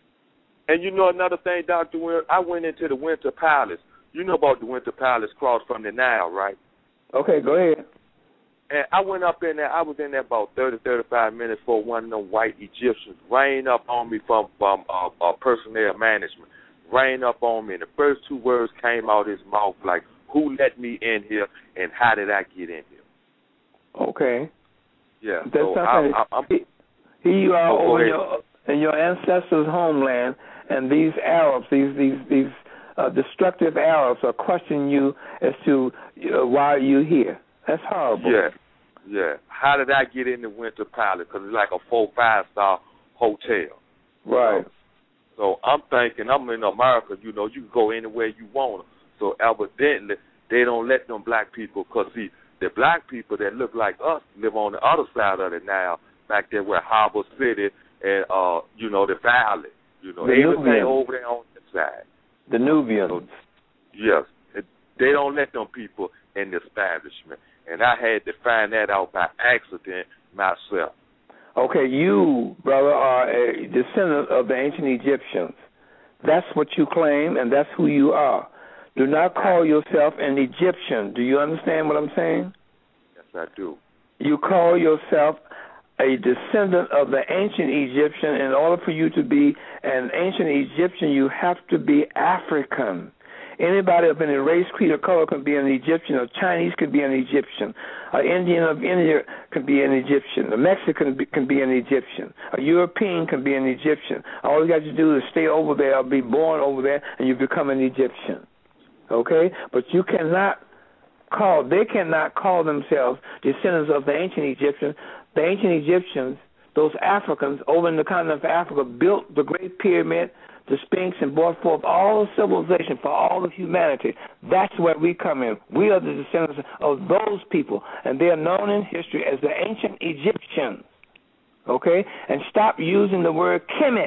Speaker 15: and you know another thing, Doctor Will, I went into the Winter Palace. You know about the Winter Palace across from the Nile, right?
Speaker 5: Okay, go ahead.
Speaker 15: And I went up in there. I was in there about thirty, thirty-five minutes for one of them white Egyptians ran up on me from, from uh, uh, personnel management. Ran up on me, and the first two words came out his mouth like, who let me in here, and how did I get in here?
Speaker 5: Okay.
Speaker 15: Yeah.
Speaker 5: That's
Speaker 15: so
Speaker 5: something.
Speaker 15: I, I, I'm,
Speaker 5: Here you are
Speaker 15: oh,
Speaker 5: over in your, in your ancestors' homeland, and these Arabs, these these these uh, destructive Arabs, are questioning you as to uh, why are you here. That's horrible.
Speaker 15: Yeah, yeah. How did I get in the Winter Palace? Because it's like a four, five star hotel.
Speaker 5: Right.
Speaker 15: So, so I'm thinking, I'm in America. You know, you can go anywhere you want. So evidently, they don't let them black people. Because see, the black people that look like us live on the other side of the Nile, back there where Harbor City and uh, you know, the Valley. You know,
Speaker 5: the
Speaker 15: everything
Speaker 5: Nubians.
Speaker 15: over there on that side.
Speaker 5: The Nubians.
Speaker 15: So, yes, it, they don't let them people in the establishment. And I had to find that out by accident myself.
Speaker 5: Okay, you, brother, are a descendant of the ancient Egyptians. That's what you claim, and that's who you are. Do not call yourself an Egyptian. Do you understand what I'm saying?
Speaker 15: Yes, I do.
Speaker 5: You call yourself a descendant of the ancient Egyptian. In order for you to be an ancient Egyptian, you have to be African. Anybody of any race, creed, or color can be an Egyptian. A Chinese can be an Egyptian. An Indian of India can be an Egyptian. A Mexican can be an Egyptian. A European can be an Egyptian. All you got to do is stay over there or be born over there, and you become an Egyptian. Okay? But you cannot call, they cannot call themselves descendants of the ancient Egyptians. The ancient Egyptians, those Africans over in the continent of Africa, built the Great Pyramid, the Sphinx, and brought forth all of civilization for all of humanity. That's where we come in. We are the descendants of those people, and they are known in history as the ancient Egyptians. Okay? And stop using the word Kemet.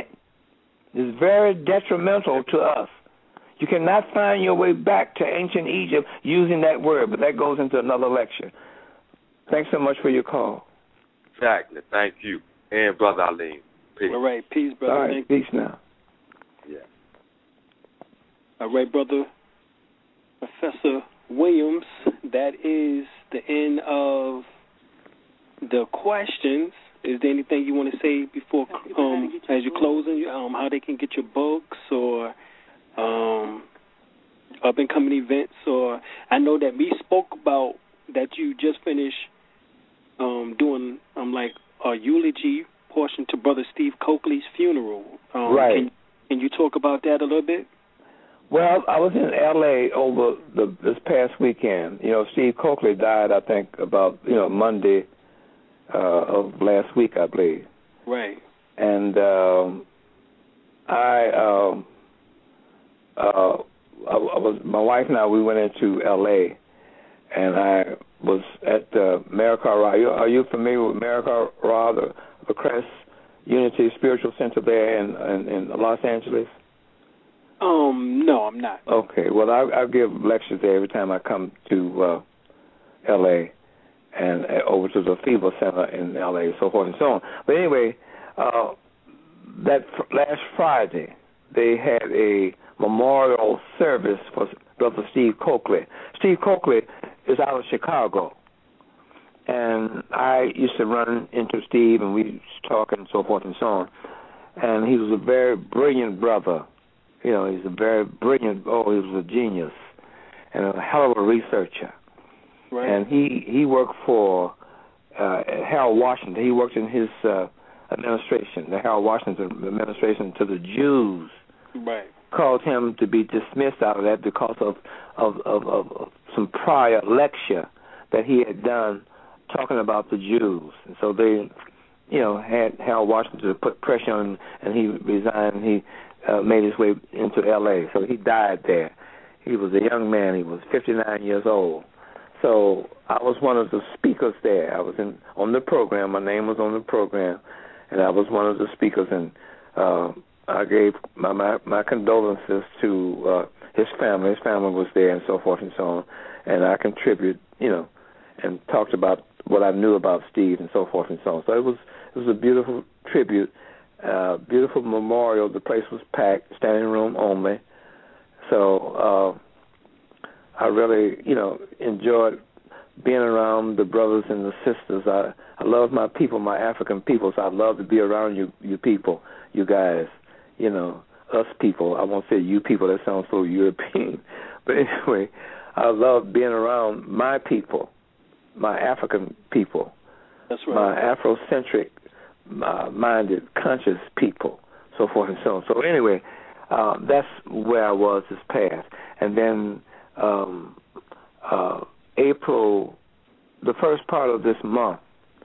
Speaker 5: It's very detrimental to us. You cannot find your way back to ancient Egypt using that word, but that goes into another lecture. Thanks so much for your call.
Speaker 15: Exactly. Thank you. And Brother Alim. Peace.
Speaker 4: All right. Peace, brother.
Speaker 5: All right.
Speaker 4: Thank
Speaker 5: Peace now.
Speaker 15: Yeah.
Speaker 4: All right, brother. Professor Williams, that is the end of the questions. Is there anything you want to say before, um, as you're closing, um, how they can get your books or um, up-and-coming events? Or I know that we spoke about that you just finished um, doing um, like a eulogy portion to Brother Steve Coakley's funeral. Um,
Speaker 5: right.
Speaker 4: Can, can you talk about that a little bit?
Speaker 5: Well, I was in L A over the, this past weekend. You know, Steve Coakley died, I think, about, you know, Monday uh, of last week, I believe.
Speaker 4: Right.
Speaker 5: And um, I, um, uh, I, I was, my wife and I, we went into L A, and I was at uh, Maricor. Are you, are you familiar with Maricor, the, the Crest Unity Spiritual Center there in, in, in Los Angeles?
Speaker 4: Um, no, I'm not.
Speaker 5: Okay, well, I, I give lectures there every time I come to uh, L A and uh, over to the FEVA Center in L A, so forth and so on. But anyway, uh, that fr- last Friday, they had a memorial service for Brother Steve Coakley. Steve Coakley is out of Chicago, and I used to run into Steve, and we used to talk and so forth and so on. And he was a very brilliant brother. You know, he's a very brilliant, oh, he was a genius and a hell of a researcher.
Speaker 4: Right.
Speaker 5: And he, he worked for uh, Harold Washington. He worked in his uh, administration, the Harold Washington administration to the Jews.
Speaker 4: Right.
Speaker 5: Caused him to be dismissed out of that because of, of, of, of, of some prior lecture that he had done talking about the Jews. And so they, you know, had Harold Washington to put pressure on him, and he resigned. He Uh, made his way into L A, so he died there. He was a young man. He was fifty-nine years old. So I was one of the speakers there. I was in on the program. My name was on the program, and I was one of the speakers. And uh, I gave my, my, my condolences to uh, his family. His family was there, and so forth and so on. And I contributed, you know, and talked about what I knew about Steve, and so forth and so on. So it was it was a beautiful tribute. Uh, beautiful memorial. The place was packed, standing room only. So uh, I really, you know, enjoyed being around the brothers and the sisters. I, I love my people, my African people, so I love to be around you, you people, you guys, you know, us people. I won't say you people, that sounds so European. But anyway, I love being around my people, my African people,
Speaker 4: That's right.
Speaker 5: my Afrocentric uh, minded, conscious people, so forth and so on. So anyway, uh, that's where I was this past. And then um, uh, April, the first part of this month,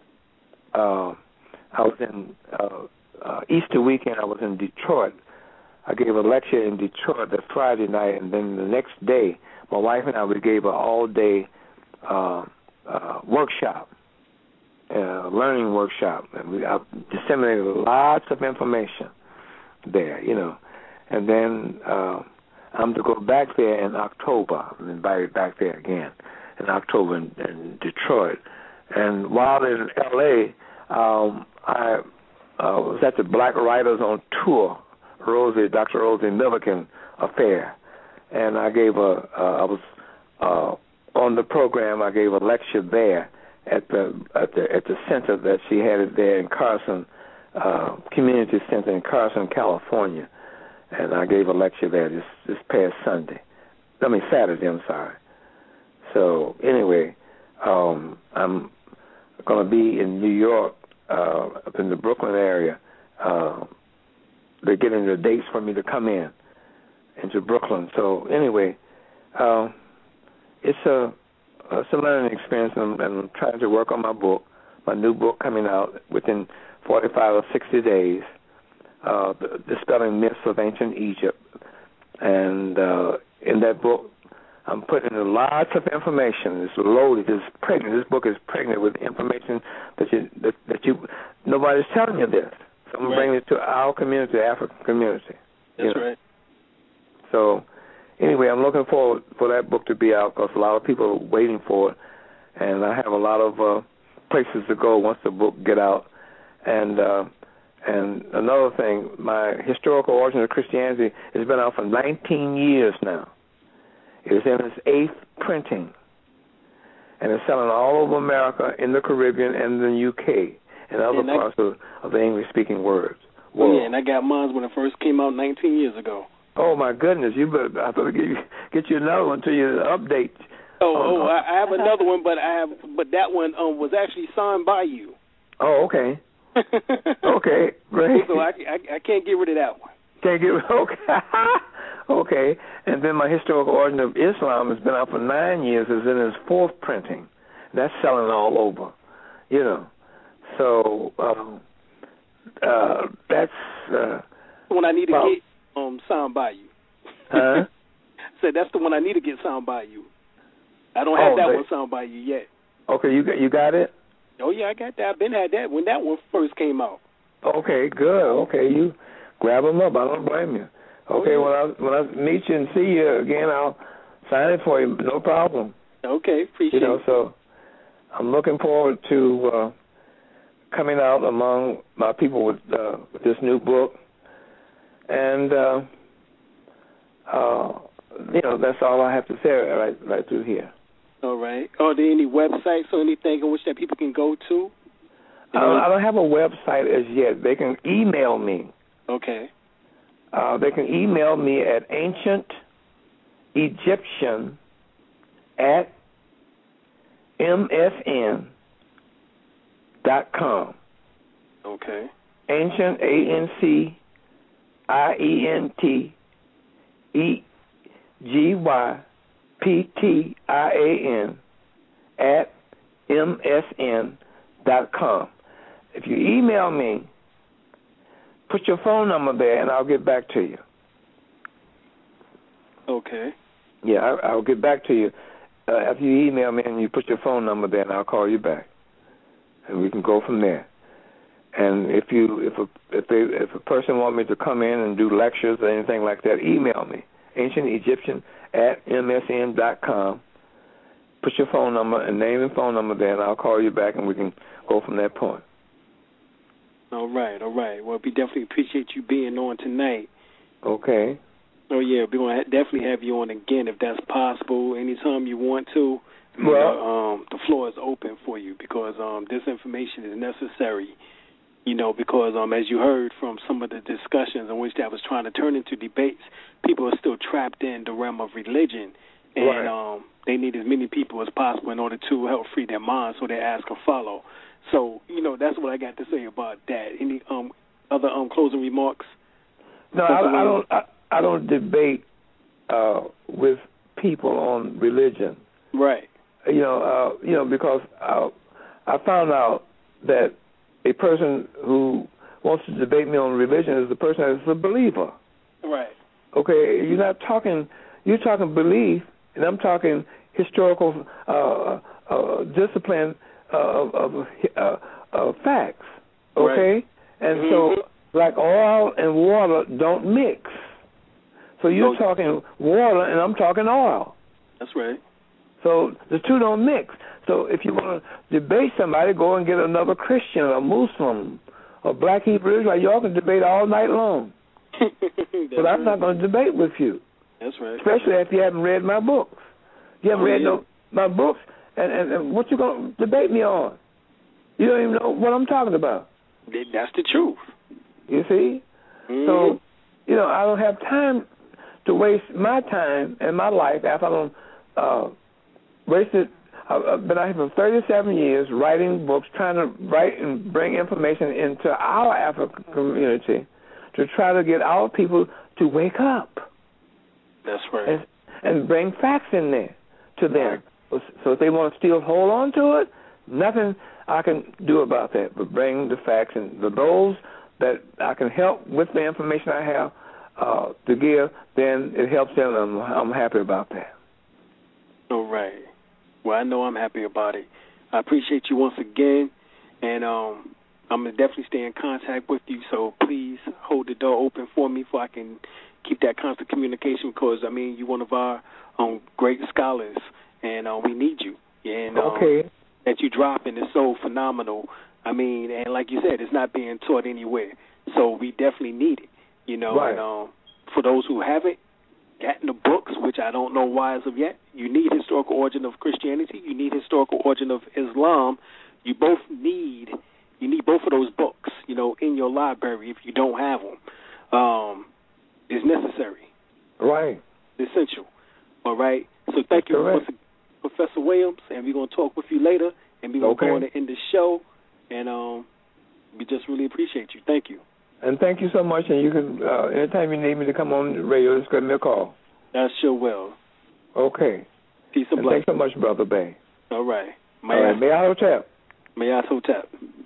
Speaker 5: uh, I was in uh, uh, Easter weekend. I was in Detroit. I gave a lecture in Detroit that Friday night, and then the next day, my wife and I, we gave an all-day uh, uh, workshop, uh, learning workshop, and we I disseminated lots of information there, you know. And then uh, I'm to go back there in October. I'm invited back there again in October in, in Detroit. And while in L A, um, I uh, was at the Black Writers on Tour, Rosie, Doctor Rosie Milliken affair, and I gave a, uh, I was uh, on the program. I gave a lecture there at the at the at the center that she had it there in Carson uh, Community Center in Carson, California, and I gave a lecture there this this past Sunday. I mean Saturday. I'm sorry. So anyway, um, I'm going to be in New York, uh, up in the Brooklyn area. Uh, they're getting the dates for me to come in into Brooklyn. So anyway, uh, it's a it's a learning experience, and I'm, and I'm trying to work on my book, my new book coming out within forty-five or sixty days, uh, the, Dispelling Myths of Ancient Egypt. And uh, in that book, I'm putting in lots of information. It's loaded. It's pregnant. This book is pregnant with information that you that, that you nobody's telling you this. So I'm right. bringing it to our community, the African community.
Speaker 4: That's
Speaker 5: you know?
Speaker 4: right.
Speaker 5: So anyway, I'm looking forward for that book to be out because a lot of people are waiting for it, and I have a lot of uh, places to go once the book get out. And uh, and another thing, my historical origin of Christianity has been out for nineteen years now. It is in its eighth printing, and it's selling all over America, in the Caribbean, and the U K, and other
Speaker 4: and
Speaker 5: parts I, of, of the English-speaking words.
Speaker 4: Oh, yeah, and I got mine when it first came out nineteen years ago.
Speaker 5: Oh, my goodness. You better, I better get you, get you another one till you update.
Speaker 4: Oh, oh, I, I have another one, but I have, but that one um, was actually signed by you.
Speaker 5: Oh, okay. Okay, great.
Speaker 4: So I, I, I can't get rid of that one.
Speaker 5: Can't get rid of okay. Okay. And then my historical origin of Islam has been out for nine years. It's in its fourth printing. That's selling all over, you know. So um, uh, that's uh,
Speaker 4: when I need to
Speaker 5: well,
Speaker 4: get um, signed by you.
Speaker 5: Huh?
Speaker 4: So that's the one I need to get signed by you. I don't have
Speaker 5: oh,
Speaker 4: that
Speaker 5: they,
Speaker 4: one signed by you yet.
Speaker 5: Okay, you got you got it?
Speaker 4: Oh yeah, I got that. I've been had that when that one first came out.
Speaker 5: Okay, good. Okay, you grab them up. I don't blame you. Okay, oh, yeah. when I when I meet you and see you again, I'll sign it for you. No problem.
Speaker 4: Okay, appreciate
Speaker 5: you know,
Speaker 4: it.
Speaker 5: So I'm looking forward to uh, coming out among my people with, uh, with this new book, and uh, uh, you know that's all I have to say right right through here.
Speaker 4: All right. Are there any websites or anything in which that people can go to?
Speaker 5: I don't, I don't have a website as yet. They can email me.
Speaker 4: Okay.
Speaker 5: Uh, they can email me at ancient Egyptian at M S N dot com.
Speaker 4: Okay.
Speaker 5: Ancient, A N C I E N T E G Y P T I A N at M S N dot com. If you email me, put your phone number there, and I'll get back to you.
Speaker 4: Okay.
Speaker 5: Yeah, I, I'll get back to you uh, after you email me, and you put your phone number there, and I'll call you back, and we can go from there. And if you if a if they if a person want me to come in and do lectures or anything like that, email me, ancient Egyptian at M S N dot com. Put your phone number and name and phone number there, and I'll call you back, and we can go from that point.
Speaker 4: All right, all right. Well, we definitely appreciate you being on tonight.
Speaker 5: Okay.
Speaker 4: Oh, yeah, we're going to definitely have you on again if that's possible, anytime you want to.
Speaker 5: Well,
Speaker 4: you know, um, the floor is open for you because um, this information is necessary, you know, because um, as you heard from some of the discussions in which that was trying to turn into debates, people are still trapped in the realm of religion, and
Speaker 5: right.
Speaker 4: um, they need as many people as possible in order to help free their minds so they ask or follow. So, you know, that's what I got to say about that. Any um, other um, closing remarks?
Speaker 5: No, I, I don't. I, I don't debate uh, with people on religion.
Speaker 4: Right.
Speaker 5: You know, uh, you know, because I, I found out that a person who wants to debate me on religion is the person that's a believer.
Speaker 4: Right.
Speaker 5: Okay, you're not talking. You're talking belief, and I'm talking historical uh, uh, discipline of, of uh, uh, facts. Okay,
Speaker 4: right.
Speaker 5: and
Speaker 4: mm-hmm.
Speaker 5: so like oil and water don't mix. So you're
Speaker 4: so,
Speaker 5: talking water, and I'm talking oil.
Speaker 4: That's right.
Speaker 5: So the two don't mix. So if you want to debate somebody, go and get another Christian or Muslim or Black Hebrew Israelite. Y'all can debate all night long. But I'm not going to debate with you.
Speaker 4: That's right.
Speaker 5: Especially if you haven't read my books. You haven't
Speaker 4: oh,
Speaker 5: read
Speaker 4: yeah.
Speaker 5: no, my books, and, and, and what you going to debate me on? You don't even know what I'm talking about.
Speaker 4: That's the truth.
Speaker 5: You see?
Speaker 4: Mm-hmm.
Speaker 5: So, you know, I don't have time to waste my time and my life after I don't uh, waste it. I've been out here for thirty-seven years writing books, trying to write and bring information into our African community to try to get our people to wake up.
Speaker 4: That's right.
Speaker 5: And, and bring facts in there to them. Right. So if they want to still hold on to it, nothing I can do about that but bring the facts. And the those that I can help with the information I have uh, to give, then it helps them. I'm, I'm happy about that.
Speaker 4: All right. Well, I know I'm happy about it. I appreciate you once again, and um, I'm going to definitely stay in contact with you, so please hold the door open for me so I can keep that constant communication because, I mean, you're one of our um, great scholars, and uh, we need you. And um,
Speaker 5: okay.
Speaker 4: that you dropping is so phenomenal. I mean, and like you said, it's not being taught anywhere, so we definitely need it, you know.
Speaker 5: Right.
Speaker 4: And um, for those who have it, gotten the books, which I don't know why as of yet. You need historical origin of Christianity. You need historical origin of Islam. You both need you need both of those books, you know, in your library. If you don't have them, um, it's necessary.
Speaker 5: Right.
Speaker 4: It's essential. All right. So thank you, Professor, Professor Williams, and we're gonna talk with you later, and we're gonna
Speaker 5: okay.
Speaker 4: go on to end the show, and um, we just really appreciate you. Thank you.
Speaker 5: And thank you so much, and you can, uh, anytime you need me to come on the radio, just give me a call.
Speaker 4: I sure will.
Speaker 5: Okay.
Speaker 4: Peace and,
Speaker 5: and
Speaker 4: blessings.
Speaker 5: Thanks so much, Brother Bay.
Speaker 4: All right.
Speaker 5: May All right. May I Hotep.
Speaker 4: May I Hotep.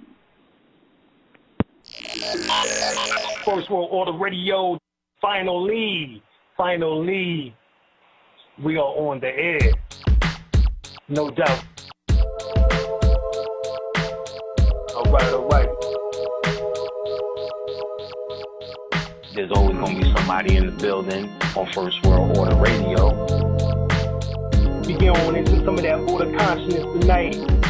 Speaker 1: First World Order Radio, finally, finally, we are on the air. No doubt.
Speaker 2: All right, all right. There's always going to be somebody in the building on First World Order Radio.
Speaker 1: We get on into some of that order consciousness tonight.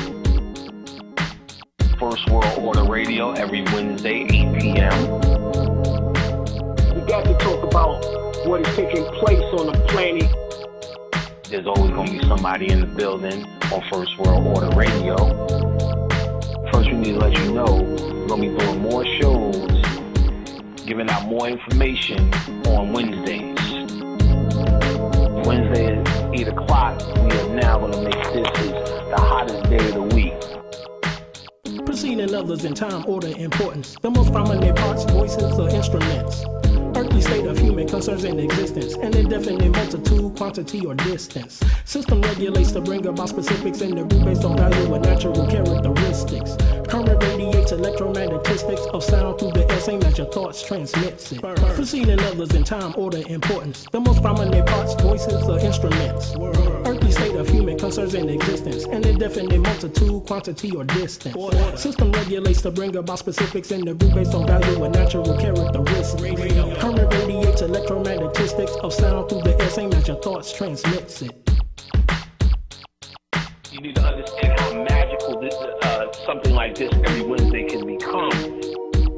Speaker 2: First World Order Radio every Wednesday, eight p.m.
Speaker 1: We got to talk about what is taking place on the planet.
Speaker 2: There's always going to be somebody in the building on First World Order Radio. First, we need to let you know we're going to be doing more shows, giving out more information on Wednesdays. Wednesday at eight o'clock, we are now going to make this the hottest day of the week.
Speaker 3: Preceding others in time, order, importance. The most prominent parts, voices, or instruments. Earthly state of human concerns in existence, an indefinite multitude, quantity, or distance. System regulates to bring about specifics in the group based on value and natural characteristics. Current radiates electromagnetistics of sound through the air, same as your thoughts transmits it. Preceding others in time, order, importance. The most prominent parts, voices, or instruments. Earthly state of human concerns in existence, an indefinite multitude, quantity, or distance. System regulates to bring about specifics in the group based on value and natural characteristics. Current radiates electromagnetistics of sound through the air, same as your thoughts transmits it.
Speaker 2: You need to understand how magical this, uh, something like this every Wednesday can become.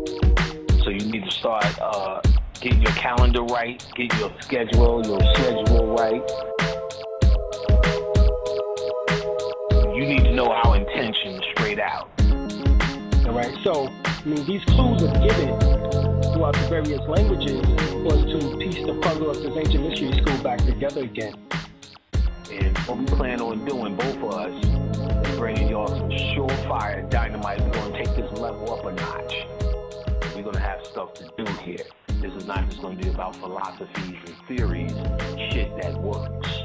Speaker 2: So you need to start uh, getting your calendar right, get your schedule, your schedule right. You need to know our intention straight out.
Speaker 1: All right. So, I mean, these clues are given throughout the various languages was to piece the puzzle of this ancient mystery school back together again.
Speaker 2: And what we plan on doing, both of us, is bringing y'all some surefire dynamite. We're going to take this level up a notch. We're going to have stuff to do here. This is not just going to be about philosophies and theories, shit that works.